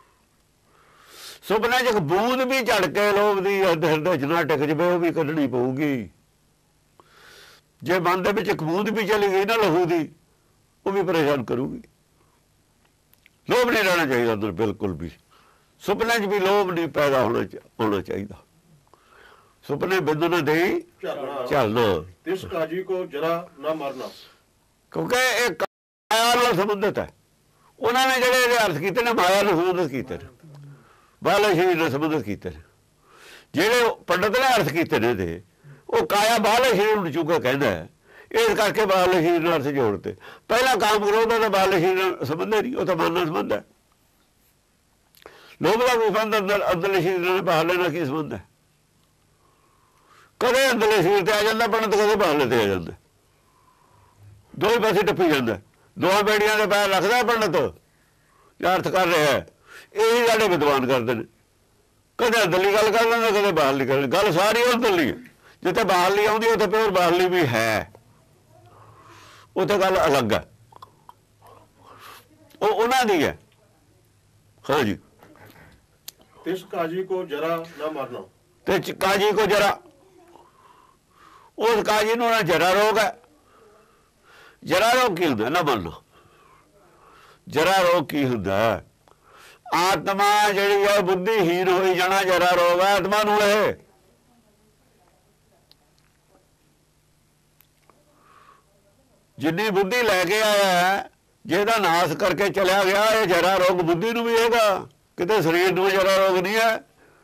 ਸੁਪਨੇ 'ਚ ਇੱਕ ਬੂੰਦ ਵੀ ਝੜ ਕੇ ਲੋਭ ਦੀ ਹਿਰਦੇ 'ਚ ਨਾ ਟਿਕ ਜਵੇ, ਉਹ ਵੀ ਕੱਢਣੀ ਪਊਗੀ। जे मन के विच बूंद भी चली गई ना लहू की, वो भी परेशान करूगी। लोभ नहीं रहना चाहिए अंदर बिल्कुल भी, सुपने च भी लोभ नहीं पैदा होना होना चाहिए। सुपने बिंद न दे चलना, इस काजी को जरा ना मारना, क्योंकि एक काया नाल संबंधित है। उन्होंने जिहड़े अर्थ कीते ने माया नाल संबंधित कीते ने, बाहरले शरीर नाल संबंधित कीते ने। जिहड़े पंडित ने अर्थ कीते ने दे वो काया बाहरले शरीर ਨੂੰ ਚੁੱਕਾ ਕਹਿੰਦਾ ਹੈ, ਇਸ ਕਰਕੇ ਬਾਹਰਲੇ ਸ਼ਰੀਰ ਨਾਲ ਸੇ ਜੋੜਦੇ। ਪਹਿਲਾਂ ਕਾਮ ਕ੍ਰੋਧ ਦਾ ਬਾਹਰਲੇ ਸ਼ਰੀਰ ਨਾਲ ਸੰਬੰਧ ਨਹੀਂ, ਉਹ ਤਾਂ ਮਨ ਨਾਲ ਸੰਬੰਧ ਹੈ। ਲੋਭ ਦਾ ਵੀ ਸੰਬੰਧ ਅੰਦਰ ਅੰਦਰਲੇ ਸ਼ਰੀਰ ਨਾਲ, ਬਾਹਰਲੇ ਨਾਲ ਕੀ ਸੰਬੰਧ ਹੈ? ਕਦੇ ਅੰਦਰਲੇ ਸ਼ਰੀਰ ਤੇ ਆ ਜਾਂਦਾ ਪੰਡਤ, ਕਦੇ ਬਾਹਰਲੇ ਤੇ ਆ ਜਾਂਦਾ, ਦੋਵੇਂ ਪਾਸੇ ਟੱਪੀ ਜਾਂਦਾ। ਦੋਹਾਂ ਬੇੜੀਆਂ ਦੇ ਪੈਰ ਰੱਖਦਾ ਪੰਡਤ ਜਾਂ ਅਰਥ ਕਰ ਰਿਹਾ ਹੈ। ਇਹੀ ਸਾਡੇ ਵਿਦਵਾਨ ਕਰਦੇ ਨੇ, ਕਦੇ ਅੰਦਰਲੀ ਗੱਲ ਕਰ ਲੈਂਦਾ, ਕਦੇ ਬਾਹਰਲੀ ਕਰ ਲੈਂਦਾ। ਗੱਲ ਸਾਰੀ ਅੰਦਰਲੀ ਹੈ, जिते बाहरली आउंदी उत्थे प्योर बाहरली भी है, उत्थे गल अलग है, वो उन्हां दी है। हाँ जी, इस काजी को जरा ना मारना, ते काजी को जरा, उस काजी नूं ना जरा रोग है। जरा रोग की हुंदा ना मानना, जरा रोग की हुंदा? आत्मा जिहड़ी है बुद्धिहीन होई जाना जरा रोग है आत्मा नूं। ये जिन्नी बुद्धि लैके आया है, जिहदा नाश करके चलिया गया, ये जरा रोग बुद्धि नूं भी हैगा, किते शरीर नूं जरा रोग नहीं है।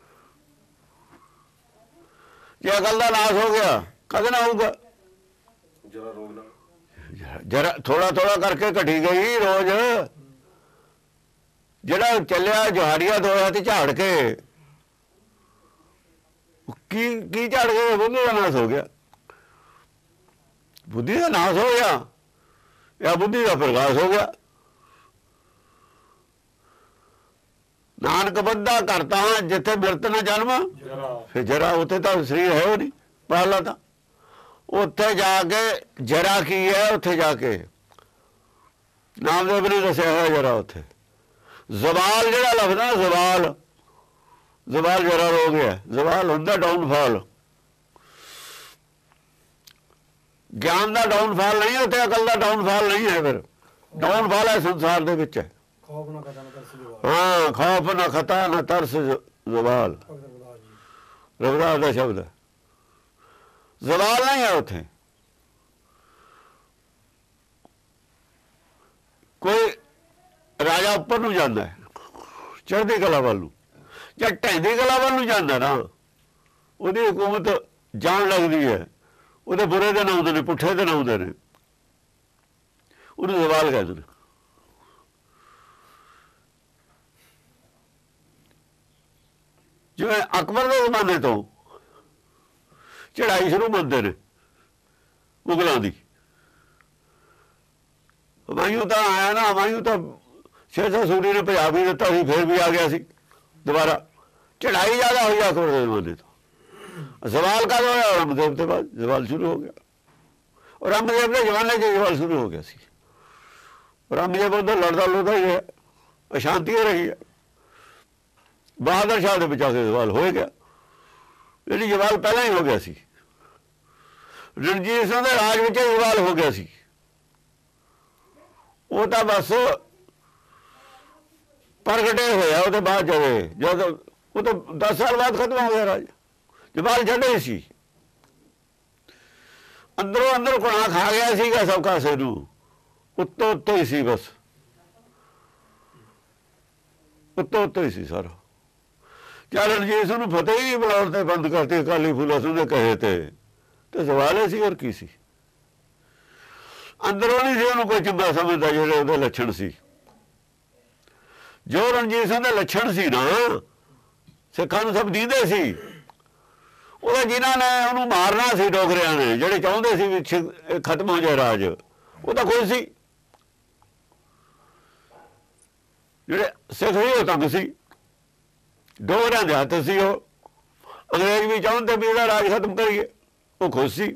जे अकल का नाश हो गया कद ना होगा? जरा रोग ना, जरा थोड़ा थोड़ा करके घटी गई रोज। जिहड़ा चलिया जहारिया धोया ते झाड़ के की की झाड़ के बुद्धि का नाश हो गया, बुद्धि का नाश हो गया। या बुद्धि का प्रकाश हो गया। नानक बंदा करता हाँ जिथे मिरत न जन्म फिर जरा, उत्थे तो शरीर है वो नहीं पहला था, उत्थे जाके जरा की है, उत्थे जाके नामदेव ने दसिया है जरा, उत्थे जवाल जरा लफदा जवाल, जवाल जरा हो गया, जवाल होंदा डाउनफॉल, ज्ञान का डाउनफॉल नहीं, उत्थे अकल का डाउनफॉल नहीं है, फिर डाउनफॉल है संसार दे विच है। खौफ ना खता ना तरस जवाल, हाँ खौफ ना खता ना तरस जवाल, रविदास का शब्द है। जवाल नहीं है उत्थे, कोई राजा उपर नूं जांदा है चढ़दी कला वाल नूं, जां ढहंदी कला वाल नूं जांदा ना, उहदी हुकूमत जान लगदी है, उहदे बुरे दिन आउंदे ने, पुठे दिन आउंदे ने, उहनूं जवाल कहदे ने। जिवें अकबर के जमाने तो चढ़ाई शुरू मंदे ने मुगलों की, हमायूं तो आया ना, हमायूं तो शेरशाह सूरी ने भजा भी दिता सी, फिर भी आ गया सी दोबारा, चढ़ाई ज्यादा हुई अकबर के जमाने तो। सवाल का होया औरंगजेब के बाद सवाल शुरू हो गया, औरंगजेब के जमाने से सवाल शुरू हो गया सी, औरंगजेब उधर लड़ता लुड़ता ही है, अशांति हो रही है, बहादुर शाह के बचा के सवाल हो गया, यानी सवाल पहला ही हो गया सी, रणजीत सिंह के राज में सवाल हो गया सी, वो तो बस प्रगटे होया, उसके बाद चले जब वो तो दस साल बाद खत्म हो गया राज, जवाल छड़े सी, अंदरों अंदर घुना खा गया सीगा सब कासे नूं, उत्तों उत्तों ही सी, बस उत्तों उत्तों ही सी सारा। क्या रणजीत सिंह फतेह ही बुलाते बंद करते अकाली फूला सिंह ने कहे थे, तो सवाल है सी और की सी, अंदरों नहीं सी उन्होंने कोई चंगा समझता जेडे उहदे लक्षण सी, जो रणजीत सिंह के लक्षण सी ना सिखां नूं सब दींदे सी, वो जिन्हों ने उन्होंने मारना सी डोगरिया ने, जेडे चाहते सी भी खत्म हो जाए राज, वो तो खुद सी, जेडे सिख सी वो तंग सी, डोगरिया के हथ सी, वो अंग्रेज भी चाहते भी इसका राज खत्म करिए, वो खुद सी।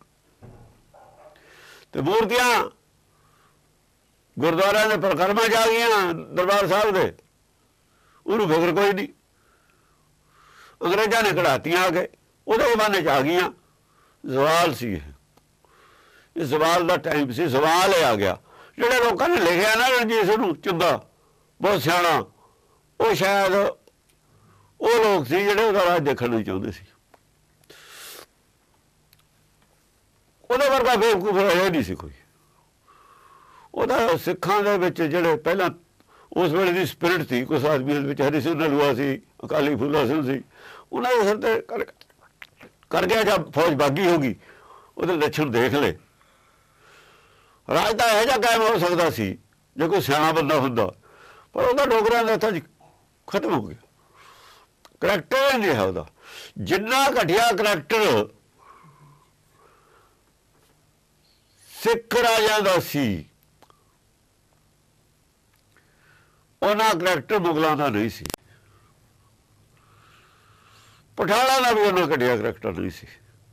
तो मूर्तियां गुरुद्वारा ने परिक्रमा च आ गई दरबार साहब के, उन्होंने फिक्र कोई नहीं, अंग्रेजा ने कढ़ातियां आ गए, उहदे जमाने च आ गई, सवाल सी, ये सवाल का टाइम सी, सवाल आ गया। जिहड़े लोगों ने लिखिया ना रणजीत सिंह नूं चंगा बहुत सियाणा, वो शायद वो लोग सी जिहड़े उहदा राज देखण नहीं चाहुंदे सी, उहदे वर्गा बेवकूफ है नहीं सी कोई। उहदा सिखां दे विच जिहड़े पहलां उस वेले दी स्पिरिट थी, कुछ आदमियों दे विच हरि सिंह नलूआ सी, अकाली फूला सिंह सी, उन्होंने सिर ते कर, कर गया, जब फौज बागी होगी उहदे लक्षण देख ले, राज तो यह कायम हो सकता सी जो कोई सियाणा बंदा हुंदा, पर उहदा डोगरियां दे हत्थां च खत्म हो गया, करैक्टर नहीं है उहदा, जिन्ना घटिया करैक्टर सिख राजा दा सी उन्ना करैक्टर मुगलों का नहीं सी, पठाणा का भी उन्ना घटिया करैक्टर नहीं सी।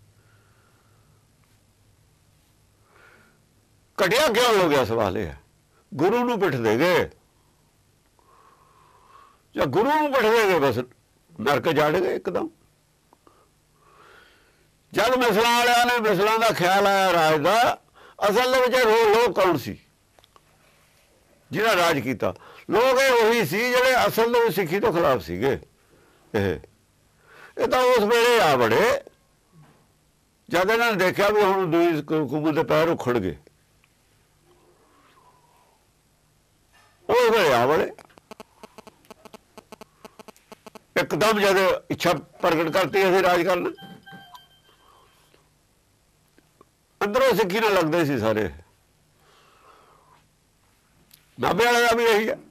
घटिया क्यों हो गया सवाल यह है, गुरु नूं पिठ दे गए, या गुरु नूं पिठ दे गए बस नरक जड़ गए एकदम। जब मिसलों वालियां ने मिसलों का ख्याल आया राज का, असल में लोग कौन सी जिन्हें राज किया, लोग उही सी जिहड़े असल में सिक्खी तो खिलाफ सीगे। ये तो उस वेले आ बड़े जब इन्होंने देखा भी हुण दूई हुकूमत के पैर उखड़ गए, उस वेले आ बड़े एकदम जब इच्छा प्रगट करती असीं राज करना, अंदरों सिक्खी ना लगते सी सारे। नाभे वाले का भी यही है,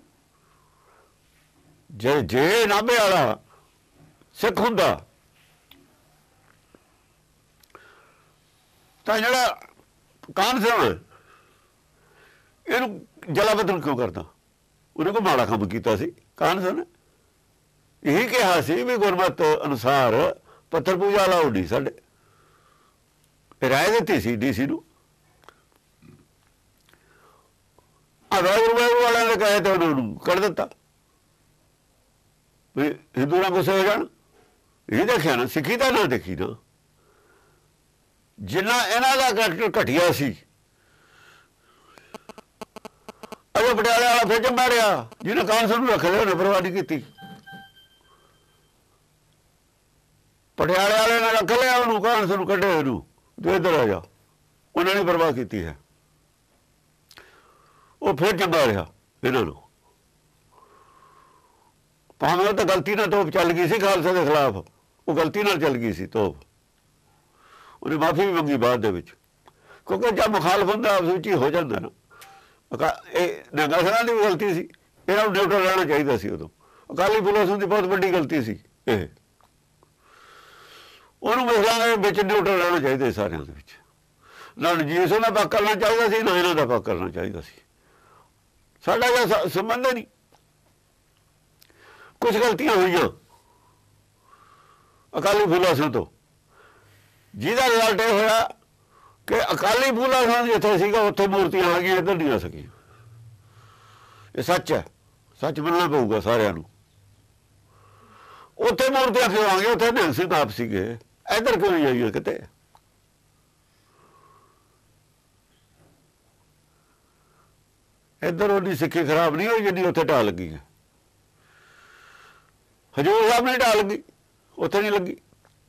जे जे नाभे वाला सिख हुंदा तां जिहड़ा कान सिंह ਇਹਨੂੰ ਜਲਾਵਤਨ ਕਿਉਂ ਕਰਦਾ? ਉਹਨੇ ਕੋਈ ਮਾੜਾ ਕੰਮ ਕੀਤਾ ਸੀ? ਕਾਂਗਰਸ ਨੇ ਇਹੀ ਕਿਹਾ ਸੀ ਵੀ ਗੁਰਮਤ ਅਨੁਸਾਰ ਪੱਥਰ ਪੂਜਾ ਅਲਾਉਡ ਨਹੀਂ ਸਾਡੇ, ਰਾਏ ਦਿੱਤੀ ਸੀ ਡੀ ਸੀ ਨੂੰ। ਆ ਵੈਗਰੂ ਵੈਗਰੂ ਵਾਲਿਆਂ ਨੇ ਕਹੇ ਤੇ ਉਹਨਾਂ ਨੂੰ ਕੱਢ ਦਿੱਤਾ ਵੀ ਹਿੰਦੂ ਨਾਲ ਗੁੱਸੇ ਹੋ ਜਾਣ। ਇਹ ਦੇਖਿਆ ਨਾ, ਸਿੱਖੀ ਦਾ ਨਾ ਦੇਖੀ ਨਾ, ਜਿੰਨਾ ਇਹਨਾਂ ਦਾ ਕਰੈਕਟਰ ਘਟੀਆ ਸੀ। ਅਜੇ ਪਟਿਆਲੇ ਵਾਲਾ ਫਿਰ ਜੰਮਾ ਰਿਹਾ ਜਿਹਨੇ ਕਾਂਗਰਸ ਨੂੰ ਰੱਖ ਲਿਆ, ਉਹਨੇ ਪਰਵਾਹ ਨਹੀਂ ਕੀਤੀ। ਪਟਿਆਲੇ ਵਾਲੇ ਨੇ ਰੱਖ ਲਿਆ ਉਹਨੂੰ, ਕਾਂਗਰਸ ਨੂੰ ਕੱਢਿਆ ਇਹਨੂੰ, ਤੂੰ ਇੱਧਰ ਆ ਜਾ, ਉਹਨਾਂ ਨੇ ਪਰਵਾਹ ਕੀਤੀ ਹੈ। ਉਹ ਫਿਰ ਚੰਗਾ ਰਿਹਾ ਇਹਨਾਂ ਨੂੰ, ਭਾਵੇਂ ਉਹ ਤਾਂ ਗਲਤੀ ਨਾਲ ਤੋਪ ਚੱਲ ਗਈ ਸੀ ਖਾਲਸਾ ਦੇ ਖਿਲਾਫ, ਉਹ ਗਲਤੀ ਨਾਲ ਚੱਲ ਗਈ ਸੀ ਤੋਪ। ਉਹਨੇ ਮਾਫੀ ਵੀ ਮੰਗੀ ਬਾਅਦ ਦੇ ਵਿੱਚ, ਕਿਉਂਕਿ ਜਦ ਮੁਖਾਲਫ ਹੁੰਦਾ ਆਪਸ ਵਿੱਚ ਹੀ ਹੋ ਜਾਂਦਾ ਨਾ। ਇਹ ਨੰਗਾ ਸਿੰਘਾਂ ਦੀ ਵੀ ਗਲਤੀ ਸੀ, ਇਹਨਾਂ ਨੂੰ ਨਿਊਟਰਲ ਰਹਿਣਾ ਚਾਹੀਦਾ ਸੀ ਉਦੋਂ। ਅਕਾਲੀ ਫੂਲਾ ਸਿੰਘ ਦੀ ਬਹੁਤ ਵੱਡੀ ਗਲਤੀ ਸੀ ਇਹ, ਉਹਨੂੰ ਮੁਸਲਿਮਾਂ ਦੇ ਵਿੱਚ ਨਿਊਟਰਲ ਰਹਿਣਾ ਚਾਹੀਦਾ ਸਾਰਿਆਂ ਦੇ ਵਿੱਚ। ਨਾ ਰਣਜੀਤ ਸਿੰਘ ਦਾ ਪੱਖ ਕਰਨਾ ਚਾਹੀਦਾ ਸੀ, ਨਾ ਇਹਨਾਂ ਦਾ ਪੱਖ ਕਰਨਾ ਚਾਹੀਦਾ ਸੀ। ਸਾਡਾ ਕੋਈ ਸੰਬੰਧ ਨਹੀਂ। ਕੁਛ ਗਲਤੀਆਂ ਹੋਈਆਂ ਅਕਾਲੀ ਫੂਲਾ ਸਿੰਘ ਤੋਂ, ਜਿਹਦਾ ਰਿਜ਼ਲਟ ਇਹ ਹੋਇਆ ਕਿ ਅਕਾਲੀ ਫੂਲਾ ਸਿੰਘ ਜਿੱਥੇ ਸੀਗਾ ਉੱਥੇ ਮੂਰਤੀਆਂ ਆ ਗਈਆਂ, ਇੱਧਰ ਨਹੀਂ ਆ ਸਕੀਆਂ। ਇਹ ਸੱਚ ਹੈ, ਸੱਚ ਮੰਨਣਾ ਪਊਗਾ ਸਾਰਿਆਂ ਨੂੰ। ਉੱਥੇ ਮੂਰਤੀਆਂ ਕਿਉਂ ਆ ਗਈਆਂ? ਉੱਥੇ ਨਿਹੰਗ ਸਿੰਘ ਆਪ ਸੀਗੇ, ਇੱਧਰ ਕਿਉਂ ਨਹੀਂ ਆਈਆਂ ਕਿਤੇ? ਇੱਧਰ ਉਹਦੀ ਸਿੱਖੀ ਖਰਾਬ ਨਹੀਂ ਹੋਈ ਜਿੰਨੀ ਉੱਥੇ ਢਾਹ ਲੱਗੀ ਹੈ। ਹਜ਼ੂਰ ਸਾਹਿਬ ਨੇ ਢਾਹ ਲੱਗੀ, ਉੱਥੇ ਨਹੀਂ ਲੱਗੀ।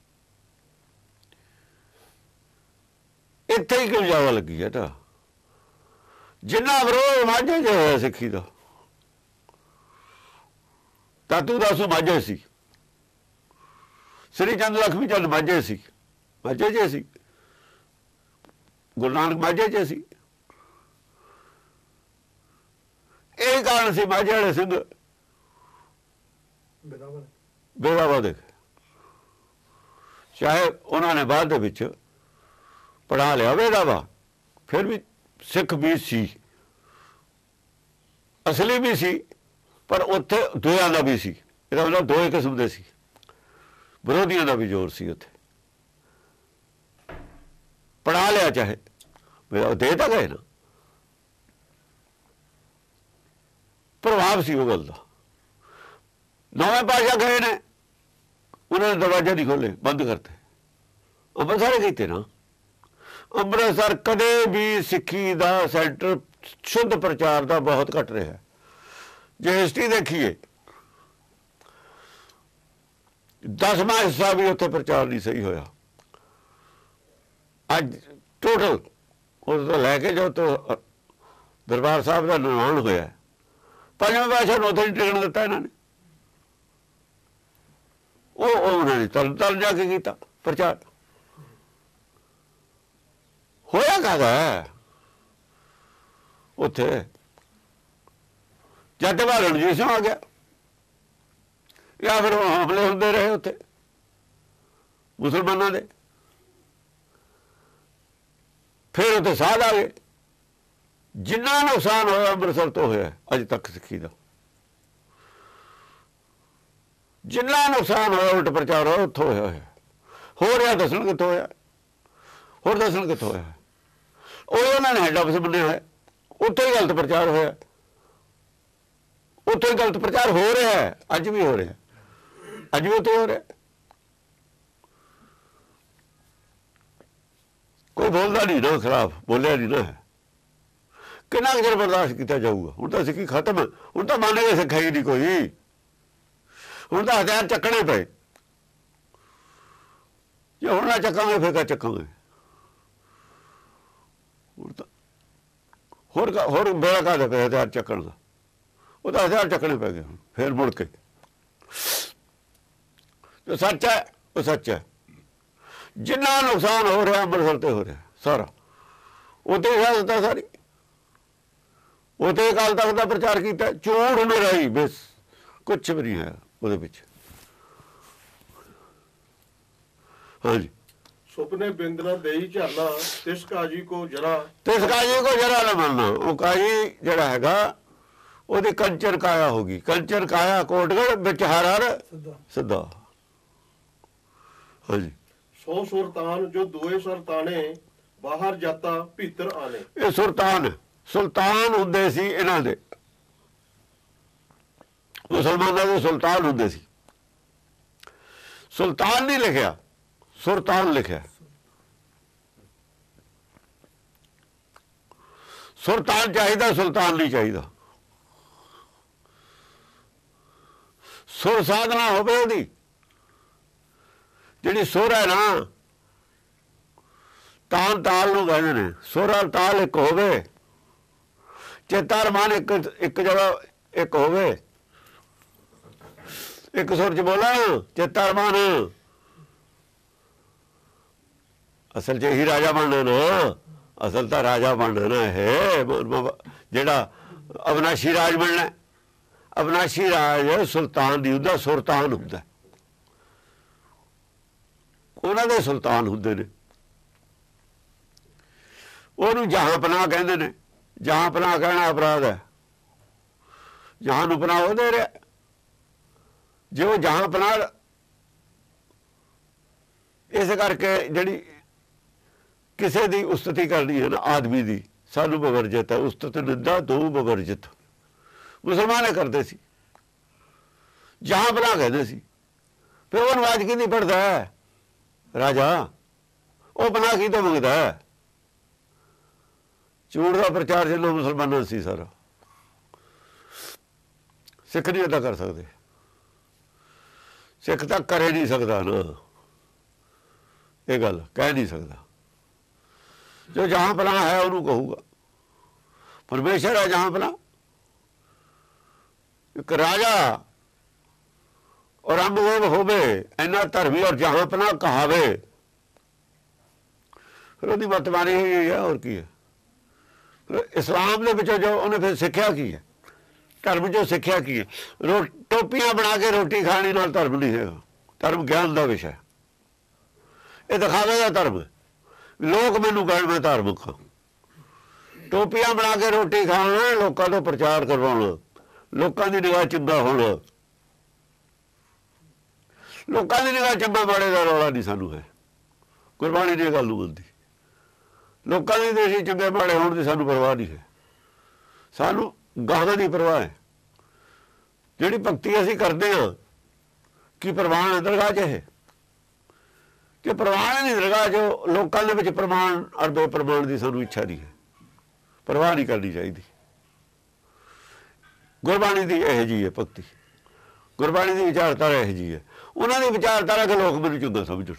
ਇੱਥੇ ਹੀ ਕਿਉਂ ਜ਼ਿਆਦਾ ਲੱਗੀ ਹੈ ਢਾਹ? ਜਿੰਨਾ ਵਿਰੋਧ ਮਾਝੇ 'ਚ ਹੋਇਆ ਸਿੱਖੀ ਦਾ, ਤਾਤੂ ਦਾਸੂ ਮਾਝੇ ਸੀ, ਸ੍ਰੀ ਚੰਦ ਲਖਮੀ ਚੰਦ ਮਾਝੇ ਸੀ, ਮਾਝੇ 'ਚ ਸੀ, ਗੁਰੂ ਨਾਨਕ ਮਾਝੇ 'ਚ ਸੀ। ਇਹ ਕਾਰਨ ਸੀ ਮਾਝੇ ਵਾਲੇ ਸਿੰਘ ਬੇਦਾਵਾ ਦੇ, ਚਾਹੇ ਉਹਨਾਂ ਨੇ ਬਾਅਦ ਦੇ ਵਿੱਚ ਪੜ੍ਹਾ ਲਿਆ ਬੇਦਾਵਾ, ਫਿਰ ਵੀ ਸਿੱਖ ਵੀ ਸੀ, ਅਸਲੀ ਵੀ ਸੀ, ਪਰ ਉੱਥੇ ਦੋਆਂ ਦਾ ਵੀ ਸੀ। ਇਹਦਾ ਮਤਲਬ ਦੋ ਕਿਸਮ ਦੇ ਸੀ, ਵਿਰੋਧੀਆਂ ਦਾ ਵੀ ਜ਼ੋਰ ਸੀ ਉੱਥੇ। ਪੜ੍ਹਾ ਲਿਆ ਚਾਹੇ ਦੇ ਤਾਂ ਗਏ ਨਾ, ਪ੍ਰਭਾਵ ਸੀ ਉਹ ਗੱਲ ਦਾ। ਨਵੇਂ ਪਾਸ਼ਾ ਗਏ ਨੇ, ਉਹਨਾਂ ਨੇ ਦਰਵਾਜ਼ੇ ਨਹੀਂ ਖੋਲੇ, ਬੰਦ ਕਰਤੇ। ਅੰਮ੍ਰਿਤਸਰ ਕੀਤੇ ਨਾ, ਅੰਮ੍ਰਿਤਸਰ ਕਦੇ ਵੀ ਸਿੱਖੀ ਦਾ ਸੈਂਟਰ ਸ਼ੁੱਧ ਪ੍ਰਚਾਰ ਦਾ ਬਹੁਤ ਘੱਟ ਰਿਹਾ। ਜੇ ਹਿਸਟਰੀ ਦੇਖੀਏ, ਦਸਵਾਂ ਹਿੱਸਾ ਵੀ ਉੱਥੇ ਪ੍ਰਚਾਰ ਨਹੀਂ ਸਹੀ ਹੋਇਆ। ਅੱਜ ਟੋਟਲ ਉਸ ਤੋਂ ਲੈ ਕੇ ਜੋ ਤੋਂ ਦਰਬਾਰ ਸਾਹਿਬ ਦਾ ਨਿਰਮਾਣ ਹੋਇਆ, ਪੰਜਵੇਂ ਪਾਤਸ਼ਾਹ ਨੂੰ ਉੱਥੇ ਨਹੀਂ ਟਿਕਣ ਦਿੱਤਾ ਇਹਨਾਂ ਨੇ। ਉਹ ਉਹਨਾਂ ਨੇ ਤਰਨ ਤਾਰਨ ਜਾ ਕੇ ਕੀਤਾ ਪ੍ਰਚਾਰ। ਹੋਇਆ ਕਾਹਦਾ ਉੱਥੇ? ਜਦ ਤੇ ਬਾਅਦ ਰਣਜੀਤ ਸਿੰਘ ਆ ਗਿਆ, ਜਾਂ ਫਿਰ ਹਮਲੇ ਹੁੰਦੇ ਰਹੇ ਉੱਥੇ ਮੁਸਲਮਾਨਾਂ ਦੇ, ਫਿਰ ਉੱਥੇ ਸਾਧ ਆ ਗਏ। ਜਿੰਨਾ ਨੁਕਸਾਨ ਹੋਇਆ ਅੰਮ੍ਰਿਤਸਰ ਤੋਂ ਹੋਇਆ ਅਜੇ ਤੱਕ ਸਿੱਖੀ ਦਾ, ਜਿੰਨਾ ਨੁਕਸਾਨ ਹੋਇਆ ਉਲਟ ਪ੍ਰਚਾਰ ਹੋਇਆ ਉੱਥੋਂ ਹੋਇਆ ਹੋਇਆ। ਹੋ ਰਿਹਾ ਦੱਸਣ ਕਿੱਥੋਂ ਹੋਇਆ, ਹੋਰ ਦੱਸਣ ਕਿੱਥੋਂ ਹੋਇਆ? ਉਹ ਉਹਨਾਂ ਨੇ ਹੈਡ ਆਫਿਸ ਬਣਿਆ ਹੋਇਆ, ਉੱਥੇ ਹੀ ਗਲਤ ਪ੍ਰਚਾਰ ਹੋਇਆ, ਉੱਥੇ ਹੀ ਗਲਤ ਪ੍ਰਚਾਰ ਹੋ ਰਿਹਾ ਹੈ। ਅੱਜ ਵੀ ਹੋ ਰਿਹਾ, ਅੱਜ ਵੀ ਉੱਥੇ ਹੋ ਰਿਹਾ। ਕੋਈ ਬੋਲਦਾ ਨਹੀਂ ਨਾ ਖਿਲਾਫ, ਬੋਲਿਆ ਨਹੀਂ ਨਾ ਹੈ। ਕਿੰਨਾ ਕੁ ਚਿਰ ਬਰਦਾਸ਼ਤ ਕੀਤਾ ਜਾਊਗਾ? ਹੁਣ ਤਾਂ ਸਿੱਖੀ ਖਤਮ ਹੈ, ਹੁਣ ਤਾਂ ਮੰਨੇਗੇ ਸਿੱਖਿਆ ਹੀ ਨਹੀਂ ਕੋਈ, ਹੁਣ ਤਾਂ ਹਥਿਆਰ ਚੱਕਣੇ ਪਏ। ਜੇ ਹੁਣ ਨਾ ਚੱਕਾਂਗੇ ਫਿਰ ਕਾ ਚੱਕਾਂਗੇ? ਹੁਣ ਤਾਂ ਹੋਰ ਹੋਰ ਬੇੜਾ ਕਾਹਦਾ ਪਿਆ ਹਥਿਆਰ ਚੱਕਣ ਦਾ? ਉਹ ਤਾਂ ਹਥਿਆਰ ਚੱਕਣੇ ਪੈ ਗਏ ਹੁਣ ਫਿਰ ਮੁੜ ਕੇ। ਜੋ ਸੱਚ ਹੈ ਉਹ ਸੱਚ ਹੈ। ਜਿੰਨਾ ਨੁਕਸਾਨ ਹੋ ਰਿਹਾ ਅੰਮ੍ਰਿਤਸਰ ਤੇ ਹੋ ਰਿਹਾ ਸਾਰਾ, ਉੱਥੇ ਹੀ ਦਿੱਤਾ ਸਾਰੀ, ਉੱਥੇ ਅਕਾਲ ਤਖਤ ਦਾ ਪ੍ਰਚਾਰ ਕੀਤਾ। ਝੂਠ ਨਿਰਾਈ ਬਸ, ਕੁਛ ਵੀ ਨਹੀਂ ਹੈ ਉਹਦੇ ਵਿੱਚ। ਹਾਂਜੀ ਸੁਪਨੇ ਬਿੰਦਨਾ ਦੇਈ ਝਰਨਾ ਤਿਸ ਕਾਜੀ ਕੋ ਜਰਾ ਤਿਸ ਕਾਜੀ ਕੋ ਜਰਾ ਨਾ ਮੰਨਣਾ। ਉਹ ਕਾਜੀ ਜਿਹੜਾ ਹੈਗਾ ਉਹਦੀ ਕੰਚਰ ਕਾਇਆ ਹੋ ਗਈ। ਕੰਚਰ ਕਾਇਆ ਕੋਟਗੜ ਵਿੱਚ ਹਰ ਹਰ ਸਿੱਧਾ ਸਿੱਧਾ। ਹਾਂਜੀ ਸੋ ਸੁਰਤਾਨ ਜੋ ਦੋਏ ਸਰਤਾਨੇ ਬਾਹਰ ਜਾਤਾ ਭੀਤਰ ਆਨੇ। ਇਹ ਸੁਲਤਾਨ ਸੁਲਤਾਨ ਹੁੰਦੇ ਸੀ ਇਹਨਾਂ ਦੇ, ਮੁਸਲਮਾਨਾਂ ਦੇ ਸੁਲਤਾਨ ਹੁੰਦੇ ਸੀ। ਸੁਲਤਾਨ ਨਹੀਂ ਲਿਖਿਆ, ਸੁਰਤਾਨ ਲਿਖਿਆ। ਸੁਲਤਾਨ ਚਾਹੀਦਾ, ਸੁਲਤਾਨ ਨਹੀਂ ਚਾਹੀਦਾ। ਸੁਰ ਸਾਧਨਾ ਹੋਵੇ ਉਹਦੀ, ਜਿਹੜੀ ਸੁਰ ਹੈ ਨਾ, ਤਾਲ ਤਾਲ ਨੂੰ ਕਹਿੰਦੇ ਨੇ। ਸੁਰ ਔਰ ਤਾਲ ਇੱਕ ਹੋਵੇ, ਚੇਤਾ ਰਮਾਨ ਇੱਕ ਇੱਕ ਜਗ੍ਹਾ ਇੱਕ ਹੋਵੇ। ਇੱਕ ਸੁਰ ਚ ਬੋਲਾਂ ਚੇਤਾ ਰਮਾਨ, ਅਸਲ ਚ ਹੀ ਰਾਜਾ ਬਣਨਾ ਨਾ। ਅਸਲ ਤਾਂ ਰਾਜਾ ਬਣਨਾ ਨਾ ਹੈ, ਜਿਹੜਾ ਅਵਨਾਸ਼ੀ ਰਾਜ ਬਣਨਾ। ਅਵਨਾਸ਼ੀ ਰਾਜ ਸੁਲਤਾਨ ਦੀ ਹੁੰਦਾ, ਸੁਲਤਾਨ ਹੁੰਦਾ। ਉਹਨਾਂ ਦੇ ਸੁਲਤਾਨ ਹੁੰਦੇ ਨੇ। ਉਹਨੂੰ ਜਹਾਂ ਪਨਾਹ ਕਹਿੰਦੇ ਨੇ। ਜਹਾਂ ਪਨਾਹ ਕਹਿਣਾ ਅਪਰਾਧ ਹੈ। ਜਹਾਂ ਨੂੰ ਪਨਾਹ ਉਹ ਦੇ ਰਿਹਾ। ਜੇ ਉਹ ਜਹਾਂ ਪਨਾਹ, ਇਸ ਕਰਕੇ ਜਿਹੜੀ ਕਿਸੇ ਦੀ ਉਸਤਤੀ ਕਰਨੀ ਹੈ ਨਾ ਆਦਮੀ ਦੀ, ਸਾਨੂੰ ਬਵਰਜਿਤ ਹੈ। ਉਸਤਤ ਨਿੰਦਾ ਦੋ ਬਵਰਜਿਤ ਮੁਸਲਮਾਨ ਕਰਦੇ ਸੀ, ਜਹਾਂ ਪਨਾਹ ਕਹਿੰਦੇ ਸੀ। ਫਿਰ ਉਹ ਨਵਾਜ਼ ਕੀ ਨਹੀਂ ਪੜਦਾ ਰਾਜਾ, ਉਹ ਪਨਾਹ ਕੀ ਤੋਂ ਮੰਗਦਾ ਹੈ? ਝੂਠ ਦਾ ਪ੍ਰਚਾਰ ਜਿੰਨਾ ਮੁਸਲਮਾਨਾਂ ਸੀ ਸਾਰਾ, ਸਿੱਖ ਨਹੀਂ ਅਦਾ ਕਰ ਸਕਦੇ। ਸਿੱਖ ਤਾਂ ਕਰੇ ਨਹੀਂ ਸਕਦਾ ਨਾ, ਇਹ ਗੱਲ ਕਹਿ ਨਹੀਂ ਸਕਦਾ। ਜੋ ਜਹਾਂ ਪਨਾਹ ਹੈ ਉਹਨੂੰ ਕਹੂਗਾ। ਪਰਮੇਸ਼ਰ ਹੈ ਜਹਾਂ ਪਨਾਹ। ਇੱਕ ਰਾਜਾ ਔਰੰਗਜ਼ੇਬ ਹੋਵੇ, ਇੰਨਾ ਧਰਮੀ ਔਰ ਜਹਾਂ ਪਨਾਹ ਕਹਾਵੇ, ਫਿਰ ਉਹਦੀ ਮਤਬਾਨੀ ਹੋਈ ਹੈ। ਹੋਰ ਕੀ ਹੈ? ਇਸਲਾਮ ਦੇ ਵਿੱਚੋਂ ਜੋ ਉਹਨੇ ਫਿਰ ਸਿੱਖਿਆ ਕੀ ਹੈ? ਧਰਮ ਜੋ ਸਿੱਖਿਆ ਕੀ ਹੈ? ਰੋ ਟੋਪੀਆਂ ਬਣਾ ਕੇ ਰੋਟੀ ਖਾਣੀ ਨਾਲ ਧਰਮ ਨਹੀਂ ਹੈਗਾ। ਧਰਮ ਗਿਆਨ ਦਾ ਵਿਸ਼ਾ। ਇਹ ਦਿਖਾਵੇ ਦਾ ਧਰਮ। ਲੋਕ ਮੈਨੂੰ ਕਹਿਣ ਮੈਂ ਧਾਰਮਿਕ ਹਾਂ। ਟੋਪੀਆਂ ਬਣਾ ਕੇ ਰੋਟੀ ਖਾਣਾ, ਲੋਕਾਂ ਤੋਂ ਪ੍ਰਚਾਰ ਕਰਵਾਉਣਾ, ਲੋਕਾਂ ਦੀ ਨਿਗਾਹ ਚੰਗਾ ਹੋਣਾ। ਲੋਕਾਂ ਦੀ ਨਿਗਾਹ ਚੰਗਾ ਮਾੜੇ ਦਾ ਰੌਲਾ ਨਹੀਂ ਸਾਨੂੰ ਹੈ। ਗੁਰਬਾਣੀ ਦੀ ਗੱਲ ਨੂੰ ਮੰਨਦੀ। ਲੋਕਾਂ ਦੀ ਦੇਸ਼ ਚੰਗੇ ਮਾੜੇ ਹੋਣ ਦੀ ਸਾਨੂੰ ਪਰਵਾਹ ਨਹੀਂ ਹੈ। ਸਾਨੂੰ ਗਾਹਾਂ ਦੀ ਪਰਵਾਹ ਹੈ। ਜਿਹੜੀ ਭਗਤੀ ਅਸੀਂ ਕਰਦੇ ਹਾਂ, ਕੀ ਪ੍ਰਵਾਨ ਹੈ ਦਰਗਾਹ 'ਚ? ਇਹ ਕਿ ਪ੍ਰਵਾਨ ਨਹੀਂ ਦਰਗਾਹ 'ਚ। ਲੋਕਾਂ ਦੇ ਵਿੱਚ ਪ੍ਰਮਾਣ ਔਰ ਬੇਪ੍ਰਮਾਣ ਦੀ ਸਾਨੂੰ ਇੱਛਾ ਨਹੀਂ ਹੈ। ਪਰਵਾਹ ਨਹੀਂ ਕਰਨੀ ਚਾਹੀਦੀ। ਗੁਰਬਾਣੀ ਦੀ ਇਹੋ ਜਿਹੀ ਹੈ ਭਗਤੀ। ਗੁਰਬਾਣੀ ਦੀ ਵਿਚਾਰਧਾਰਾ ਇਹੋ ਜਿਹੀ ਹੈ। ਉਹਨਾਂ ਦੀ ਵਿਚਾਰਧਾਰਾ ਕਿ ਲੋਕ ਮੈਨੂੰ ਚੰਗਾ ਸਮਝਣ।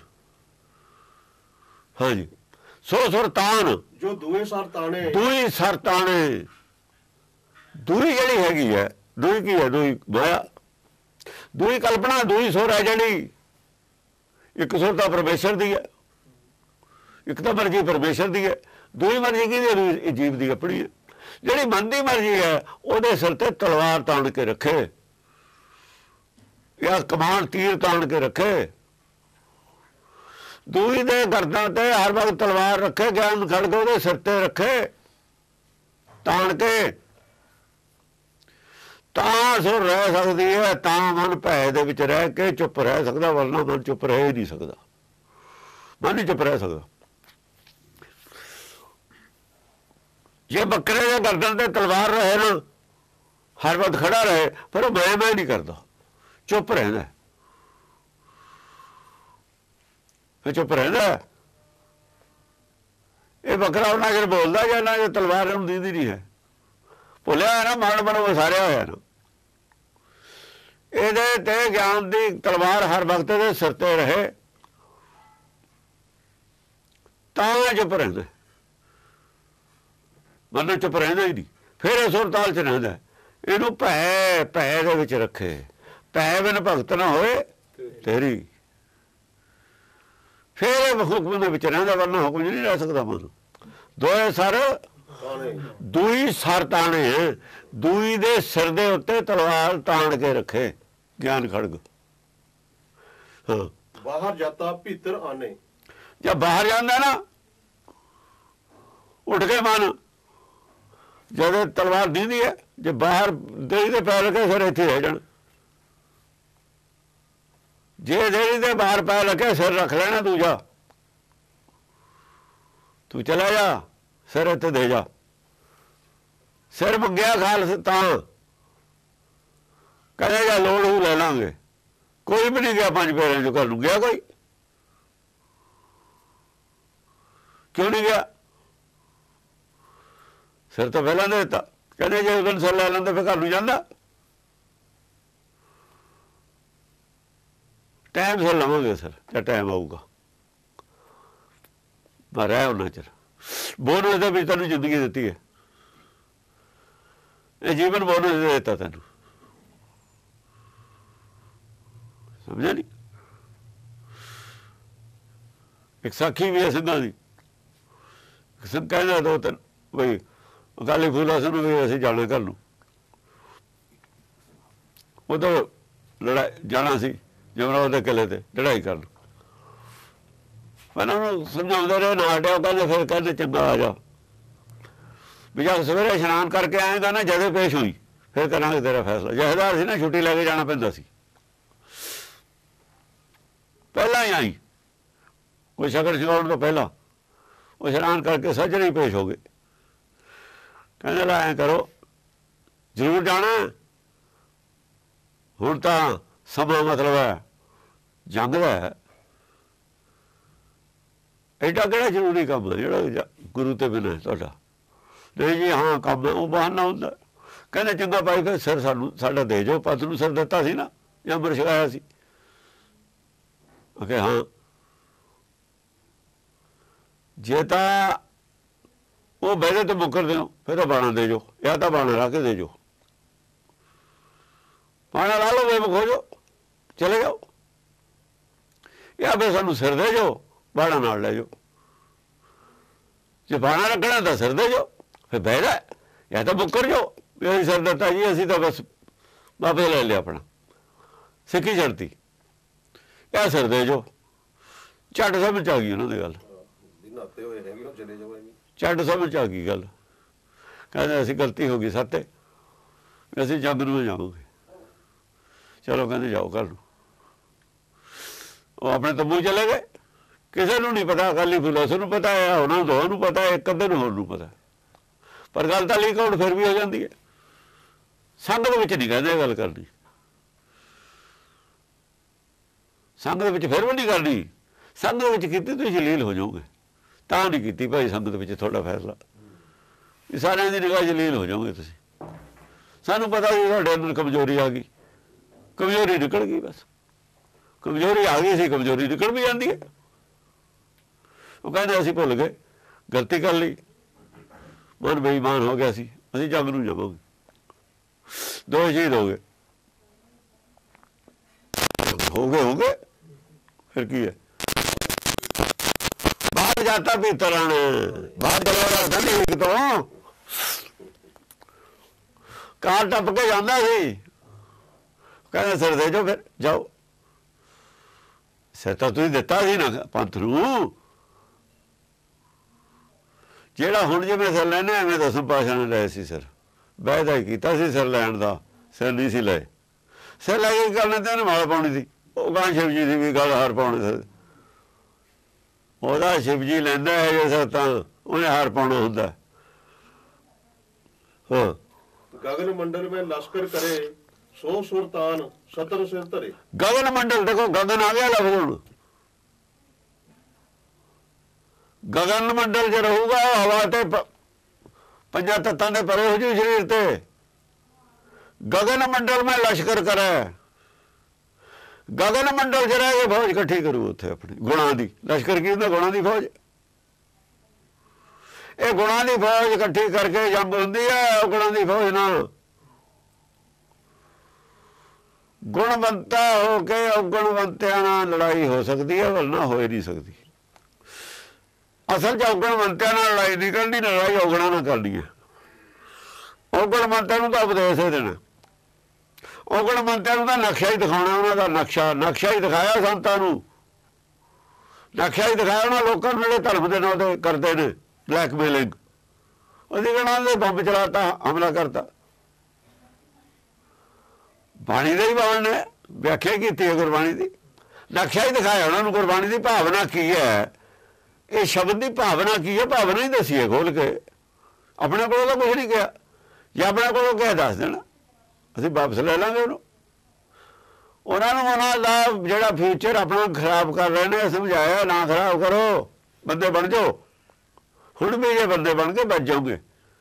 ਹਾਂਜੀ ਸੋ ਸੁਰਤਾਨ ਜੋ ਦੋਏ ਸਰਤਾਨੇ ਦੂਈ ਸਰਤਾਣੇ। ਦੂਈ ਜਿਹੜੀ ਹੈਗੀ ਹੈ, ਦੂਈ ਕੀ ਹੈ? ਦੂਈ ਮਾਇਆ, ਦੂਈ ਕਲਪਨਾ, ਦੂਈ ਸੁਰ ਹੈ ਜਿਹੜੀ। ਇੱਕ ਸੁਰ ਤਾਂ ਪਰਮੇਸ਼ਰ ਦੀ ਹੈ, ਇੱਕ ਤਾਂ ਮਰਜ਼ੀ ਪਰਮੇਸ਼ਰ ਦੀ ਹੈ। ਦੂਈ ਮਰਜ਼ੀ ਕਿਹਦੀ ਹੈ? ਜੀਵ ਦੀ ਆਪਣੀ ਹੈ। ਜਿਹੜੀ ਮਨ ਦੀ ਮਰਜ਼ੀ ਹੈ ਉਹਦੇ ਸਿਰ ਤੇ ਤਲਵਾਰ ਤਾਣ ਕੇ ਰੱਖੇ ਜਾਂ ਕਮਾਨ ਤੀਰ ਤਾਣ ਕੇ ਰੱਖੇ। ਦੂਈ ਦੇ ਗਰਦਾਂ ਤੇ ਹਰ ਵਕਤ ਤਲਵਾਰ ਰੱਖੇ, ਗਿਆਨ ਖੜਗ ਉਹਦੇ ਸਿਰ ਤੇ ਰੱਖੇ ਤਾਣ ਕੇ। ਤਾਂ ਸੁਰ ਰਹਿ ਸਕਦੀ ਹੈ, ਤਾਂ ਮਨ ਭੈ ਦੇ ਵਿੱਚ ਰਹਿ ਕੇ ਚੁੱਪ ਰਹਿ ਸਕਦਾ। ਵਰਨਾ ਮਨ ਚੁੱਪ ਰਹਿ ਹੀ ਨਹੀਂ ਸਕਦਾ। ਮਨ ਨਹੀਂ ਚੁੱਪ ਰਹਿ ਸਕਦਾ। ਜੇ ਬੱਕਰੇ ਦੇ ਗਰਦਨ ਤੇ ਤਲਵਾਰ ਰਹੇ ਨਾ, ਹਰ ਵਕਤ ਖੜਾ ਰਹੇ, ਪਰ ਉਹ ਮੈਂ ਮੈਂ ਨਹੀਂ ਕਰਦਾ, ਚੁੱਪ ਰਹਿੰਦਾ। ਫਿਰ ਚੁੱਪ ਰਹਿੰਦਾ। ਇਹ ਬੱਕਰਾ ਉਹਨਾਂ ਚਿਰ ਬੋਲਦਾ ਜਾਂ ਨਾ, ਜੇ ਤਲਵਾਰ ਨੂੰ ਦੀਦੀ ਨਹੀਂ ਹੈ। ਭੁੱਲਿਆ ਨਾ, ਮਨ ਮਨ ਵਸਾਰਿਆ ਹੋਇਆ ਨਾ। ਇਹਦੇ ਤੇ ਗਿਆਨ ਦੀ ਤਲਵਾਰ ਹਰ ਵਕਤ ਦੇ ਸਿਰ ਤੇ ਰਹੇ, ਤਾਂ ਚੁੱਪ ਰਹਿੰਦਾ। ਮਨ ਚੁੱਪ ਰਹਿੰਦਾ ਹੀ ਨਹੀਂ। ਫਿਰ ਇਹ ਸੁਰਤਾਲ ਚ ਰਹਿੰਦਾ। ਇਹਨੂੰ ਭੈ ਭੈ ਦੇ ਵਿੱਚ ਰੱਖੇ। ਭੈ ਬਿਨ ਭਗਤ ਨਾ ਹੋਏ ਤੇਰੀ। ਫਿਰ ਇਹ ਹੁਕਮ ਦੇ ਵਿੱਚ ਰਹਿੰਦਾ, ਵਰਨਾ ਹੁਕਮ ਨਹੀਂ ਰਹਿ ਸਕਦਾ ਮਨ। ਦੋਏ ਸਰ ਦੂਈ ਸਰ ਤਾਣੇ। ਦੂਈ ਦੇ ਸਿਰ ਦੇ ਉੱਤੇ ਤਲਵਾਰ ਤਾਣ ਕੇ ਰੱਖੇ, ਗਿਆਨ ਖੜਗ। ਹਾਂ ਬਾਹਰ ਜਾਤਾ ਭੀਤਰ ਆਨੇ। जब बाहर जाता ना उठ के मन जब तलवार दीदी है जे बाहर देरी दे पैर रखे सिर इत्थे रह जाण जे देरी दे बाहर पैर रखे सिर रख लेना दूजा तू चला जा सिर इत्थे दे जा सिर मंगया खालस तां कहने जा लोड़ हूँ ले लांगे कोई भी नहीं गया पंज पैरों चो घर नूं गया कोई क्यों नहीं गया सिर तो पहला दे दिता कहने जे उस दिन सिर लै लेंदे फिर घर नूं जांदा टाइम सिर लवांगे सर जब टाइम आऊगा मैं रह उन्ना चिर बोनस दे विच तैनूं जिंदगी दित्ती है ये जीवन बोनस दे दित्ता तैनूं समझा नहीं एक साखी भी है सिंघां दी सिंह कहना दो तीन बई अकाली फूला सुन भी असीं जाना घर नूं उदों लड़ाई जाना सी जमराव दे किले ते लड़ाई करन मैंने उन्होंने समझाउंदे रहे ना हटिया कहंदे फिर कहंदे चंगा आ जा भी जद सवेरे इशनान करके आएगा ना जदे पेश हुई फिर करांगे तेरा फैसला जहदार सी ना छुट्टी लैके जाना पैंदा सी पहला ही आई कोई शक्ल छुड़ाउण तो पहला वो इशनान करके सजरे ही पेश हो गए कहने ला ऐ करो जरूर जाना हुण तां समा मतलब है जंग दा है एडा किहड़ा जरूरी काम है जिहड़ा गुरु ते बिना तुहाडा नहीं जी हाँ काम है वो बहाना हुंदा कहने चंगा भाई फिर सिर सानू साडा दे जाओ पत नूं सिर दित्ता सी ना या अमर छकाया सी आखे हाँ जे तां वो बहदे तो मुकर दो फिर तो बाणा दे जो या तो बाणा ला के दे जो बाणा ला लो बेमुख हो जाओ चले जाओ या फिर सानू सिर दे जाओ बाणा नाल ले जाओ जे बाणा रखना तो सिर दे जाओ फिर बहदा या तो मुकर जाओ भी सिर दिता जी असीं तो बस वापस ले लिया अपना सिक्खी छड्डती या सिर दे जाओ झट समझ आ गई उन्होंने गल झट समझ आ गई गल कहते असीं गलती हो गई साते असीं जंग नूं जावांगे चलो कहते जाओ घर नूं वो अपने तंबू चले गए किसी को नहीं पता अकाली फुलास नूं पता है उन्होंने दोवां नूं पता है एक अद्धे नूं होर नूं पता पर गल तां लीक आउट फिर भी हो जाती है संगत विच नहीं कहते गल करनी संगत विच फिर भी नहीं करनी संगत विच कीती तुसीं जलील हो जाओगे तां नहीं कीती भाई संगत विच थोड़ा फैसला सारिਆਂ ਦੀ निगाह जलील हो जाओगे तुसीं सानूं पता भी तुहाडे अंदर कमजोरी आ गई कमजोरी निकल गई बस कमजोरी आ गई सी कमजोरी निकल भी जाती है वो कहते असीं भुल गए गलती कर ली मन बेईमान हो गया सी असीं जंग नूं जावांगे दो शहीद हो गए हो गए हो गए फिर की है बाहर जाता भीतर आने बाहर चला जाता नहीं एक तो कार टप के जाता सी कहना सिर दे जाओ फिर जाओ सिर तो तुसीं दिता सी ना पंथ नूं ਜਿਹੜਾ ਹੁਣ ਜਿਵੇਂ ਸਿਰ ਲੈਣੇ ਐਵੇਂ ਦਸਮ ਪਾਤਸ਼ਾਹ ਨੇ ਲਏ ਸੀ ਸਿਰ ਵਾਅਦਾ ਹੀ ਕੀਤਾ ਸੀ ਸਿਰ ਲੈਣ ਦਾ ਸਿਰ ਨਹੀਂ ਸੀ ਲਏ ਸਿਰ ਲੈ ਕੇ ਕਰਨੇ ਤੇ ਉਹਨੇ ਮਾਲ ਪਾਉਣੀ ਸੀ ਉਹ ਗਾਂ ਸ਼ਿਵ ਜੀ ਦੀ ਵੀ ਗੱਲ ਹਾਰ ਪਾਉਣੀ ਸੀ ਉਹਦਾ ਸ਼ਿਵ ਜੀ ਲੈਂਦਾ ਹੈ ਜੇ ਸਿਰ ਤਾਂ ਉਹਨੇ ਹਾਰ ਪਾਉਣਾ ਹੁੰਦਾ ਹਾਂ गगन मंडल में लश्कर करे सौ सुल्तान सतर सिर धरे गगन मंडल देखो गगन आ गया लफ्ज हुण गगन मंडल च रहूगा हवा ते पंजा तत्तां दे परे हो जू शरीर ते गगन मंडल में लश्कर करे गगन मंडल च रह के फौज इकट्ठी करू उत्थे अपनी गुणां दी लश्कर की हुंदा गुणां दी फौज ये गुणां दी फौज इकट्ठी करके जंग हुंदी है गुणां दी फौज ना गुणवंता होके अवगुणवंतियां नाल लड़ाई हो सकती है वरना हो ही नहीं सकती असल च अवगुणवंतियां नाल लड़ाई नहीं करनी लड़ाई अवगुणां नाल करनी है अवगुणवंतियां नूं तां उपदेश ही देना अवगुणवंतियां नूं तां नक्शा ही दिखाउणा उन्हां दा नक्शा नक्शा ही दिखाया संतां नूं ਨਕਸ਼ਾ ਹੀ ਦਿਖਾਇਆ ਉਹਨਾਂ ਲੋਕਾਂ ਨੂੰ ਜਿਹੜੇ ਧਰਮ ਦੇ ਨਾਂ ਤੇ ਕਰਦੇ ਨੇ ਬਲੈਕਮੇਲਿੰਗ। ਅਸੀਂ ਕਹਿਣਾ ਦੇ ਬੰਬ ਚਲਾਤਾ, ਹਮਲਾ ਕਰਤਾ। ਬਾਣੀ ਦੇ ਹੀ ਬਾਣ ਨੇ ਵਿਆਖਿਆ ਕੀਤੀ ਹੈ ਗੁਰਬਾਣੀ ਦੀ, ਨਕਸ਼ਾ ਹੀ ਦਿਖਾਇਆ ਉਹਨਾਂ ਨੂੰ ਗੁਰਬਾਣੀ ਦੀ ਭਾਵਨਾ ਕੀ ਹੈ, ਇਹ ਸ਼ਬਦ ਦੀ ਭਾਵਨਾ ਕੀ ਹੈ, ਭਾਵਨਾ ਹੀ ਦੱਸੀ ਹੈ ਖੋਲ ਕੇ। ਆਪਣੇ ਕੋਲੋਂ ਤਾਂ ਕੁਛ ਨਹੀਂ ਕਿਹਾ, ਜੇ ਆਪਣੇ ਕੋਲੋਂ ਕਿਹਾ ਦੱਸ ਦੇਣਾ, ਅਸੀਂ ਵਾਪਸ ਲੈ ਲਾਂਗੇ ਉਹਨੂੰ। ਉਹਨਾਂ ਨੂੰ ਉਹਨਾਂ ਦਾ ਜਿਹੜਾ ਫਿਊਚਰ ਆਪਣਾ ਖਰਾਬ ਕਰ ਰਹੇ ਨੇ ਸਮਝਾਇਆ, ਨਾ ਖਰਾਬ ਕਰੋ, ਬੰਦੇ ਬਣ ਜਾਓ। ਹੁਣ ਵੀ ਜੇ ਬੰਦੇ ਬਣ ਕੇ ਬਚ ਜਾਓਗੇ,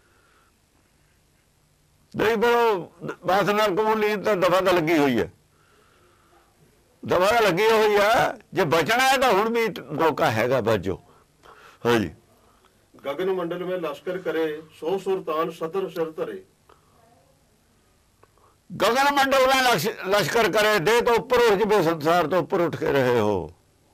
ਨਹੀਂ ਫਿਰ ਉਹ ਬਾਸ ਨਾਲ ਕਮੂਨ ਤਾਂ ਦਫਾ ਤਾਂ ਲੱਗੀ ਹੋਈ ਹੈ, ਦਫਾ ਤਾਂ ਲੱਗੀ ਹੋਈ ਹੈ। ਜੇ ਬਚਣਾ ਹੈ ਤਾਂ ਹੁਣ ਵੀ ਮੌਕਾ ਹੈਗਾ, ਬਚ ਜਾਓ। ਹਾਂਜੀ। गगन मंडल में लश्कर करे सौ सुल्तान सतर सिर धरे। गगन मंडल में लश, लश्कर करे दे तो ऊपर उठ के संसार तो ऊपर उठ के रहे हो।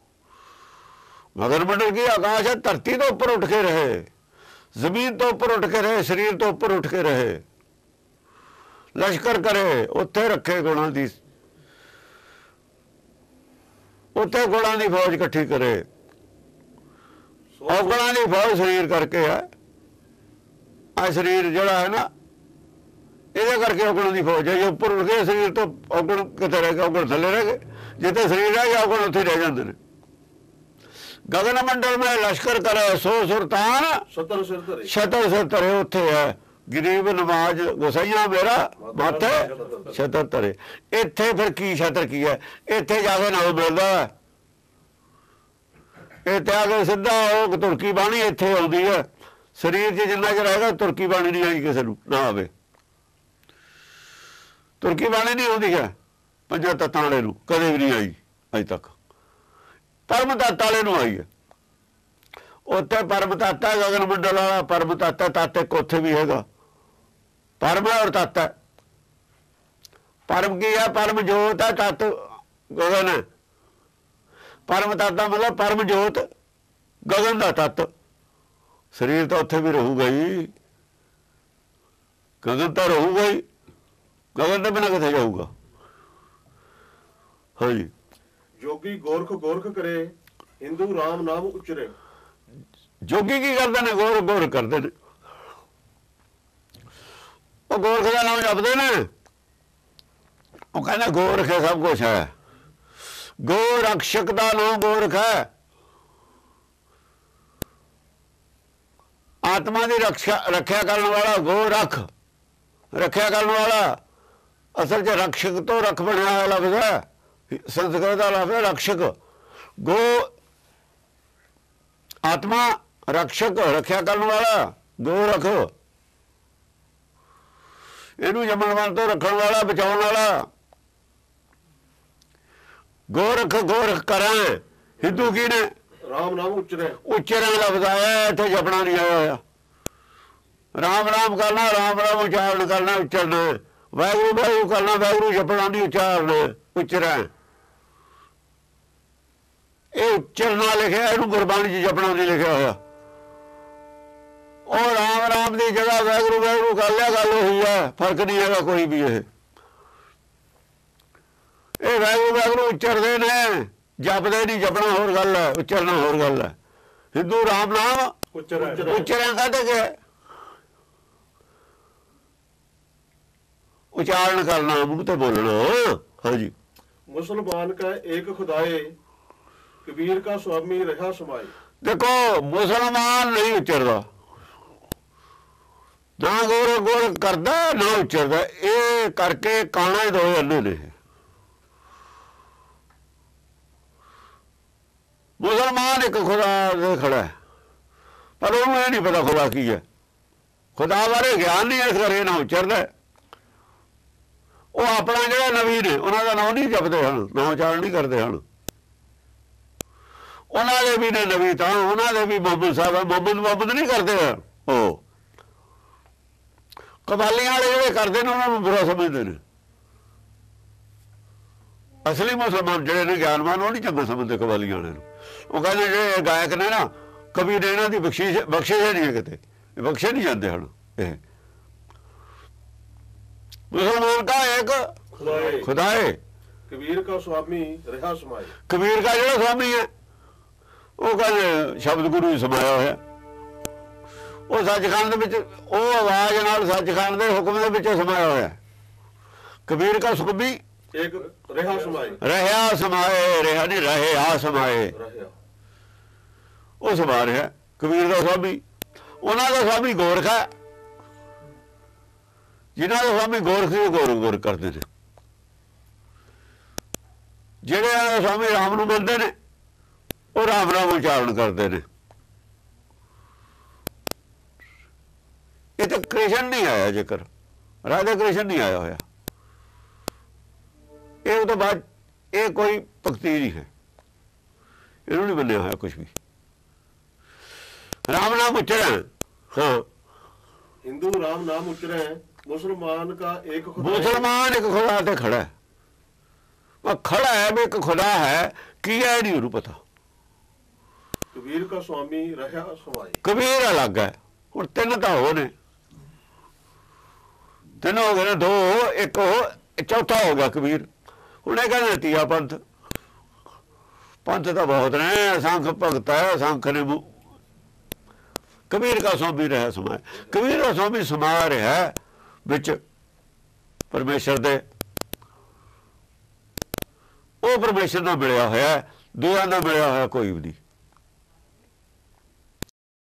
गगन मंडल की आकाश है, धरती तो ऊपर उठ के रहे, जमीन तो ऊपर उठ के रहे, शरीर तो ऊपर उठ के रहे। लश्कर करे उत्थे रखे गुणा दी, उत्थे गुणा दी फौज इकट्ठी करे। औगणा दी फौज शरीर करके है, आ शरीर जड़ा है ना, ये करके औगण की फौज है। जो उपर उठ गए शरीर तो औगण कितने रह गए, औगण थले रह गए, जिते शरीर रह गया औगण उत्थे रह जाते हैं। गगन मंडल में लश्कर करे सौ सुल्तान सतर सिर धरे, छतर सिर धरे उत्थे है। गरीब नवाज गुसाइया मेरा माथे छतर धरे। इत्थे फिर की छतर की है, इत्थे जाके नाम मिलता है, इत्थे आके सीधा वो तुर्की बाणी इत्थे आउंदी है। शरीर च जिन्ना च रहेगा तुर्की बाणी नहीं आई किसी ना आवे, तुर्की बाणी नहीं आउंदी है पंजा तत्तां वाले नूं, कदे भी नहीं आई अज तक। परम तत्त वाले नूं आई है, उत्थे परम तत्त है गगन मंडल वाला, परम तत्त है। तत्त एक उत्थे भी हैगा, परम है और तत्त है। परम की है, परम जोत है, तत्त गगन है। परम तत्त का मतलब परम जोत, गगन का तत्त। शरीर तो उत्थे भी रहूगा ही, गगन तो रहूगा ही, गगन के बिना कितने जाऊगा। हाँ जी। जोगी गोरख गोरख करे हिंदू राम नाम उचरे। जोगी की करते ने, गोरख गोरख करते ने, वो गोरख का नाम जपते ने, वो कहते गोरख है सब कुछ है। गो रक्षक का नाम गोरख है, आत्मा की रक्षा रख्या करने वाला गो रख, रख्या करने वाला। असल च रक्षक तो रख बनया हुआ लफ्ज है, संस्कृत का लफ्ज है रक्षक। गो आत्मा, रक्षक रख्या करने वाला, गो रख इनू जमन वन तो रखने वाला, बचाने वाला। गोरख गोरख करें हिंदू की ने राम नाम उचरे, उच्चरण लफ्ज आया, इतने जपना नहीं आया होया। राम राम करना, राम राम उच्चारण करना, उच्चरना। वाहगुरू वाहगुरू करना, वाहगुरू जपना नहीं, उच्चारना उच्चरण। ये उच्चरना लिखा, इनू गुरबाणी च जपना नहीं लिखा होया। और राम राम की जगह वाहगुरू वाहगुरू कर लिया, गल हुई है, फर्क नहीं है कोई भी। ये ये वाहगुरू वाहगुरू उच्चरते ने, जपते नहीं, जपना होर गल है, उच्चरना होर गल है। हिंदू राम नाम उच्चरण कहते के उच्चारण करना, मुंह ते बोलना। हाँ जी। मुसलमान का एक खुदाए कबीर का स्वामी रहा समाए। देखो मुसलमान नहीं उच्चरदा, ना गोरख गोरख करदा, ना उच्चरदा, ये करके काना ही दो अन्ने ने। मुसलमान एक खुदा दे खड़ा है, पर उन्होंने नहीं पता खुदा की है, खुदा बारे ज्ञान नहीं, इस करके ना उच्चरदा। वो अपना जो नबी ने उन्होंने नाम नहीं जपते हैं, नाम उच्चारण नहीं करते हैं। उन्होंने भी ने नबी था, उन्होंने भी मोहम्मद साहब मोहम्मद मोहम्मद नहीं करते हैं। ओ कबालियां वाले जो करते हैं उन्होंने बुरा समझते हैं। असली मुसलमान जोड़े ने ज्ञानवान वो नहीं चंगा समझते कबालियां वाले। वो कहते जो गायक ने ना कभी ने इन्हों की बख्शिश बख्शिश नहीं है, कितने बख्शे नहीं जाते हैं। मुसलमान का एक खुदा है, कबीर का स्वामी रहा समाए। कबीर का जो स्वामी है ਉਹ ਕਹਿੰਦੇ ਸ਼ਬਦ ਗੁਰੂ ਹੀ ਸਮਾਇਆ ਹੋਇਆ। ਉਹ ਸੱਚਖੰਡ ਦੇ ਵਿੱਚ ਉਹ ਆਵਾਜ਼ ਨਾਲ ਸੱਚਖੰਡ ਦੇ ਹੁਕਮ ਦੇ ਵਿੱਚ ਸਮਾਇਆ ਹੋਇਆ। ਕਬੀਰ ਕਾ ਸੁਖਬੀ ਇੱਕ ਰਿਹਾ ਸਮਾਏ, ਰਹਿਆ ਸਮਾਏ, ਰਿਹਾ ਨਹੀਂ ਰਹੇ ਆ ਸਮਾਏ, ਰਹਿਆ ਉਹ ਸਮਾ ਰਿਹਾ। ਕਬੀਰ ਦਾ ਸਵਾਮੀ, ਉਹਨਾਂ ਦਾ ਸਵਾਮੀ ਗੋਰਖ ਹੈ। ਜਿਨ੍ਹਾਂ ਦਾ ਸਵਾਮੀ ਗੋਰਖ ਸੀ ਉਹ ਗੋਰ ਗੋਰ ਕਰਦੇ ਨੇ। ਜਿਹੜੇ ਸਵਾਮੀ ਰਾਮ ਨੂੰ ਮੰਨਦੇ ਨੇ ਉਹ ਰਾਮ ਰਾਮ ਉਚਾਰਨ ਕਰਦੇ ਨੇ। ਇਹ ਤਾਂ ਕ੍ਰਿਸ਼ਨ ਨਹੀਂ ਆਇਆ, ਜੇਕਰ ਰਾਧਾ ਕ੍ਰਿਸ਼ਨ ਨਹੀਂ ਆਇਆ ਹੋਇਆ, ਇਹ ਤੋਂ ਬਾਅਦ ਇਹ ਕੋਈ ਭਗਤੀ ਨਹੀਂ ਹੈ, ਇਹਨੂੰ ਨਹੀਂ ਮੰਨਿਆ ਹੋਇਆ ਕੁਛ ਵੀ। राम नाम उच्चरण, हाँ हिंदू राम नाम उच्चरे, मुसलमान का एक खुदा है। मुसलमान एक खुदा ते खड़ा है, वह खड़ा है भी एक खुदा है, किया है नहीं उन्हें पता। कबीर का स्वामी रहा समाए, कबीर अलग है। और तीन तो हो ने, तीन हो गए, दो एक हो, चौथा हो गया कबीर। उन्हें कहना तीया पंथ, पंथ तो बहुत ने, असंख भगत है, असंख ने। कबीर का स्वामी रहा समाए, कबीर का स्वामी समा रहा विच परमेश्वर दे। वो परमेश्वर नाल मिलिया होया, दूआ नाल मिलिया होया कोई भी नहीं।